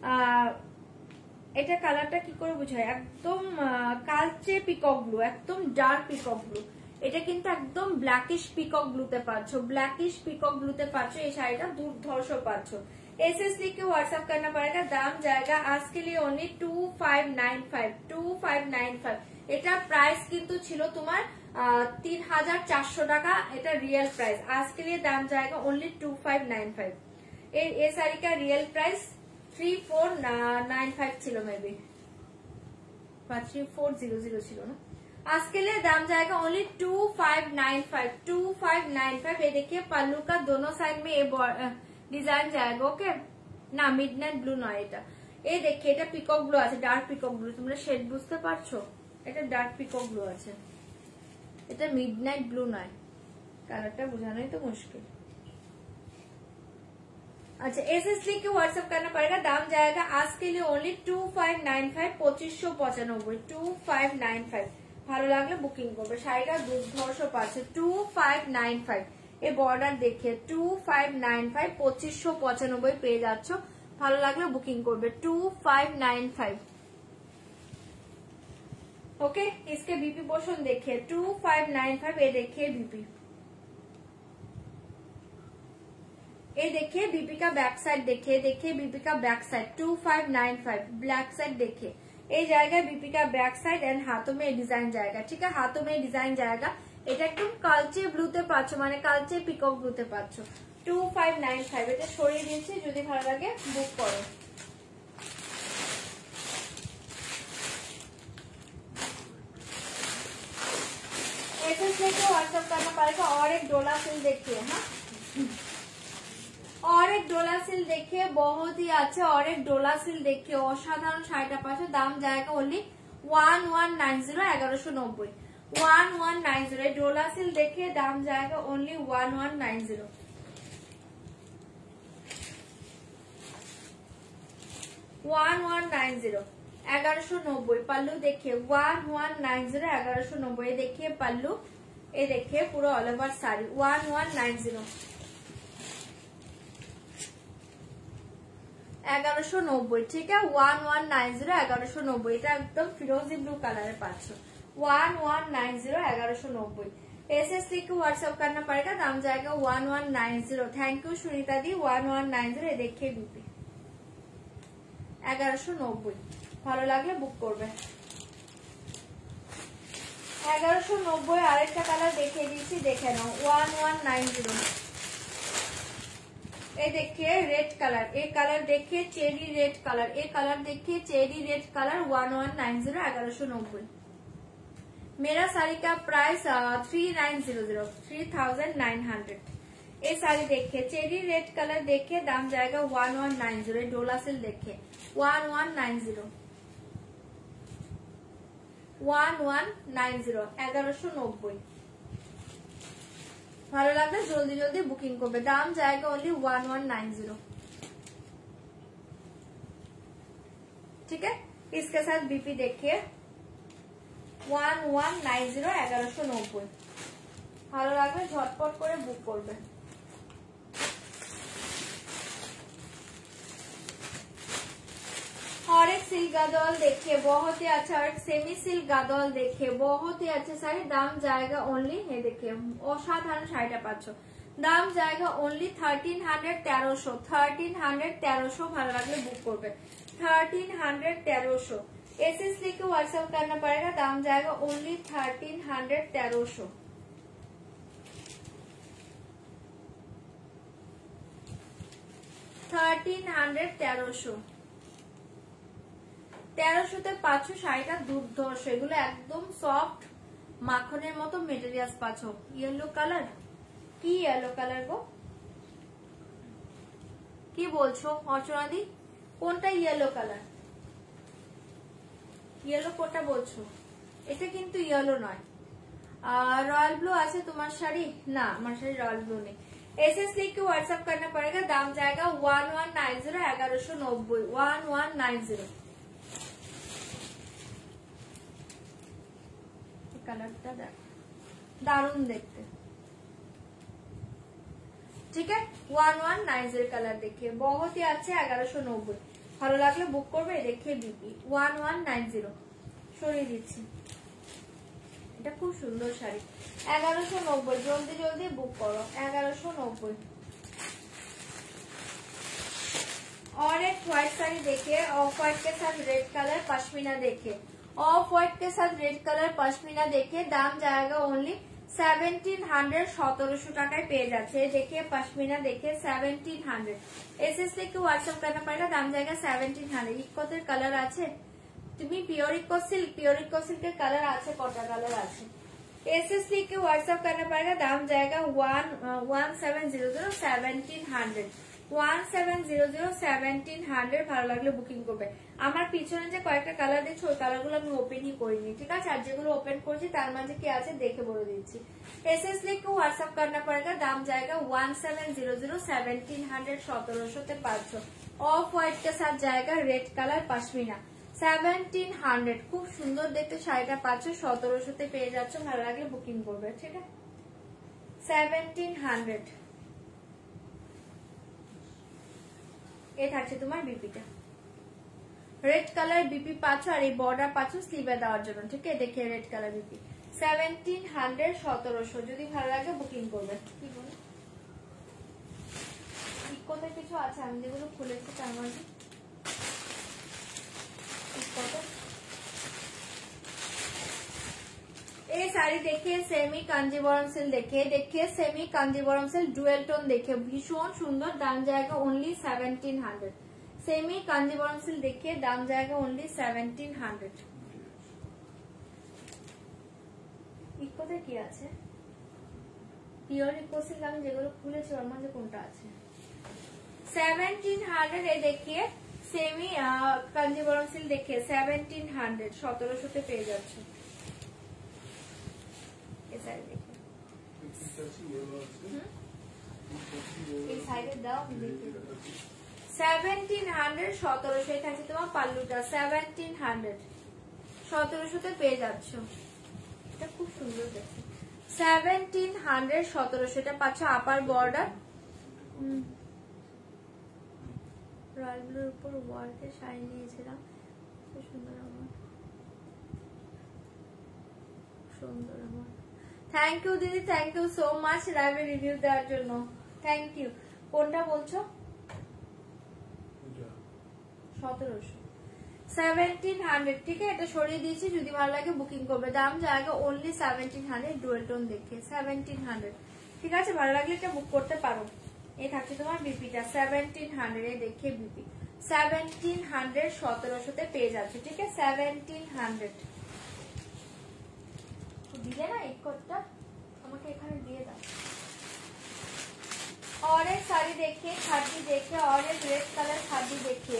Speaker 1: এটা কালারটা কি করে বুঝায়, একদম কালচে পিকক ব্লু, একদম ডার্ক পিকক ব্লু। এটা কিন্তু একদম ব্ল্যাকিশ পিকক ব্লুতে পাচ্ছ, ব্ল্যাকিশ পিকক ব্লুতে পাচ্ছ। এই শাড়িটা দুর্ধর্ষ পাচ্ছ। एसएस लिख के व्हाट्सएप करना पड़ेगा, दाम जाएगा आज के लिए only two five nine five, two five nine five. এটা প্রাইস কিন্তু ছিল তোমার তিন হাজার চারশো টাকা, এটা রিয়েল প্রাইস। আজকে लिए दाम जाएगा only two five nine five. এই শাড়ি का real price three four nine five ছিল মেবি, বা थ्री फोर जीरो जीरो ছিল না। आज के लिए दाम जाएगा only two five nine five, two five nine five. ये देखिए पल्लू का दोनों साइड में ये डिजाइन जाएगा। ओके না মিডনাইট ব্লু নয় এটা। এই দেখে এটা পিকক ব্লু আছে, ডার্ক পিকক ব্লু, তোমরা শেড বুঝতে পারছো? এটা ডার্ক পিকক ব্লু আছে, এটা মিডনাইট ব্লু নয়, কালারটা বোঝানোই তো মুশকিল। अच्छा एस एस लिख के व्हाट्सएप करना पड़ेगा। दाम जाएगा आज के लिए only two five nine five, पच्चीस सौ पचानब्बे, टू फाइव नाइन फाइव। ভালো লাগলে বুকিং করবে। শাড়িটা দুর্ধর্ষ পাচ্ছে টু ফাইভ নাইন ফাইভ। এই বর্ডার দেখে টু ফাইভ নাইন ফাইভ, পঁচিশশো পঁচানব্বই পেয়ে যাচ্ছ। ভালো লাগলে বুকিং করবে two five nine five. Okay इसके बीपी पोर्शन देखिए टू फाइव नाइन फाइव। ये देखिए बीपी, ये देखिए बीपी का बैक साइड देखिए, देखिए बीपी का back side two five nine five. Black side देखिए ये जाएगा बीपी का बैक साइड एंड हाथों में डिजाइन जाएगा। ठीक है हाथों में डिजाइन जाएगा। এটা একদম কালচে ব্লুতে পাচ্ছ, মানে কালচে পিকক ব্লুতে পাচ্ছ। Two five nine five. এটা সরিয়ে দিয়েছি, যদি ভালো লাগে বুক করো। ऐसे लेके व्हाट्सएप करना पड़ेगा। और एक डोला सिल देखिए, हाँ और एक डोला सिल देखिए, बहुत ही अच्छा। और एक डोला सिल देखिए, असाधारण শাড়িটা পাচ্ছ। দাম जाएगा only one one nine zero, एगारोशो नब्बे, वन वन नाइन जीरो। डोला सिल देखिए, दाम जाएगा only one one nine zero, one one nine zero, एगारोशो नब्बे। पल्लू देखिए वन वन नाइन जीरो, एगारोशो नब्बे। देखिए पल्लू, ये देखिए पूरा all over sari one one nine zero, एगारोशो नब्बे। ठीक है वन वन नाइन जीरो, एगारोशो नब्बे। এটা একদম ফিরোজি ব্লু কালারে পাচ্ছ। वन वन नाइन जीरो, एगारोशो नब्बे। एस सी को व्हाट्सएप करना पड़ेगा। दाम जाएगा one one nine zero. Thank you Sunita दी। One one nine zero. देखिए बीपी एगारोशो नब्बे। ভালো লাগলে বুক করবে। एगारोशो नब्बे। আরেকটা কালার দেখিয়ে দিচ্ছি, দেখে নাও वन वन नाइन जीरो। ये देखिए रेड कलर, ये कलर देखिए चेरी रेड कलर, ये कलर देखिए cherry red colour one one nine zero, एगारोशो नब्बे। मेरा साड़ी का price three nine zero zero, three thousand nine hundred. ये साड़ी देखिए चेरी रेड कलर देखिए, दाम जाएगा वन वन नाइन जीरो। डोला सिल देखिए one one nine zero, one one nine zero, एगारोशो नब्बे। ভালো লাগলে জলদি জলদি বুকিং করবে। দাম जाएगा only one one nine zero. ठीक है इसके साथ बीपी देखिए वन वन नाइन जीरो, एगारोशो नब्बे। ভালো লাগলে ঝটপট করে বুক করবে। और एक सिल्क गादोल देखिए, बहुत ही अच्छा। और एक सेमी सिल्क गादोल देखिए, बहुत ही अच्छा साड़ी। दाम जाएगा ओनली, ये देखिए असाधारण শাড়িটা পাচ্ছ। দাম जाएगा ओनली थर्टीन हंड्रेड तेरোशो, थर्टीन हंड्रेड तेरोशो। ভালো লাগলে বুক করবে थर्टीन हंड्रेड तेरोशो। एस एस लिख के व्हाट्सएप करना पड़ेगा। दाम जाएगा ओनली थर्टीन हंड्रेड तेरोशो, थर्टीन हंड्रेड तेरोशो। তেরোশোতে পাচ্ছ। শাড়িটা দুর্ধর্ষ, এগুলো একদম সফট মাখনের মতো মেটেরিয়ালস পাচ্ছ। ইয়েলো কালার, কি ইয়েলো কালার গো, কি বলছো অর্চনা দি? কোনটা ইয়েলো কালার? ইয়েলো কোনটা বলছো? এটা কিন্তু ইয়েলো নয়। रॉयल ब्लू আছে তোমার শাড়ি? না আমার শাড়ি रॉयल ब्लू নেই। एस एस लिख के व्हाट्सएप करना पड़ेगा। दाम जाएगा वन वन नाइन जीरो, एगारोशो नब्बे, वन वन नाइन जीरो। कलरটা दारुण देखते। ठीक है one one nine zero colour देखिए, बहुत ही अच्छे, एगारोशो नब्बे। ভালো লাগলে বুক করবে। देखिए BP one one nine zero. সরিয়ে দিচ্ছি, এটা খুব সুন্দর শাড়ি। एगारोशो नब्बे, जल्दी जल्दी बुक करो। एगारोशो नब्बे। और एक व्हाइट साड़ी देखिए, ऑफ व्हाइट के साथ रेड कलर पश्मीना देखिए, ऑफ व्हाइट के साथ रेड कलर पश्मीना देखिए दाम जाएगा ओनली সেভেন্টিন হান্ড্রেড সতেরোশো টাকায় পেয়ে যাচ্ছে। देखिए पश्मीना देखिए সেভেন্টিন হান্ড্রেড এসএস থেকে হোয়াটসঅ্যাপ करना पड़ेगा दाम जाएगा সেভেন্টিন হান্ড্রেড। ইকোতের কালার আছে তুমি pure eco silk pure eco সিল্কের কালার আছে কটা কালার আছে एसएस লিখে হোয়াটসঅ্যাপ करना पड़ेगा दाम जाएगा one one seven zero zero seventeen hundred one seven zero zero seventeen hundred. ভালো লাগলে বুকিং করবে। আমার পিছনে যে কয়েকটা কালার দেখছো ওই কালারগুলো আমি ওপেনই করিনি ঠিক আছে আর যেগুলো ওপেন করেছি তার মাঝে কি আছে দেখে বলে দিচ্ছি। एसएस লিখে হোয়াটসঅ্যাপ करना पड़ेगा दाम जाएगा one seven zero zero seventeen hundred সতেরোশোতে পাঁচশো। অফ হোয়াইট के साथ जाएगा red colour pashmina seventeen hundred. খুব সুন্দর দেখতে শাড়িটা পাচ্ছ সতেরোশোতে পেয়ে যাচ্ছ। ভালো লাগলে বুকিং করবে ঠিক আছে সেভেন্টিন হান্ড্রেড। এ থাকছে তোমার বিপিটা রেড কালার বিপি পাচ্ছ আর এই বর্ডার পাচ্ছ স্লিভে দেওয়ার জন্য ঠিক আছে। দেখে red colour BP seventeen hundred সতেরোশো। যদি ভালো লাগে বুকিং করবে। কি বলো ইকোতে কিছু আছে আমি যেগুলো খুলেছি তার মধ্যে এই শাড়ি দেখে সেমি কাঞ্জিবরম সিল্ক দেখে দেখে semi Kanjeevaram silk dual tone দেখে ভীষণ সুন্দর দাম জায়গা only seventeen hundred. Semi Kanjeevaram silk দেখে দাম জায়গা ओनली সেভেন্টিন হান্ড্রেড। ইকোতে কি আছে পিওর ইকো সিল্ক আমি যেগুলো খুলেছি ওর মধ্যে কোনটা আছে সেভেন্টিন হান্ড্রেড। এ দেখিয়ে সেমি কাঞ্জিবরম সিল্ক দেখে সেভেন্টিন হান্ড্রেড সতেরোশোতে পেয়ে যাচ্ছে। সেভেন্টিন হান্ড্রেড সতেরোশো থাকছে তোমার পাল্লুটা সেভেন্টিন হান্ড্রেড সতেরোশোতে পেয়ে যাচ্ছ। এটা খুব সুন্দর দেখতে সেভেন্টিন হান্ড্রেড সতেরোশো। এটা পাচ্ছ আপার বর্ডার রয়্যাল ব্লুর উপর ওয়ার্কের শাড়ি নিয়েছিলাম খুব সুন্দর আমার সুন্দর আমার। থ্যাংক ইউ দিদি থ্যাংক ইউ সো মাচ লাইভে রিভিউ দেওয়ার জন্য থ্যাংক ইউ। কোনটা বলছো সতেরোশো সেভেন্টিন হান্ড্রেড ঠিক আছে এটা সরিয়ে দিয়েছি। যদি ভালো লাগে বুকিং করবে দাম জায়গা only seventeen hundred dual tone দেখে সেভেন্টিন হান্ড্রেড ঠিক আছে। ভালো লাগলে এটা বুক করতে পারো। এই থাকছে তোমার বিপিটা সেভেন্টিন হান্ড্রেড এ দেখে বিপি সেভেন্টিন হান্ড্রেড সতেরোশোতে পেয়ে যাচ্ছে ঠিক আছে সেভেন্টিন হান্ড্রেড। দিলে না এই কোডটা আমাকে এখানে দিয়ে দাও। और एक साड़ी देखिए खादी देखिए और एक रेड कलर खादी देखिए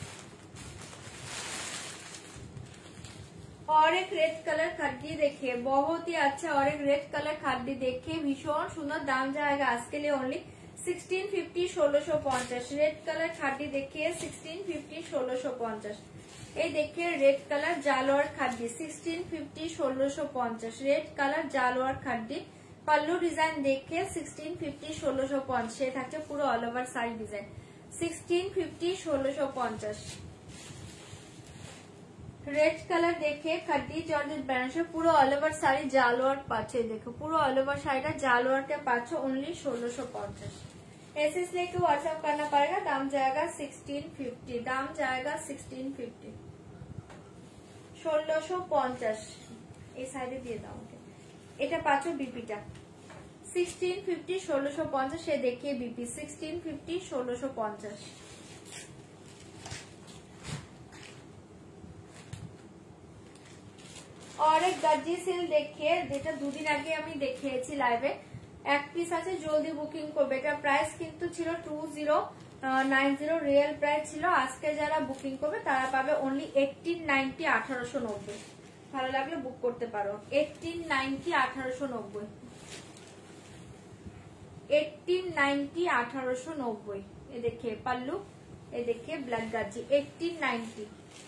Speaker 1: और एक रेड कलर खादी देखिए बहुत ही अच्छा। और एक रेड कलर खादी देखिए भीषण सुंदर दाम जाएगा आज के लिए ओनली सिक्सटीन फिफ्टी ষোলোশো পঞ্চাশ। रेड कलर खादी देखिए सिक्सटीन फिफ्टी ষোলোশো পঞ্চাশ। এই দেখে রেড কালার জালোয়ার খাদ্দি সিক্সটিন ফিফটি ষোলোশো পঞ্চাশ। রেড কালার জালোয়ার খাদ্দি পাল্লু ডিজাইন দেখে সিক্সটিন ফিফটি ষোলোশো পঞ্চাশ। থাকছে পুরো all over sari design sixteen fifty ষোলোশো পঞ্চাশ। রেড কালার দেখে খাদ্দি জর্জেট বেনারসি পুরো অল ওভার শাড়ি জালোয়ার পাচ্ছে। দেখো পুরো অল ওভার শাড়িটা জালোয়ারকে পাচ্ছ ओनली ষোলোশো পঞ্চাশ। एसएस लेके व्हाट्सएप करना पड़ेगा दाम जाएगा सिक्सटीन फिफ्टी दाम जाएगा सिक्सटीन फिफ्टी ষোলোশো পঞ্চাশ। এই সাইডে দিয়ে দাও এটা পাচ্ছ বিপিটা সিক্সটিন ফিফটি ষোলোশো পঞ্চাশ। এ দেখিয়ে বিপি সিক্সটিন ফিফটি ষোলোশো পঞ্চাশ। और एक गज्जी सिल देखिए যেটা দুদিন আগে আমি দেখিয়েছি লাইভে এক পিস আছে জলদি বুকিং করবে। এটা প্রাইস কিন্তু ছিল two zero nine zero real price ছিল। আজকে যারা বুকিং করবে তারা পাবে ओनली এইটিন নাইনটি আঠারোশো নব্বই। ভালো লাগলে বুক করতে পারো এইটিন নাইনটি আঠারোশো নব্বই এইটিন নাইনটি আঠারোশো নব্বই। এ দেখে পাল্লু এ দেখে ব্ল্যাক গাজি এইটিন নাইনটি।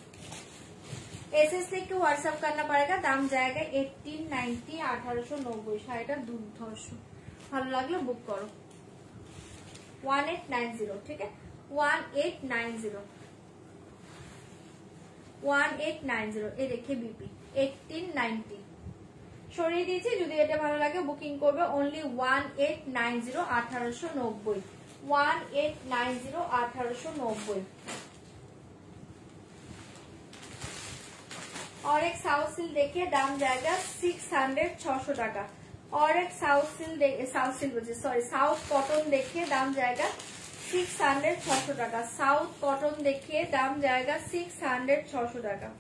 Speaker 1: एसएस लेके व्हाट्सएप करना पड़ेगा दाम जाएगा এইটিন নাইনটি আঠারোশো নব্বই। শাড়িটা দুর্ধর্ষ ভালো লাগলে বুক করো ওয়ান এইট নাইন জিরো ঠিক আছে one eight nine zero one eight nine zero. এ দেখে বিপি এইটিন নাইনটি সরিয়ে দিয়েছি। যদি এটা ভালো লাগে বুকিং করবে only one eight nine zero আঠারোশো নব্বই ওয়ান এইট নাইন জিরো আঠারোশো নব্বই। और एक साउथ सिल्क देखिए दाम जाएगा सिक्स हंड्रेड छशो टाका। और एक साउथ सिल्क साउथ सिल्क बोलছি सॉरी साउथ कॉटन देखिए दाम जाएगा सिक्स हंड्रेड छशो टाका। साउथ कॉटन देखिए दाम जाएगा सिक्स हंड्रेड छशो टाका।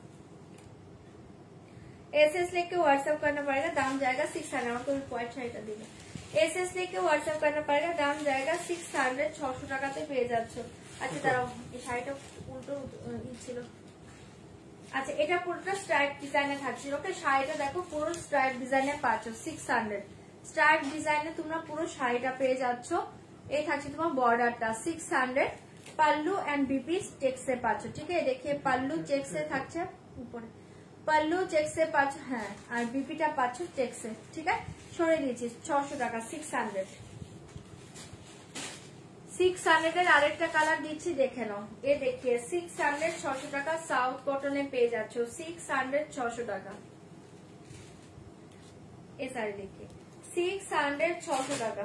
Speaker 1: एस एस लेके व्हाट्सएप करना पड़ेगा दाम जाएगा सिक्स हंड्रेड। आपको व्हाइट शाড়িটা দিবে एस एस लेके व्हाट्सएप करना पड़ेगा दाम जाएगा सिक्स हंड्रेड छशो টাকাতে পেয়ে যাচ্ছ। আচ্ছা দাঁড়াও এই শাড়িটা উল্টো ছিল। আচ্ছা এটা পুরোটা স্ট্রাইপ ডিজাইনে থাকছে। ওকে শাড়িটা দেখো পুরো স্ট্রাইপ ডিজাইনে পাচ্ছ সিক্স হান্ড্রেড। স্ট্রাইপ ডিজাইনে তোমরা পুরো শাড়িটা পেয়ে যাচ্ছ। এই থাকছে তোমার বর্ডারটা six hundred. Pallu and BP চেক্সে পাচ্ছ। ঠিক আছে देखिए পাল্লু চেক্সে থাকছে উপরে পাল্লু চেক্সে পাচ্ছ হ্যাঁ আর বিপিটা পাচ্ছ চেক্সে। ঠিক আছে সরে দিয়েছি ছশো টাকা সিক্স হান্ড্রেড। সিক্স হান্ড্রেড এর আরেকটা কালার দিচ্ছি দেখে নাও। এ দেখিয়ে সিক্স হান্ড্রেড ছশো টাকা সাউথ কটনে পেয়ে যাচ্ছ সিক্স হান্ড্রেড ছশো টাকা। এ শাড়ি देखिए सिक्स हंड्रेड छशो টাকা।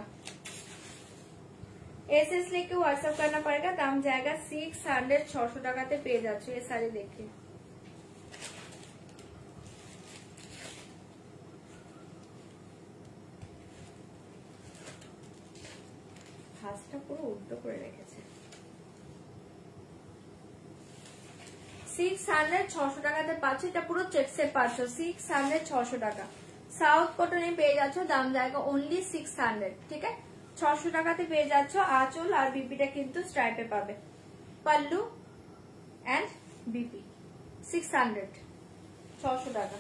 Speaker 1: एस एस लेके व्हाट्सएप करना पड़ेगा दाम जाएगा सिक्स हंड्रेड छशो টাকাতে পেয়ে যাচ্ছ। এই শাড়ি देखिए হাতটা পুরো উল্টো করে রেখেছে। সিক্স হান্ড্রেড ছশো টাকাতে পাচ্ছ। এটা পুরো চেক্সে পাচ্ছ সিক্স হান্ড্রেড ছশো টাকা। সাউথ কটনে পেয়ে যাচ্ছ দাম জায়গা অনলি সিক্স হান্ড্রেড। ঠিক আছে ছশো টাকাতে পেয়ে যাচ্ছ। আঁচল আর বিপিটা কিন্তু স্ট্রাইপে পাবে। Pallu and BP six hundred ছশো টাকা।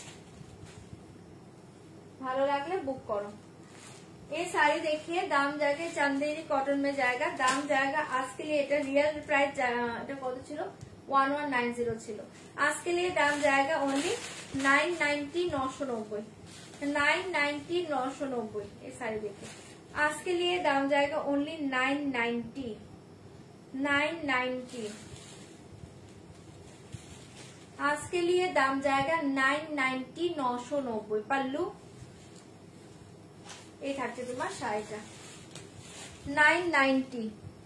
Speaker 1: ভালো লাগলে বুক করো। ये साड़ी देखिए दाम जाएगा चंदेरी कॉटन में जाएगा दाम जाएगा आज के लिए এটা রিয়েল প্রাইস এটা কত ছিল ওয়ান ওয়ান নাইন জিরো ছিল। आज के लिए दाम जाएगा ओनली नाइन नाइन्टी नौशो नब्बे नाइन नाइन्टी नौशो नब्बे। ये साड़ी देखिए आज के लिए दाम जाएगा only nine ninety nine ninety. आज के लिए दाम जाएगा नाइन नाइन्टी नौशो नब्बे। पल्लू এই থাকছে তোমার শাড়িটা নাইন নাইনটি।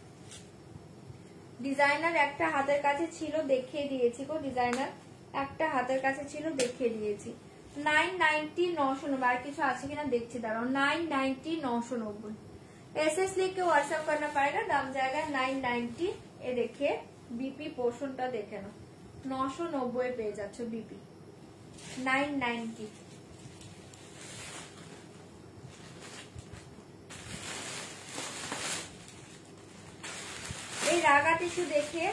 Speaker 1: ডিজাইনার একটা হাতের কাছে ছিল দেখিয়ে দিয়েছি গো। ডিজাইনার একটা হাতের কাছে ছিল দেখিয়ে দিয়েছি। নাইন নাইনটি নশো নব্বই। আর কিছু আছে কিনা দেখছি দাঁড়াও। নাইন নাইনটি নশো नब्बे। एस एस लिख के व्हाट्सएप करना पड़ेगा दाम जाएगा नाइन नाइनटी। ये देखिए बीपी पोर्शनটা দেখে নাও নশো নব্বই পেয়ে যাচ্ছ बीपी नाइन नाइनटी। এই রাগা টিস্যু দেখে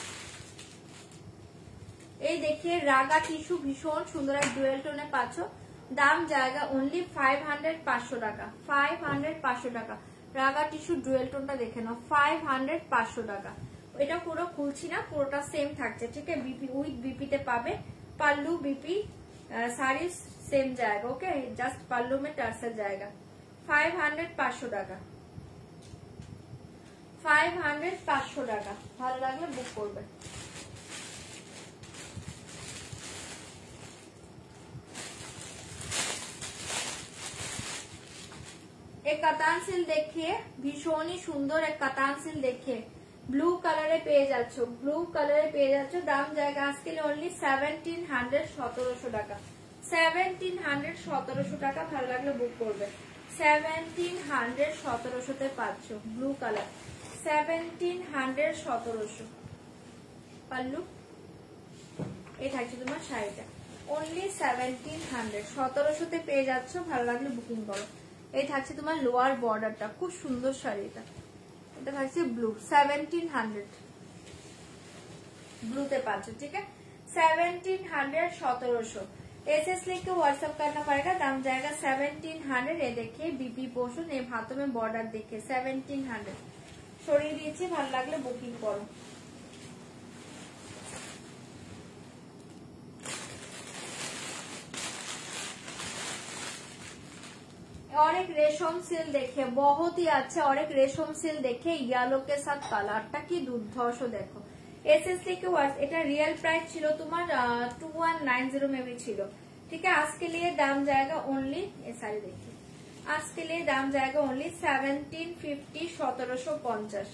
Speaker 1: এই দেখে রাগা টিস্যু ভীষণ সুন্দর এক ডুয়েল টোনে পাচ্ছ। দাম জায়গা অনলি ফাইভ হান্ড্রেড পাঁচশো টাকা ফাইভ হান্ড্রেড পাঁচশো টাকা। রাগা টিস্যু ডুয়েল টোনটা দেখে নাও ফাইভ হান্ড্রেড পাঁচশো টাকা। এটা পুরো খুলছি না পুরোটা সেম থাকছে। ঠিক আছে बीपी উইথ बीपीতে পাবে। पल्लू बीपी साड़ी सेम जाएगा। ओके जस्ट पल्लू में टर्सल जाएगा फाइव हंड्रेड पाँचशो টাকা फाइव हंड्रेड पाँचशो টাকা। ভালো লাগলে বুক করবে। एक কাতান সিল देखिए ভীষণ সুন্দর এক কাতান সিল देखिए ব্লু কালারে পেয়ে যাচ্ছ ব্লু কালারে পেয়ে যাচ্ছ। দাম জায়গা আজকে অনলি সেভেন্টিন হান্ড্রেড সতেরোশো টাকা সেভেন্টিন হান্ড্রেড সতেরোশো টাকা। ভালো লাগলে বুক করবে। সেভেন্টিন হান্ড্রেড সতেরোশোতে পাচ্ছ ব্লু কালার সেভেন্টিন হান্ড্রেড সতেরোশো। পাল্লু এই থাকছে তোমার শাড়িটা অনলি সেভেন্টিন হান্ড্রেড সতেরোশোতে পেয়ে যাচ্ছ। ভালো লাগলে বুকিং করো। এই থাকছে তোমার লোয়ার বর্ডারটা খুব সুন্দর শাড়িটা। এটা থাকছে ব্লু সেভেন্টিন হান্ড্রেড ব্লूতে পাচ্ছ। ठीक है सेवनटीन हंड्रेड सत्रह एस एस लिख के व्हाट्सएप करना पड़ेगा दाम जाएगा सेवनटीन हंड्रेड। ये देखिए बीपी पोर्शन ये हाथों में बॉर्डर देखिए सेवनटीन हंड्रेड সরিয়ে দিয়েছি। ভালো লাগলে বুকিং করো। और एक रेशम सिल देखिए बहुत ही अच्छा। और एक रेशम सिल देखिए येलो के साथ কালারটা কি দুর্ধর্ষ দেখো। एसएस लिखे व्हाट्स এটা रियल प्राइस ছিল তোমার टू वन नाइन जीरो में भी ছিল। ठीक है आज के लिए दाम जाएगा ओनली ये साड़ी देखिए आज के लिए दाम जाएगा ओनली सेवनटीन फिफ्टी सत्रह सौ पचास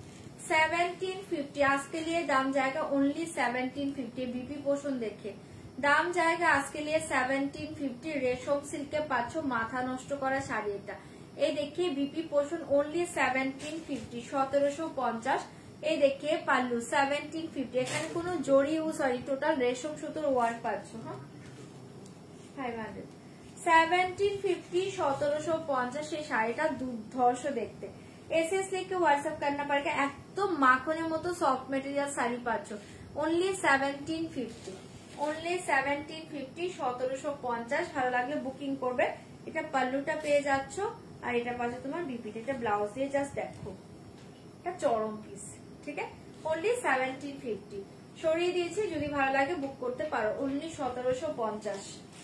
Speaker 1: सेवनटीन फिफ्टी। आज के लिए दाम जाएगा only seventeen fifty. BP portion देखिए দাম জায়গা আজকে লিয়ে সেভেন্টিন ফিফটি রেশম সিল্কে পাচ্ছ মাথা নষ্ট করা শাড়ি। এটা এই দেখিয়ে বিপি পোষণ অনলি সেভেন্টিন ফিফটি সতেরোশো পঞ্চাশ। এই দেখিয়ে পাল্লু সেভেন্টিন ফিফটি। এখানে কোনো জড়ি ও সরি টোটাল রেশম সুতোর ওয়ার্ক পাচ্ছ। হ্যাঁ ফাইভ হান্ড্রেড সেভেন্টিন ফিফটি সতেরোশো পঞ্চাশ। এই শাড়িটা দুর্ধর্ষ দেখতে। এসএস লিখে হোয়াটসঅ্যাপ করনা পারেगा। একদম মাখনের মতো সফট মেটেরিয়াল শাড়ি পাচ্ছ only seventeen fifty. Only seventeen fifty সতেরোশো পঞ্চাশ। ভালো লাগলে বুকিং করবে। এটা পাল্লুটা পেয়ে যাচ্ছ আর এটা পাচ্ছ তোমার বিপিটা। এটা ব্লাউজ দিয়ে জাস্ট দেখো এটা চরম পিস। ঠিক আছে অনলি সেভেন্টিন ফিফটি সরিয়ে দিয়েছি। যদি ভালো লাগে বুক করতে পারো অনলি সতেরোশো পঞ্চাশ।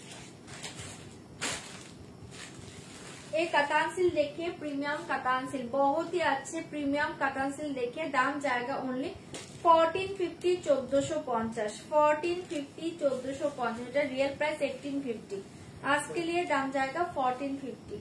Speaker 1: ये कतान सिल देखिए प्रीमियम कतान सिल बहुत ही अच्छे प्रीमियम कतान सिल देखिए। दाम जाएगा ओनली फोर्टीन फिफ्टी चौदह सौ पचास। फोर्टीन फिफ्टी चौदह सौ पचास। এটা रियल प्राइस एटीन फिफ्टी। आज के लिए दाम जाएगा फोर्टीन फिफ्टी।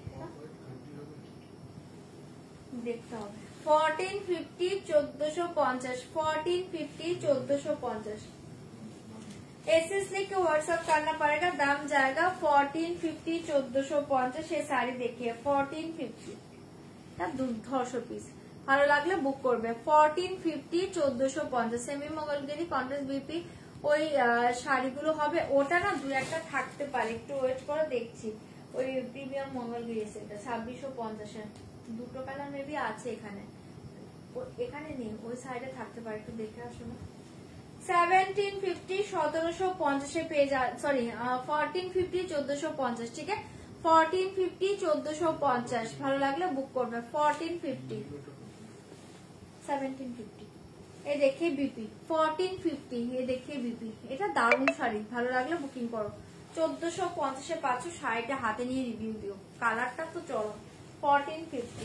Speaker 1: देखता हूँ फोर्टीन फिफ्टी चौदह सौ पचास। फोर्टीन फिफ्टी चौदह सौ पचास। एसएस लेके व्हाट्सएप करना पड़ेगा। दाम जाएगा फोर्टीन फिफ्टी चौदह सौ पचास। ये साड़ी देखिए फोर्टीन फिफ्टी দুর্ধর্ষ পিস। ভালো লাগলে বুক করবে फोर्टीन फिफ्टी चौदह सौ पचास। সেমি মঙ্গলগিরি কন্ট্রাস্ট বিপি ওই শাড়িগুলো হবে। ওটা না দু একটা থাকতে পারে একটু ওয়েট করে দেখছি। ওই প্রিমিয়াম মঙ্গলগিরি সেটা ছাব্বিশশো পঞ্চাশ এর দুটো কালার মেবি আছে এখানে। এখানে নেই ওই সাইডে থাকতে পারে একটু দেখে আসো না। सेवनटीन फिफ्टी सत्रह पचास पे जा सॉरी फोर्टीन फिफ्टी चौदह पचास। ठीक है फोर्टीन फिफ्टी चौदह पचास। ভালো লাগলে বুক করবে फोर्टीन फिफ्टी सेवनटीन फिफ्टी। এই দেখে বিপি फोर्टीन फिफ्टी। এই দেখে বিপি এটা দারুণ শাড়ি। ভালো লাগলে বুকিং করো। চোদ্দশো পঞ্চাশে পাচ্ছ। শাড়িটা হাতে নিয়ে রিভিউ দিও। কালারটা তো চরম। Fourteen fifty.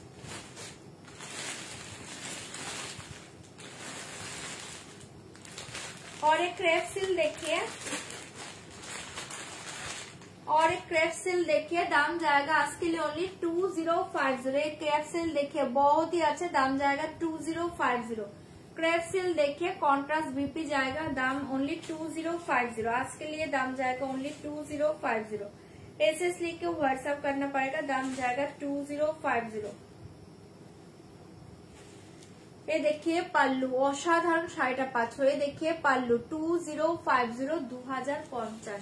Speaker 1: और एक क्रेप सिल देखिए और एक क्रेप सिल देखिए। दाम जाएगा आज के लिए only two zero five zero. एक क्रेप सिल देखिए बहुत ही अच्छा। दाम जाएगा two zero five zero. Crepe silk देखिए कॉन्ट्रास्ट बीपी जाएगा। दाम only two zero five zero. आज के लिए दाम जाएगा only two zero five zero. SS लिख के व्हाट्सएप करना पड़ेगा। दाम जाएगा टू जीरो फाइव जीरो। ये देखिए पल्लू असाधारण शाড়িটা পাচ্ছ। ये देखिए pallu two zero five zero दो हजार पचास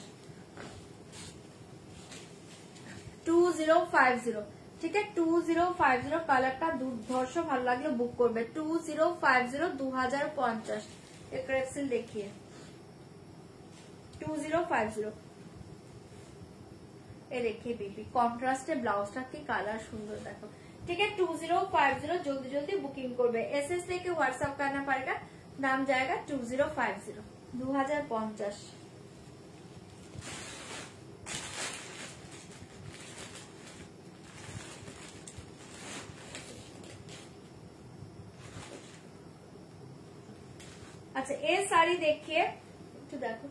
Speaker 1: टू जीरो फाइव जीरो। ठीक है टू जीरो फाइव जीरो। কালারটা দুর্ধর্ষ। ভালো লাগলে বুক করবে टू जीरो फाइव जीरो दो हजार पचास। ये ক্রেপ সিল देखिए टू जीरो फाइव जीरो। ये देखिए बीबी কন্ট্রাস্টে ব্লাউজটা কি কালার সুন্দর দেখো। ठीक है टू जीरो फाइव जीरो जल्दी जल्दी बुकिंग করবে। एसएस लेके व्हाट्सएप करना पड़ेगा। दाम जाएगा टू जीरो फाइव जीरो दो हजार पचास। अच्छा ये साड़ी देखिए तो देखो।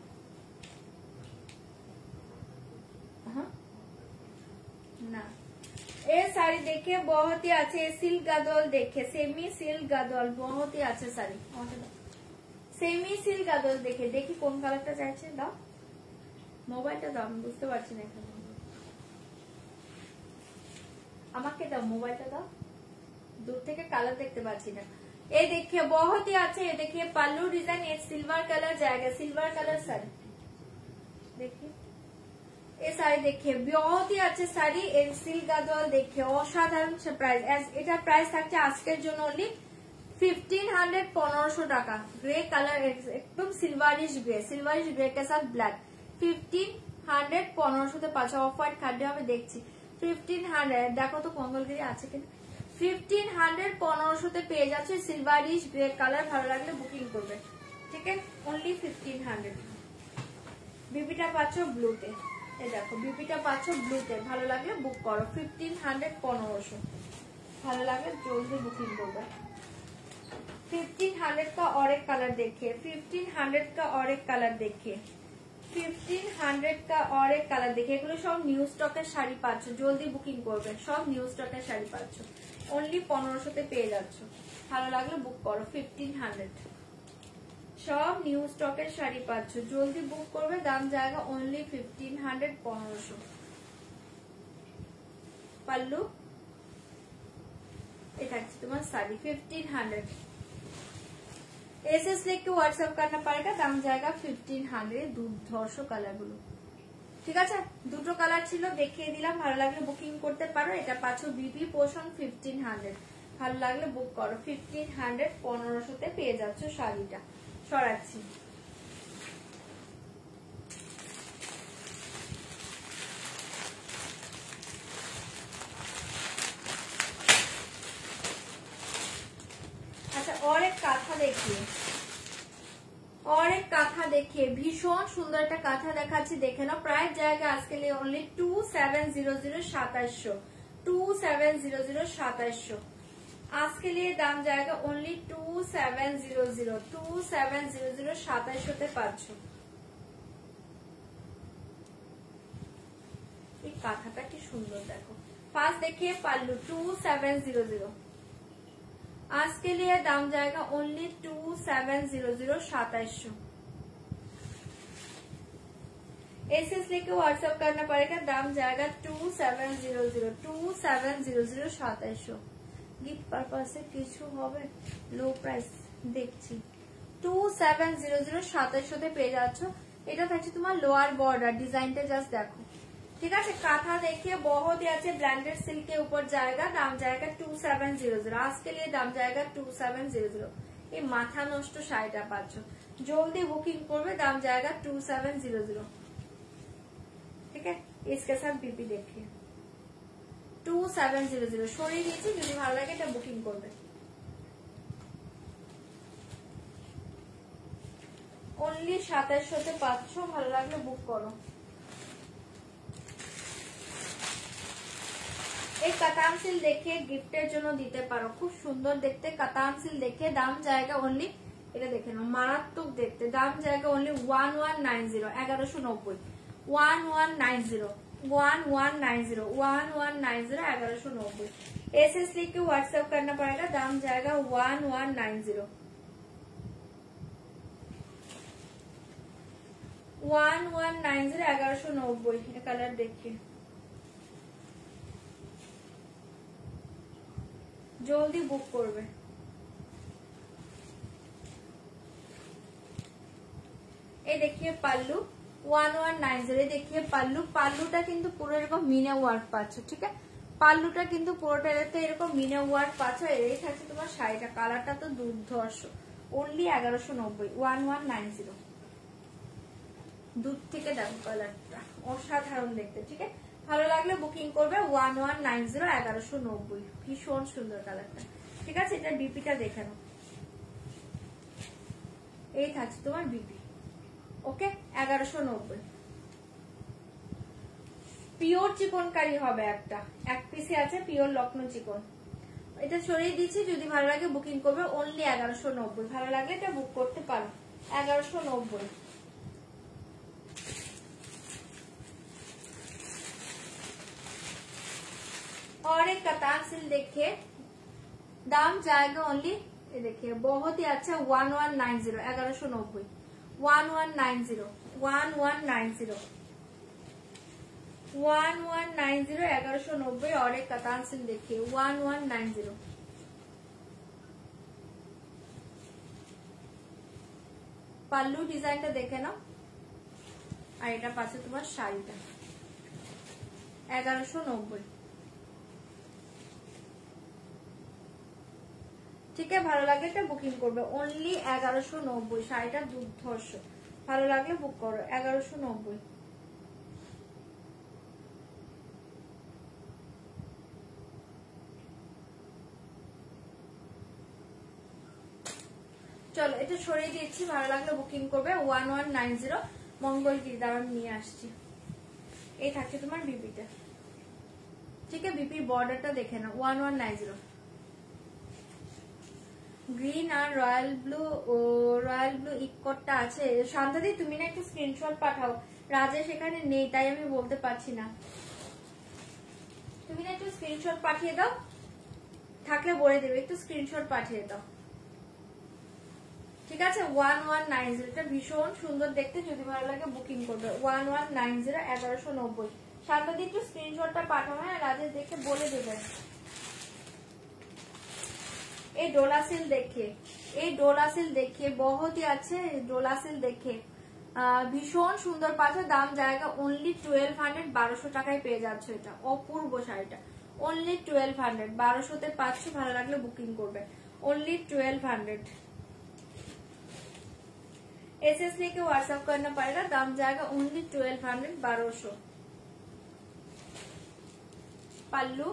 Speaker 1: हाँ ना ये साड़ी देखिए बहुत ही अच्छे। सिल्क गदोल देखिए सेमी सिल्क गदोल बहुत ही अच्छे শাড়ি। সেমি সিল্ক গদোল দেখে দেখি কোন কালারটা চাইছে। দাও মোবাইলটা দাও। আমি বুঝতে পারছি না এখানে। আমাকে দাও মোবাইলটা দাও। दूर থেকে কালার দেখতে পাচ্ছি না। ये देखिए बहुत ही अच्छे। ये देखिए पल्लू डिजाइन। ये सिल्वर कलर जाएगा। सिल्वर कलर साड़ी देखिए। ये साड़ी देखिए बहुत ही अच्छे শাড়ি। এর সিল্ক গদোল देखिए অসাধারণ প্রাইস। এটা প্রাইস থাকছে আজকের জন্য অনলি फिफ्टीन हंड्रेड पंद्रह টাকা। গ্রে কালার একদম সিলভারিশ গ্রে সিলভারিশ গ্রে के साथ ब्लैक फिफ्टीन हंड्रेड पंद्रह তে পাঁচ অফ হোয়াইট খাদ্য হবে দেখছি। फिफ्टीन हंड्रेड দেখো তো মঙ্গলগিরি আছে কিনা। फिफ्टीन हंड्रेड पंद्रह তে পেয়ে যাচ্ছে সিলভারিশ গ্রে কালার। ভালো লাগলে বুকিং করবে। ঠিক আছে অনলি फिफ्टीन हंड्रेड। বিবিটা পাচ্ছ ব্লুতে। এই দেখো বিপিটা পাচ্ছ ব্লুতে। ভালো লাগলে বুক করো। फिफ्टीन हंड्रेड पंद्रह। ভালো লাগলে জলদি বুকিং করবে। फिफ्टीन हंड्रेड का और एक कलर देखिए। फिफ्टीन हंड्रेड का और एक कलर देखिए। फिफ्टीन हंड्रेड का और एक कलर देखिए। এগুলো সব নিউ স্টকের শাড়ি পাচ্ছ। জলদি বুকিং করবে। সব নিউ স্টকের শাড়ি পাচ্ছ। অনলি पंद्रह তে পেয়ে যাচ্ছ। ভালো লাগলে বুক করো। फिफ्टीन हंड्रेड সব নিউ স্টকের শাড়ি পাচ্ছ, জলদি বুক করবে, দাম জায়গা অনলি ফিফটিন হান্ড্রেড, পনেরোশো। পাল্লু ये থাকছে তোমার শাড়ি फिफ्टीन हंड्रेड। एसएस लिख के व्हाट्सएप करना पड़ेगा, दाम जाएगा फिफ्टीन हंड्रेड। দুর্ধর্ষ কালার গুলো, ঠিক আছে? দুটো কালার ছিল, দেখিয়ে দিলাম, ভালো লাগলে বুকিং করতে পারো। এটা পাচ্ছ বিপি পোষণ ফিফটিন হান্ড্রেড, ভালো লাগলে বুক করো। ফিফটিন হান্ড্রেড, পনেরোশোতে পেয়ে যাচ্ছ শাড়িটা। সরাচ্ছি, আচ্ছা और एक কাঁথা দেখিয়ে और एक কাঁথা দেখিয়ে ভীষণ সুন্দর একটা কাঁথা দেখাচ্ছি, দেখে নাও। প্রাইস জায়গা আজকে লিয়ে only two seven zero zero, সাতাইশশো। টু সেভেন জিরো জিরো, সাতাইশশো। আজকে লিয়ে দাম জায়গা only two seven zero zero, two seven zero zero, সাতাইশশোতে পাচ্ছ। এই কাঁথাটা কি সুন্দর দেখো। ফার্স্ট দেখিয়ে pallu two seven zero zero, आज के लिए दाम जाएगा only two seven zero zero, सताइशो। एसएस लेके व्हाट्सएप करना पड़ेगा, दाम जाएगा two seven zero zero, two seven zero zero, सताइशो। गिफ्ट पारपास से किछु होबे, लो प्राइस देखছি। टू सेवन जीरो जीरो, सताइशोতে পেয়ে যাচ্ছ। এটা থাকছে তোমার লোয়ার বর্ডার, ডিজাইনটা জাস্ট দেখো, ঠিক আছে? কাঁথা देखिए बहुत ही अच्छे ब्रांडेड सिल्क के ऊपर जाएगा, दाम जाएगा टू सेवन जीरो जीरो। आज के लिए दाम जाएगा टू सेवन जीरो जीरो। ये माथा नष्ट শাড়িটা পাচ্ছ, जल्दी बुकिंग করবে, दाम जाएगा टू सेवन जीरो जीरो, ठीक है? इसके साथ बीपी देखिए टू सेवन जीरो जीरो। সরিয়ে দিয়েছি, যদি ভালো লাগে এটা বুকিং করবে। অনলি সাতাইশশোতে পাচ্ছ, ভালো লাগলে বুক করো। एक কাতান সিল দেখে গিফটের জন্য দিতে পারো, খুব সুন্দর দেখতে কাতান সিল দেখে। দাম জায়গা অনলি, এটা দেখে নাও, মারাত্মক দেখতে। দাম জায়গা only one one nine zero, এগারোশো নব্বই। One one nine zero, one one nine zero, one one nine zero, एगारह सौ नब्बे। एस एस लिख के व्हाट्सएप करना पड़ेगा, दाम जाएगा one one nine zero, one one nine zero, एगारह सौ नब्बे। कलर देखिए, জলদি বুক করবে। এই দেখিয়ে pallu one one nine zero, দেখিয়ে পাল্লু। পাল্লুটা কিন্তু পুরো এরকম মিনে ওয়ার্ক পাচ্ছ, ঠিক আছে? পাল্লুটা কিন্তু পুরোটাতে এরকম মিনে ওয়ার্ক পাচ্ছ। এই থাকছে তোমার শাড়িটা, কালারটা তো দুর্ধর্ষ। অনলি এগারোশো নব্বই, ওয়ান ওয়ান নাইন জিরো। দূর থেকে দেখো কালারটা অসাধারণ দেখতে, ঠিক আছে? ভালো লাগলে বুকিং করবে, ওয়ান ওয়ান নাইন জিরো, এগারোশো নব্বই। ভীষণ সুন্দর কালারটা, ঠিক আছে? এটা বিপিটা দেখে নাও, এই থাকছে তোমার বিপি। ওকে, এগারোশো নব্বই। পিওর চিকনকারি হবে একটা, এক পিসে আছে পিওর লখনৌ চিকন। এটা সরিয়ে দিচ্ছি, যদি ভালো লাগে বুকিং করবে, অনলি এগারোশো নব্বই। ভালো লাগলে এটা বুক করতে পারো, এগারোশো নব্বই। और एक कतार सिल देखिए, दाम जाएगा ओनली, ये देखिए बहुत ही अच्छा, वन वन नाइन जीरो, एगारह सौ नब्बे, one one nine zero, one one nine zero, one one nine zero, एगारह सौ नब्बे। और एक कतार सिल देखिए, one one nine zero. Pallu ডিজাইনটা দেখে নাও, আর এটা পাচ্ছে তোমার শাড়িটা, এগারোশো নব্বই। ঠিক আছে? ভালো লাগলে এটা বুকিং করবে, অনলি এগারোশো নব্বই। শাড়িটা দুর্ধর্ষ, ভালো লাগলে বুক করো, এগারোশো নব্বই। চলো এটা সরিয়ে দিচ্ছি, ভালো লাগলে বুকিং করবে, one one nine zero. Mangalagiri দাঁড়ান নিয়ে আসছি। এই থাকছে তোমার বিপিটা, ঠিক আছে? বিপির বর্ডারটা দেখে না, one one nine zero. Green আর রয়্যাল ব্লু, ও রয়্যাল ব্লু ইকটটা আছে। শান্তাদি তুমি না একটু স্ক্রিনশট পাঠাও, রাজেশ এখানে নেই তাই আমি বলতে পারছি না। তুমি না একটু স্ক্রিনশট পাঠিয়ে দাও, থাকলে বলে দেবে, একটু স্ক্রিনশট পাঠিয়ে দাও, ঠিক আছে ওয়ান ওয়ান নাইন জিরো, এটা ভীষণ সুন্দর দেখতে, যদি ভালো লাগে বুকিং করবে ওয়ান ওয়ান নাইন জিরো এগারোশো নব্বই। সাতটা দিন একটু স্ক্রিনশটটা পাঠানো, হ্যাঁ রাজেশ দেখে বলে দেবেন। এই ডোলা সিল देखिए, এই ডোলা সিল देखिए बहुत ही अच्छे ডোলা সিল देखिए, ভীষণ সুন্দর পাচ্ছে, দাম জায়গা অনলি টুয়েলভ হান্ড্রেড, বারোশো টাকায় পেয়ে যাচ্ছে এটা অপূর্ব শাড়িটা, অনলি টুয়েলভ হান্ড্রেড, বারোশোতে পাচ্ছ, ভালো লাগলে বুকিং করবে only twelve hundred. S S लेके व्हाट्सएप करना पड़ेगा, दाम जाएगा ओनली ट्वेल्व हंड्रेड, बारह सौ। पल्लू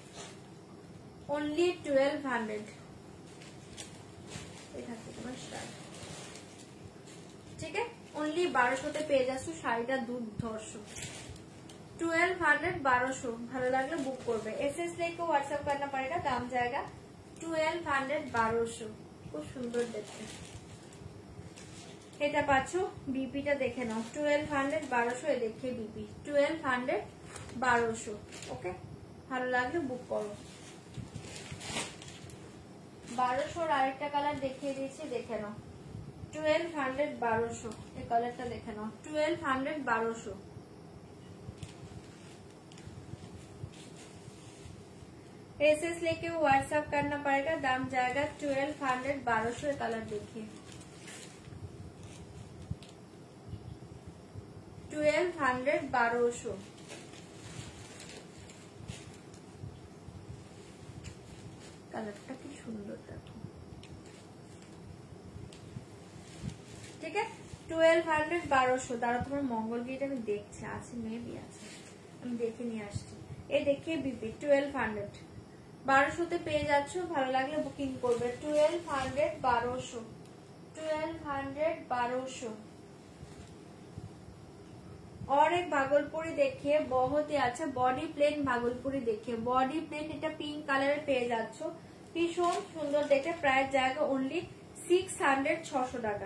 Speaker 1: ओनली ट्वेल्व हंड्रेड, ठीक है ओनली बारह सौ पेয়ে যাচ্ছ শাড়িটা দুর্ধর্ষ, ट्वेल्व हंड्रेड बारह सौ, ভালো লাগলে বুক করবে। एस एस लेके व्हाट्सएप करना पड़ेगा, दाम जाएगा ट्वेल्व हंड्रेड बारह सौ, খুব সুন্দর দেখতে। এটা পাচ্ছ বিপিটা দেখে নাও, টুয়েলভ হান্ড্রেড বারোশো, এ দেখে বিপি টুয়েলভ হান্ড্রেড বারোশো। ওকে ভালো লাগলে বুক করো। বারোশোর আরেকটা কালার দেখিয়ে দিয়েছি, দেখে নাও টুয়েলভ হান্ড্রেড বারোশো, এই কালারটা দেখে নাও টুয়েলভ হান্ড্রেড বারোশো। एस एस लेके व्हाट्सएप करना पड़ेगा, दाम जाएगा ट्वेल्व हंड्रेड बारह सौ। कलर देखिए ट्वेल्व हंड्रेड बारह सौ, कलरটা কি সুন্দর দেখো, ঠিক আছে ट्वेल्व हंड्रेड बारह सौ। দাঁড়া তোমার মঙ্গলগিরিটা আমি দেখছি, আছে মেবি আছে, আমি দেখে নিয়ে আসছি। এই দেখিয়ে বিপি ट्वेल्व हंड्रेड বারোশোতে পেয়ে যাচ্ছ, ভালো লাগলে বুকিং করবে ट्वेल्व हंड्रेड बारह सौ, ट्वेल्व हंड्रेड बारह सौ। और एक भागलपुरी देखिए बहुत ही अच्छा, बॉडी प्लेन भागलपुरी देखिए, बॉडी प्लेन এটা পিঙ্ক কালারের পেয়ে যাচ্ছ, ভীষণ সুন্দর দেখে, প্রাইস জায়গা অনলি সিক্স হান্ড্রেড, ছশো টাকা,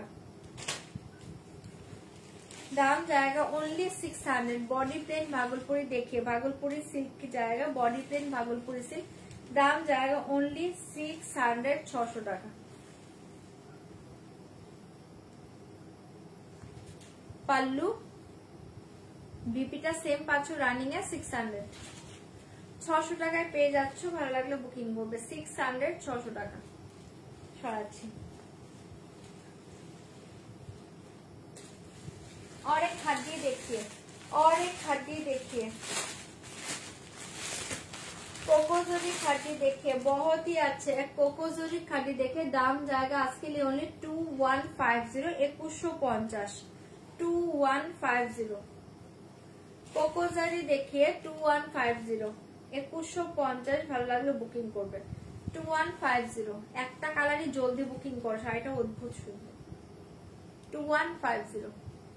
Speaker 1: दाम जाएगा only six hundred. Body plain Bhagalpuri देखिए, भागलपुरी सिल्क की जाएगा, बॉडी प्लेन भागलपुरी सिल्क, दाम जाएगा ओनली सिक्स हंड्रेड, छशो टाका। पल्लू বিপিটা সেম পাচ্ছ, রানিং এ সিক্স হান্ড্রেড, ছশো টাকায় পেয়ে যাচ্ছ, ভালো লাগলে বুকিং করবে সিক্স হান্ড্রেড, ছশো টাকা সরাচ্ছি। और एक खड्डी देखिए, और एक खड्डी देखिए, कोकोजोरी खड्डी देखिए बहुत ही अच्छे, एक कोकोजोरी खड्डी देखिए, दाम जाएगा आज के लिए only two one five zero, एकुशो पंचाश, टू वन फाइव जीरो। कोकोजोरी देखिए टू वन फाइव जीरो, एकुशो पंचाश, ভালো লাগলে বুকিং করবে टू वन फाइव जीरो। একটা কালারই জলদি বুকিং করো, শাড়িটা অদ্ভুত সুন্দর, टू वन फाइव जीरो।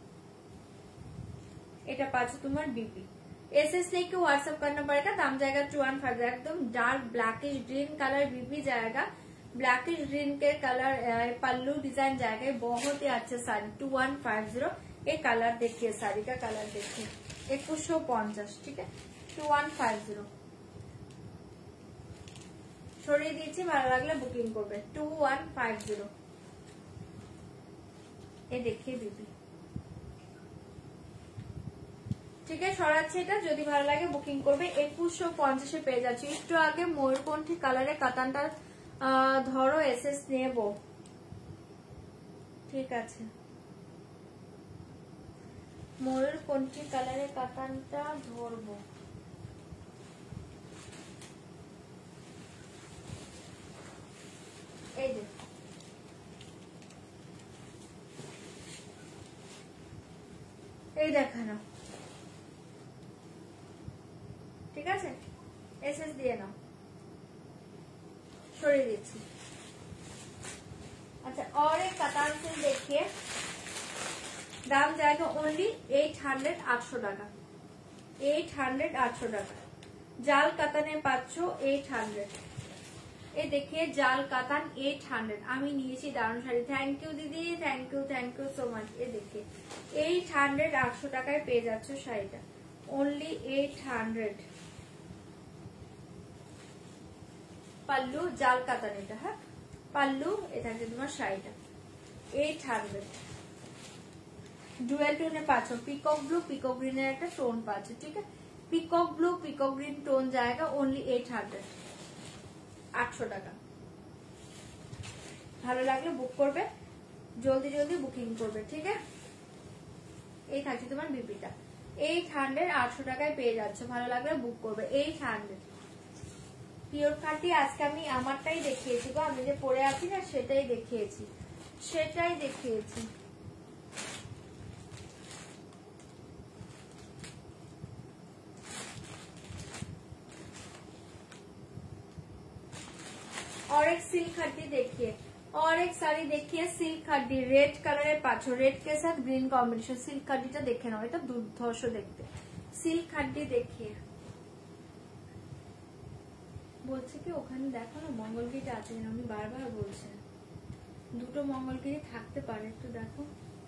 Speaker 1: এটা পাচ্ছ তোমার বিপি। एस एस लेके व्हाट्सएप करना पड़ेगा, दाम जाएगा टू वन फाइव, एकदम dark blackish green colour BP जाएगा, ब्लैकिश ग्रीन के कलर पल्लू डिजाइन जाएगा, बहुत ही अच्छे sari two one five zero. ये कलर देखिए, साड़ी का कलर देखिए, एकुशो पंचाश, ठीक है टू वन फाइव जीरो। সরিয়ে দিয়েছি, ভালো লাগলে বুকিং করবে टू वन फाइव जीरो। ये देखिए बीपी, ঠিক আছে সরাচ্ছি এটা, যদি ভালো লাগে বুকিং করবে একুশশো পঞ্চাশে পেয়ে যাচ্ছি। একটু আগে ময়ূরকণ্ঠী কালারের কাতানটা ধরো, এসএস নেব, ঠিক আছে ময়ূরকণ্ঠী কালারের কাতানটা ধরবো। এই যে এই দেখা না, ঠিক আছে এসএস দিয়ে নাও, সরিয়ে দিচ্ছি। अच्छा और एक कतार से देखिए, दाम जाएगा ओनली एट हंड्रेड, आठशो टाका, एट हंड्रेड आठशो टाका। জাল কাতানে পাচ্ছ এইট হান্ড্রেড, এই দেখিয়ে জাল কাতান এইট হান্ড্রেড, আমি নিয়েছি দারুণ শাড়ি, থ্যাংক ইউ দিদি, thank you thank you so much. এই দেখিয়ে এইট হান্ড্রেড, আটশো টাকায় পেয়ে যাচ্ছ শাড়িটা, ओनली एट हंड्रेड। পাল্লু জাল কাতান, এটা হ্যাঁ পাল্লু, এটা তোমার শাড়িটা এইট হান্ড্রেড ডুয়েল টোনে পাচ্ছ, পিকক ব্লু পিকক গ্রিনের একটা টোন পাচ্ছ, ঠিক আছে। Peacock blue peacock green tone জায়গা অনলি এইট হান্ড্রেড, আটশো টাকা। ভালো লাগলে বুক করবে, জলদি জলদি বুকিং করবে, ঠিক আছে। এই থাকছে তোমার বিপিটা এইট হান্ড্রেড, আটশো টাকায় পেয়ে যাচ্ছ। ভালো লাগলে বুক করবে, এইট হান্ড্রেড। পিওর খাঁটি আজকে আমি আমারটাই দেখিয়েছি গো, আমি যে পরে আছি না সেটাই দেখিয়েছি, সেটাই দেখিয়েছি। और एक सिल्क हड्डी देखिए, और एक साड़ी देखिए सिल्क हड्डी रेड कलर पाचो, रेड के साथ ग्रीन कॉम्बिनेशन। सिल्क हड्डीটা দেখে নাও, এটা দুর্ধর্ষ দেখতে। সিল্ক হাড্ডি দেখিয়ে বলছে কি ওখানে দেখো না মঙ্গলগিরি আছে, আমি বারবার বলছি দুটো মঙ্গলগিরি থাকতে পারে, একটু দেখো।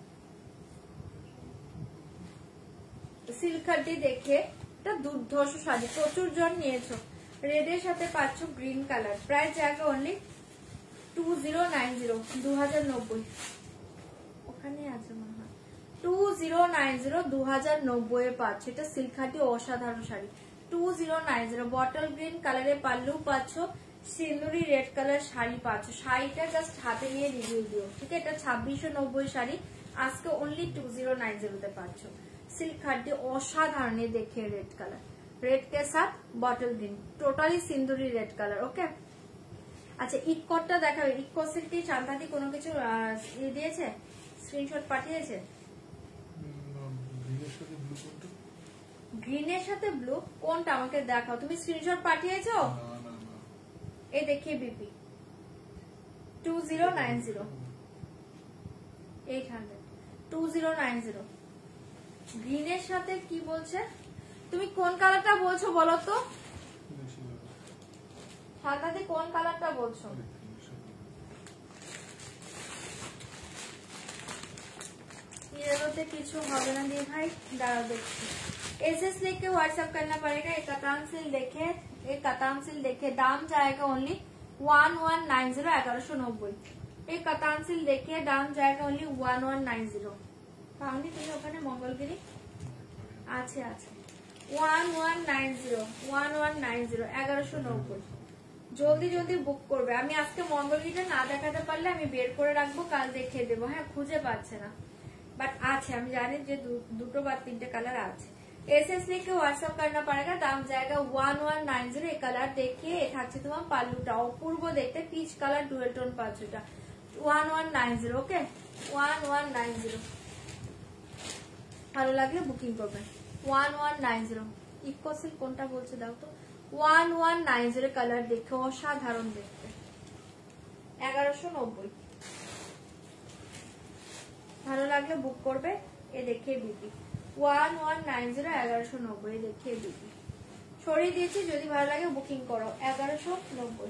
Speaker 1: সিল্ক হাড্ডি দেখে এটা দুর্ধর্ষ শাড়ি, প্রচুর জন নিয়েছো। রেডের সাথে পাচ্ছ গ্রিন কালার, প্রাইস জায়গা only two zero nine zero, দু হাজার নব্বই। ওখানে আছে মনে হয় টু জিরো নাইন জিরো, দু হাজার নব্বই এ পাচ্ছ। এটা সিল্ক হাড্ডি অসাধারণ sari, two zero nine zero. Bottle green কালারে পাল্লু পাচ্ছ, সিন্দুরি রেড কালার শাড়ি পাচ্ছ। শাড়িটা জাস্ট হাতে নিয়ে রিভিউ দিও, ঠিক আছে। এটা ছাব্বিশশো নব্বই শাড়ি, আজকে অনলি টু জিরো নাইন জিরোতে পাচ্ছ। সিল্ক হাড্ডি অসাধারণ, দেখে রেড কালার, रेड के साथ बॉटल ग्रीन, टोटाली सिंदूरी रेड कलर, ओके। আচ্ছা ইকোটা দেখাবে, ইকো সিল্কটি চান্দাদি কোনো কিছু ইয়ে দিয়েছে, স্ক্রিনশট পাঠিয়েছে। গ্রিনের সাথে ব্লু কোনটা আমাকে দেখাও, তুমি স্ক্রিনশট পাঠিয়েছো? এই দেখিয়ে BP two zero nine zero, eight hundred, two zero nine zero. গ্রিনের সাথে কি বলছে, তুমি কোন কালারটা বলছো বলো তো? সাদাতে কোন কালারটা বলছো? येलोতে কিছু হবে না দিয়ে ভাই, দাঁড়াও দেখছি। एसएस लिख के व्हाट्सएप करना पड़ेगा। एक कतान सिल देखे, एक कतान सिल देखे, दाम जाएगा only one one nine zero, एगारो सौ नब्बे। एक कतान सिल देखिए, दाम जाएगा only one one nine zero. पाऊनी তুমি ওখানে মঙ্গলগিরি আছে আছে, one one nine zero, one one nine zero, এগারোশো নব্বই। জলদি জলদি বুক করবে। আমি আজকে মঙ্গলগিরিটা না দেখাতে পারলে আমি বের করে রাখবো, কাল দেখিয়ে দেবো। হ্যাঁ খুঁজে পাচ্ছে না, বাট আছে, আমি জানি যে দুটো বা তিনটে কালার আছে। एसएस लिख के व्हाट्सएप करना पड़ेगा, दाम जाएगा वन वन नाइन जीरो। এই কালার দেখিয়ে এ থাকছে তোমার পাল্লুটা অপূর্ব দেখতে, পিচ কালার ডুয়েল টোন পাঁচটা, one one nine zero, okay, one one nine zero. ভালো লাগলে বুকিং করবেন, ওয়ান ওয়ান নাইন জিরো। ইকো সিল্ক কোনটা বলছে দাও তো, one one nine zero colour দেখে অসাধারণ দেখতে, এগারোশো নব্বই। ভালো লাগলে বুক করবে। এ দেখে BP one one nine zero, এগারোশো নব্বই দেখে বিপি সরিয়ে দিয়েছি। যদি ভালো লাগে বুকিং করো, এগারোশো নব্বই।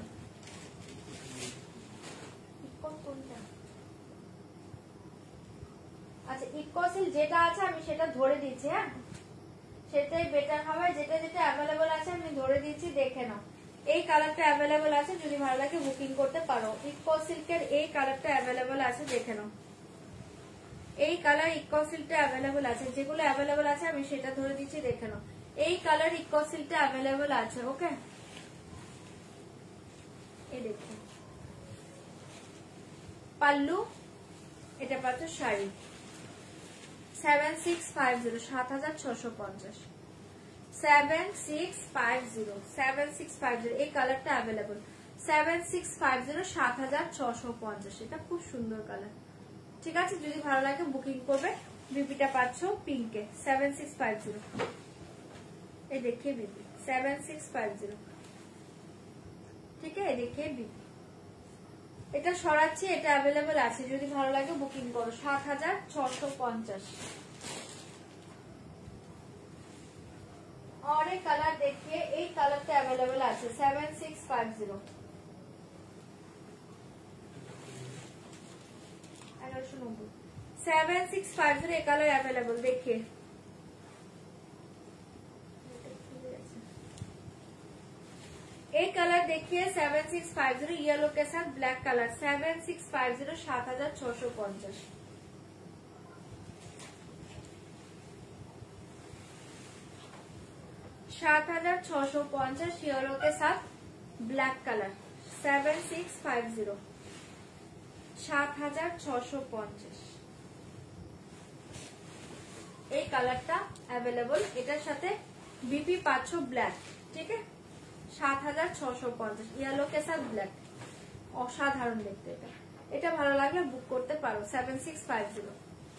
Speaker 1: আচ্ছা ইকোসিল যেটা আছে আমি সেটা ধরে দিচ্ছি, হ্যাঁ সেটাই বেটার হবে। যেটা যেটা অ্যাভেলেবল আছে আমি ধরে দিচ্ছি, দেখে নাও। এই কালারটা অ্যাভেলেবল আছে, যদি ভালো লাগে বুকিং করতে পারো। ইকো সিল্কের এই কালারটা অ্যাভেলেবল আছে, দেখে নাও। এই কালার ইকো সিল্কটা অ্যাভেলেবল আছে, যেগুলো অ্যাভেলেবল আছে আমি সেটা ধরে দিচ্ছি, দেখে নাও। এই কালার ইকো সিল্কটা অ্যাভেলেবল আছে, ওকে। এই দেখো পাল্লু, এটা পাচ্ছ sari, seven six five zero, সাত হাজার ছশো পঞ্চাশ, seven six five zero, seven six five zero. এই কালারটা available, seven six five zero, সাত হাজার ছশো পঞ্চাশ। এটা খুব সুন্দর কালার, ঠিক আছে। যদি ভালো লাগে বুকিং করবে। বিপিটা পাচ্ছ পিঙ্কে, সেভেন সিক্স ফাইভ জিরো। এই দেখিয়ে BP seven six five zero, ঠিক আছে। দেখিয়ে বিপি এটা সরাচ্ছি, এটা অ্যাভেলেবল আছে, যদি ভালো লাগে বুকিং করো, সাত হাজার ছশো পঞ্চাশ। और एक कलर देखिए, एक कलर का अवेलेबल আছে সেভেন সিক্স ফাইভ জিরো, এগারোশো নব্বই, সেভেন সিক্স ফাইভ জিরো। এই কালার अवेलेबल देखिए, एक कलर देखिए seven six five zero yellow के साथ black colour seven six five zero सात हजार छशो पंचाश सात हजार छशो पंचाश येलो के साथ black colour seven six five zero सात हजार छशो पंचाश এই কালারটা অ্যাভেলেবল এটার সাথে বিপি পাচ্ছো ব্ল্যাক ঠিক আছে সাত হাজার ছশো পঞ্চাশ ইয়েলো কে সাথ ব্ল্যাক অসাধারণ দেখতে এটা এটা ভালো লাগলে বুক করতে পারো সেভেন সিক্স ফাইভ জিরো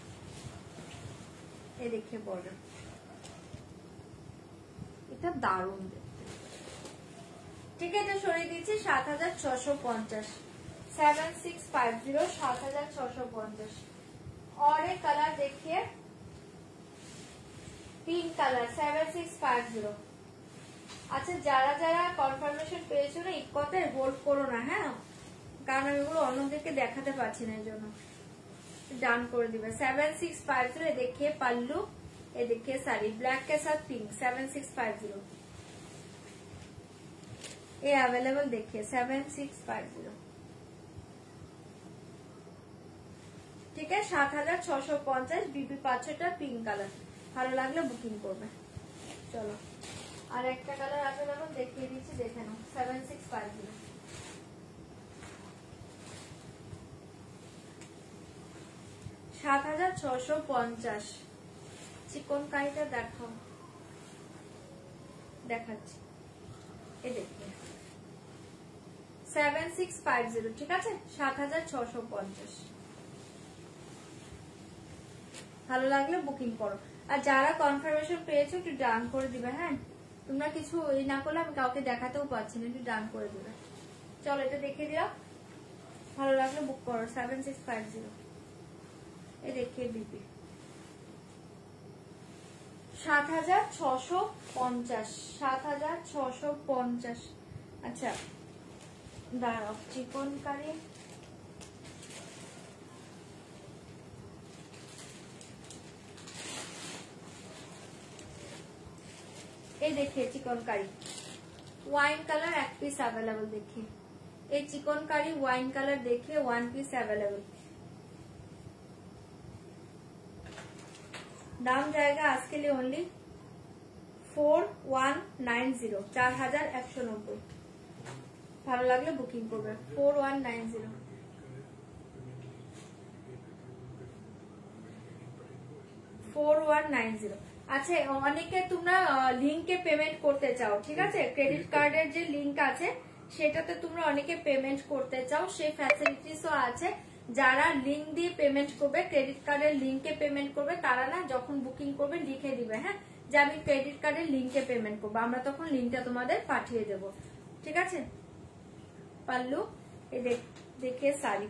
Speaker 1: এই দেখে বর্ডার এটা দারুণ দেখতে ঠিক আছে এটা সরিয়ে দিচ্ছি সাত হাজার ছশো পঞ্চাশ सेवन सिक्स फाइव जीरो सात हजार छह सौ पंचाश और एक कलर देखिए pink colour seven six five zero अच्छा যারা যারা কনফার্মেশন পেয়েছো না ইকোতে হোল্ড করো না হ্যাঁ কারণ আমি এগুলো অন্যদেরকে দেখাতে পাচ্ছি না এর জন্য ডান করে দিবে सेवन सिक्स फाइव जीरो देखिए पल्लू ये देखिए साड़ी ब्लैक के साथ pink seven six five zero ये अवेलेबल देखिए सेवन सिक्स फाइव जीरो ठीक है सात हजार छशो पंचाश बीबी पाँचटा पिंक कलर ভালো লাগলে বুকিং করবে চলো আর একটা কালার আছে দেখো দেখিয়ে দিচ্ছি দেখে নাও সেভেন সিক্স ফাইভ জিরো সাত হাজার ছশো পঞ্চাশ চিকন কারিটা দেখো দেখাচ্ছি এই দেখো সেভেন সিক্স ফাইভ জিরো ঠিক আছে সাত হাজার ছশো পঞ্চাশ ভালো লাগলে বুকিং করো আর যারা কনফার্মেশন পেয়েছো একটু ডান করে দিবে হ্যাঁ তোমরা কিছু এই না করলে আমি কাউকে দেখাতেও পাচ্ছি না একটু ডান করে দিবে চলো এটা দেখিয়ে দিলাম ভালো লাগলে বুক করো সেভেন সিক্স ফাইভ জিরো এই দেখিয়ে বিপি সাত হাজার ছশো পঞ্চাশ সাত হাজার ছশো পঞ্চাশ আচ্ছা দাঁড়াও চিকন কারি ये देखिए चिकनकारी वाइन कलर एक पीस अवेलेबल देखिए ये चिकनकारी वाइन कलर देखिए वन पीस अवेलेबल दाम जाएगा आज के लिए only four one nine zero चार हजार एक सौ नब्बे ভালো লাগলে বুকিং করবে four one nine zero four one nine zero আচ্ছা অনেকে তোমরা লিংকে পেমেন্ট করতে চাও ঠিক আছে ক্রেডিট কার্ডের যে লিংক আছে সেটাতে তোমরা অনেকে পেমেন্ট করতে চাও সেই ফ্যাসিলিটিসও আছে যারা লিংক দিয়ে পেমেন্ট করবে ক্রেডিট কার্ডের লিংকে পেমেন্ট করবে তারা না যখন বুকিং করবে লিখে দিবে হ্যাঁ যে আমি ক্রেডিট কার্ডের লিংকে পেমেন্ট করবো আমরা তখন লিংকটা তোমাদের পাঠিয়ে দেব ঠিক আছে পাল্লু এই দেখে শাড়ি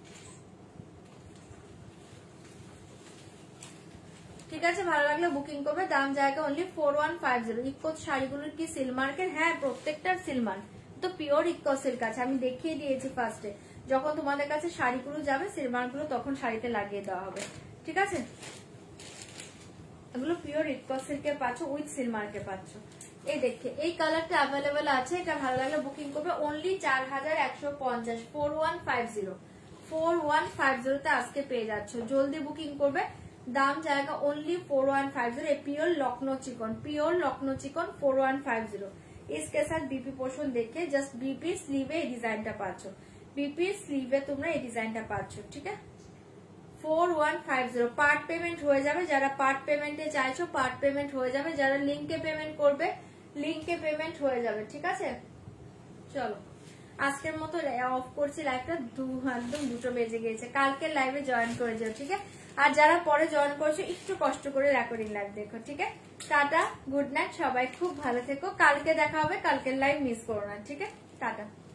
Speaker 1: ঠিক আছে ভালো লাগলে বুকিং করবে দাম জায়গা only four one five zero ইকো শাড়িগুলোর কি সিল মার্কের হ্যাঁ প্রত্যেকটার সিল মার্ক তো পিওর ইকো সিল্ক আছে আমি দেখিয়ে দিয়েছি ফার্স্টে যখন তোমাদের কাছে শাড়িগুলো যাবে সিল মার্কগুলো তখন শাড়িতে লাগিয়ে দেওয়া হবে ঠিক আছে এগুলো পিওর ইকো সিল্কে পাচ্ছ উইথ সিল মার্কে পাচ্ছ এই দেখে এই কালারটা অ্যাভেলেবেল আছে এটা ভালো লাগলে বুকিং করবে অনলি চার হাজার একশো পঞ্চাশ four one five zero four one five জিরোতে আজকে পেয়ে যাচ্ছ জলদি বুকিং করবে दाम जाएगा only four one five zero pure Lucknow chikan pure Lucknow chikan four one five zero इसके साथ बीपी पोर्शन देखे जस्ट बीपी स्लीवे डिजाइन टा पाচ্ছো बीपी स्लीवे তোমরা এই ডিজাইনটা পাচ্ছো ঠিক আছে four one five zero part payment হয়ে যাবে যারা পার্ট পেমেন্টে চাইছো পার্ট পেমেন্ট হয়ে যাবে যারা লিংকে পেমেন্ট করবে লিংকে পেমেন্ট হয়ে যাবে ঠিক আছে চলো আজকের মতো অফ করছি লাইভটা একদম দুটো বেজে গিয়েছে কালকে লাইভে জয়েন করে যাও ঠিক আছে আর যারা পরে জয়েন করছো একটু কষ্ট করে রেকর্ডিং লাইভ দেখো ঠিক আছে টাটা গুড নাইট সবাই খুব ভালো থেকো কালকে দেখা হবে কালকের লাইভ মিস করো না ঠিক আছে টাটা